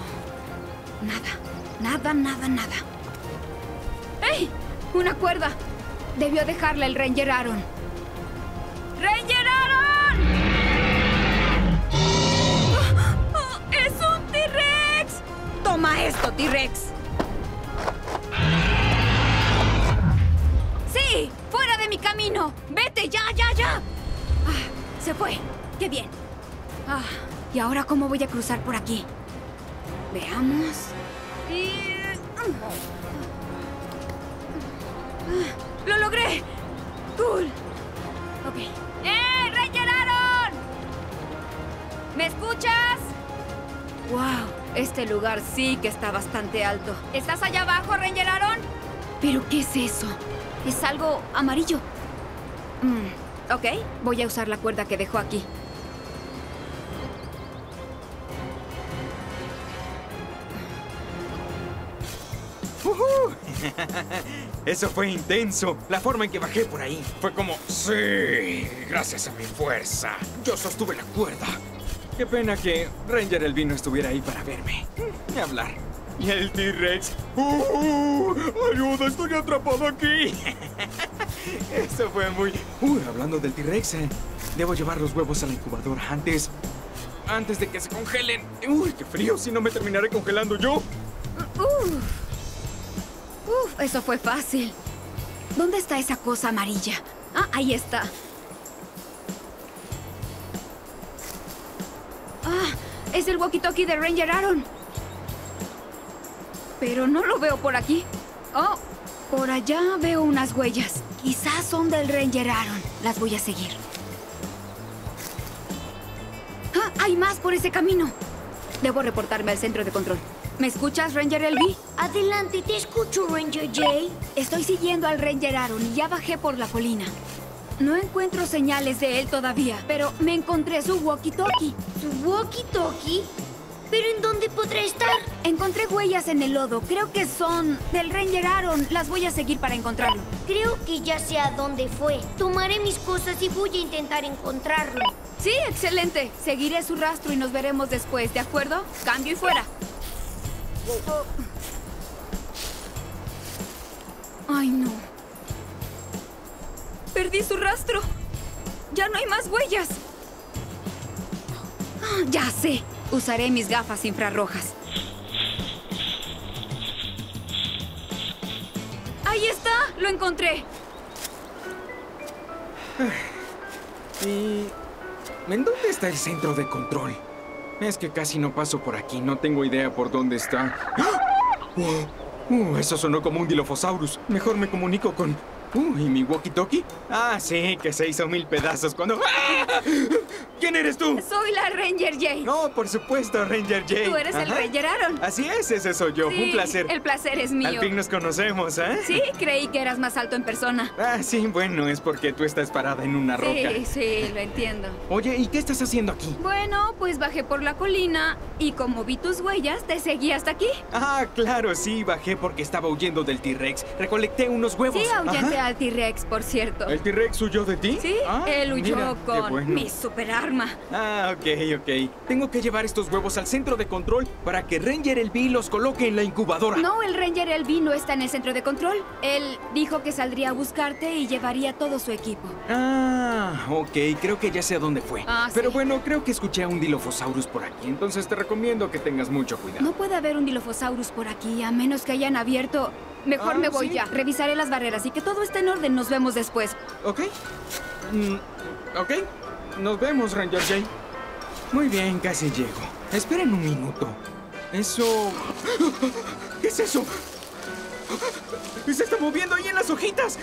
Nada. ¡Ey! ¡Una cuerda! Debió dejarla el Ranger Aaron. ¡Ranger Aaron! ¡Oh, ¡es un T-Rex! ¡Toma esto, T-Rex! ¡Sí! ¡Fuera de mi camino! ¡Vete, ya! Se fue. ¡Qué bien! ¿Y ahora cómo voy a cruzar por aquí? Veamos. ¡Lo logré! ¡Cool! Ok. ¡Ranger Aaron! ¿Me escuchas? ¡Wow! Este lugar sí que está bastante alto. ¿Estás allá abajo, Ranger Aaron? ¿Pero qué es eso? Es algo amarillo. Ok, voy a usar la cuerda que dejó aquí. Eso fue intenso. La forma en que bajé por ahí fue como... Sí, gracias a mi fuerza. Yo sostuve la cuerda. Qué pena que Ranger Elvin no estuviera ahí para verme. Ni hablar. Y el T-Rex... ¡Ayuda! ¡Estoy atrapado aquí! Eso fue muy... hablando del T-Rex, debo llevar los huevos a la incubadora antes de que se congelen. ¡Qué frío! Si no me terminaré congelando yo. Eso fue fácil. ¿Dónde está esa cosa amarilla? Ah, ahí está. Es el walkie-talkie de Ranger Aaron. Pero no lo veo por aquí. Oh, por allá veo unas huellas. Quizás son del Ranger Aaron. Las voy a seguir. Hay más por ese camino. Debo reportarme al centro de control. ¿Me escuchas, Ranger Elby? Adelante, te escucho, Ranger Jay. Estoy siguiendo al Ranger Aaron y ya bajé por la colina. No encuentro señales de él todavía, pero me encontré su walkie-talkie. ¿Su walkie-talkie? ¿Pero en dónde podrá estar? Encontré huellas en el lodo. Creo que son del Ranger Aaron. Las voy a seguir para encontrarlo. Creo que ya sé a dónde fue. Tomaré mis cosas y voy a intentar encontrarlo. Sí, excelente. Seguiré su rastro y nos veremos después, ¿de acuerdo? Cambio y fuera. Ay, no. Perdí su rastro. Ya no hay más huellas. Ya sé. Usaré mis gafas infrarrojas. ¡Ahí está! ¡Lo encontré! ¿Y en dónde está el centro de control? Es que casi no paso por aquí. No tengo idea por dónde está. Eso sonó como un Dilophosaurus. Mejor me comunico con... ¿y mi walkie-talkie? Ah, sí, que se hizo 1000 pedazos cuando... ¡Ah! ¿Quién eres tú? Soy la Ranger Jay. No, por supuesto, Ranger Jay. Tú eres el Ranger Aaron. Así es, ese soy yo. Sí, un placer. El placer es mío. Al fin nos conocemos, ¿eh? Sí, creí que eras más alto en persona. Ah, sí, bueno, es porque tú estás parada en una roca. Sí, lo entiendo. Oye, ¿y qué estás haciendo aquí? Bueno, pues bajé por la colina y como vi tus huellas, te seguí hasta aquí. Ah, claro, sí, bajé porque estaba huyendo del T-Rex. Recolecté unos huevos. Sí, ahuyenté al T-Rex, por cierto. ¿El T-Rex huyó de ti? Sí, él huyó mira, con mi superarma. Ah, ok. Tengo que llevar estos huevos al centro de control para que Ranger LB los coloque en la incubadora. No, el Ranger LB no está en el centro de control. Él dijo que saldría a buscarte y llevaría todo su equipo. Ah, ok, creo que ya sé a dónde fue. Ah, pero sí. bueno, creo que escuché a un Dilophosaurus por aquí, entonces te recomiendo que tengas mucho cuidado. No puede haber un Dilophosaurus por aquí, a menos que hayan abierto... Mejor me voy ¿sí? ya. Revisaré las barreras y que todo esté en orden. Nos vemos después. Ok. Ok. Nos vemos, Ranger Jay. Muy bien, casi llego. Esperen un minuto. Eso... ¿Qué es eso? ¡Se está moviendo ahí en las hojitas!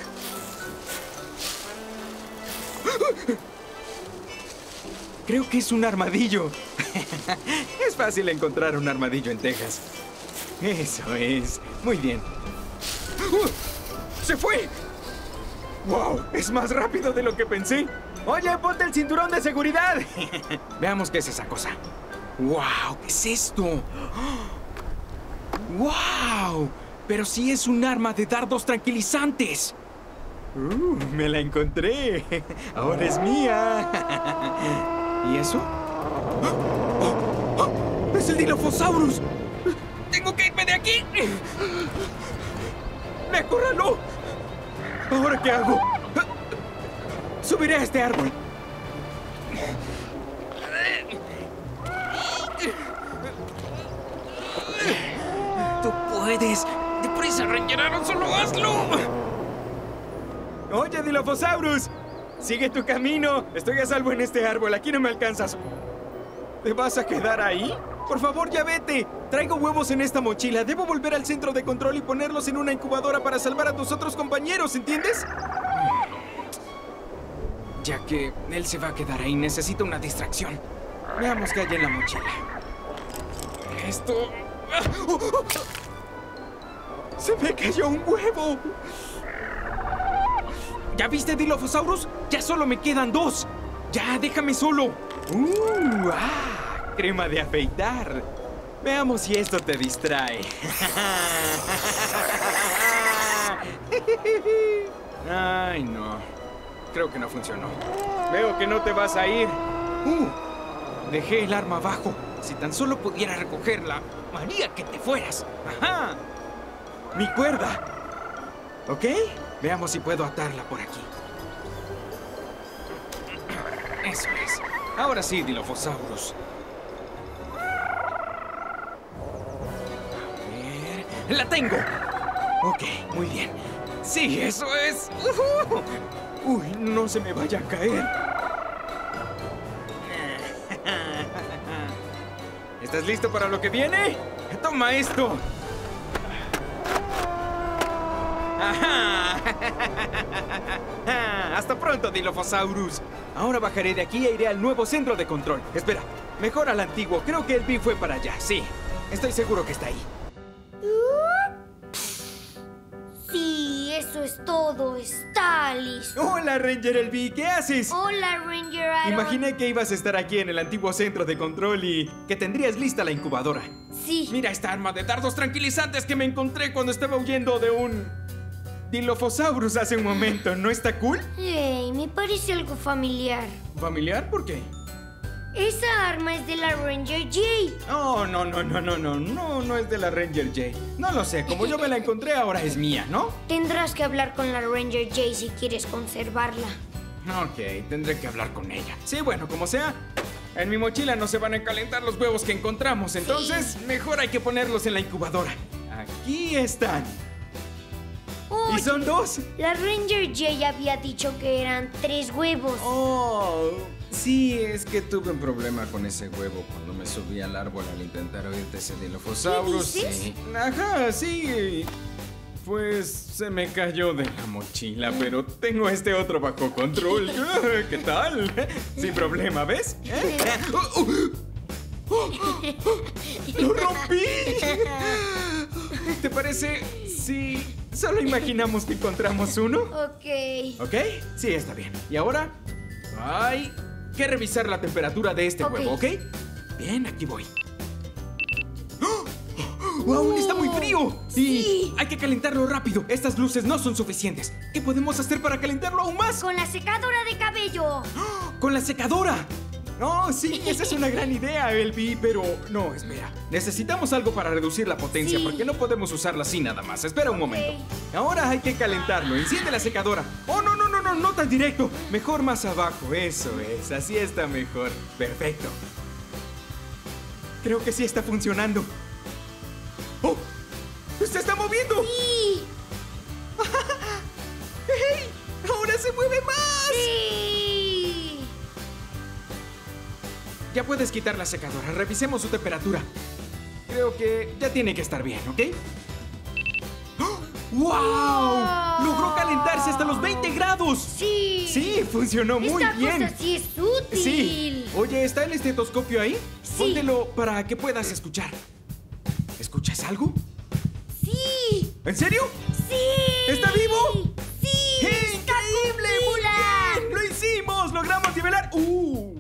Creo que es un armadillo. Es fácil encontrar un armadillo en Texas. Eso es. Muy bien. ¡Se fue! ¡Wow! Es más rápido de lo que pensé. Oye, ponte el cinturón de seguridad. Veamos qué es esa cosa. ¡Wow! ¿Qué es esto? ¡Wow! Pero sí es un arma de dardos tranquilizantes. Me la encontré. Ahora es mía. ¿Y eso? ¡Oh! ¡Es el Dilophosaurus! ¡Tengo que irme de aquí! ¡Me acorraló! ¿Ahora qué hago? Subiré a este árbol. ¡Tú puedes! ¡Deprisa, Ranger Aaron! ¡Solo hazlo! Oye, Dilophosaurus, sigue tu camino. Estoy a salvo en este árbol. Aquí no me alcanzas. ¿Te vas a quedar ahí? Por favor, ya vete. Traigo huevos en esta mochila. Debo volver al centro de control y ponerlos en una incubadora para salvar a tus otros compañeros, ¿entiendes? Ya que él se va a quedar ahí, necesito una distracción. Veamos qué hay en la mochila. Esto... ¡Se me cayó un huevo! ¿Ya viste, Dilophosaurus? Ya solo me quedan 2. ¡Ya, déjame solo! Crema de afeitar. Veamos si esto te distrae. Ay, no. Creo que no funcionó. Veo que no te vas a ir. Dejé el arma abajo. Si tan solo pudiera recogerla, haría que te fueras. ¡Ajá! Mi cuerda. ¿Ok? Veamos si puedo atarla por aquí. Eso es. Ahora sí, Dilophosaurus. A ver... ¡La tengo! Ok, muy bien. Sí, eso es. Uy, no se me vaya a caer. ¿Estás listo para lo que viene? ¡Toma esto! ¡Ajá! ¡Hasta pronto, Dilophosaurus! Ahora bajaré de aquí e iré al nuevo centro de control. Espera, mejor al antiguo. Creo que el B fue para allá. Sí, estoy seguro que está ahí. Sí, eso es todo. Está listo. Hola, Ranger LB. ¿Qué haces? Hola, Ranger Aaron. Imaginé que ibas a estar aquí en el antiguo centro de control y que tendrías lista la incubadora. Sí. Mira esta arma de dardos tranquilizantes que me encontré cuando estaba huyendo de un Dilophosaurus hace un momento. ¿No está cool? Hey, me parece algo familiar. ¿Familiar? ¿Por qué? Esa arma es de la Ranger Jay. Oh, no es de la Ranger Jay. No lo sé, como yo me la encontré ahora es mía, ¿no? Tendrás que hablar con la Ranger Jay si quieres conservarla. Ok, tendré que hablar con ella. Sí, bueno, como sea, En mi mochila no se van a calentar los huevos que encontramos, entonces mejor hay que ponerlos en la incubadora. Aquí están. Oye, ¿Y son 2? La Ranger Jay había dicho que eran 3 huevos. Oh, sí, es que tuve un problema con ese huevo cuando me subí al árbol al intentar oírte ese Dilophosaurus. ¿Qué dices? Sí. Ajá, sí. Pues se me cayó de la mochila, pero tengo este otro bajo control. ¿Qué tal? Sin problema, ¿ves? ¡Lo rompí! ¿Te parece si solo imaginamos que encontramos uno? Ok. ¿Ok? Sí, está bien. Y ahora hay que revisar la temperatura de este huevo, ¿ok? Bien, aquí voy. ¡Wow! ¡Está muy frío! Sí. Y hay que calentarlo rápido. Estas luces no son suficientes. ¿Qué podemos hacer para calentarlo aún más? Con la secadora de cabello. ¡Con la secadora! ¡Oh, sí! Esa es una gran idea, Elvi. Pero no, espera. Necesitamos algo para reducir la potencia, porque no podemos usarla así nada más. Espera un momento. Ahora hay que calentarlo. Enciende la secadora. ¡Oh, no, no, no, no! No tan directo. Mejor más abajo. Eso es. Así está mejor. Perfecto. Creo que sí está funcionando. ¡Oh! ¡Se está moviendo! ¡Sí! ¡Hey! ¡Ahora se mueve más! ¡Sí! Ya puedes quitar la secadora. Revisemos su temperatura. Creo que ya tiene que estar bien, ¿ok? ¡Oh! ¡Wow! ¡Logró calentarse hasta los 20 grados! ¡Sí! Sí, funcionó muy bien. Esta cosa sí es útil. Sí. Oye, ¿está el estetoscopio ahí? Sí. Póntelo para que puedas escuchar. ¿Escuchas algo? ¡Sí! ¿En serio? ¡Sí! ¿Está vivo? ¡Sí! ¡Increíble! ¡Muy bien! ¡Lo hicimos! ¡Logramos nivelar!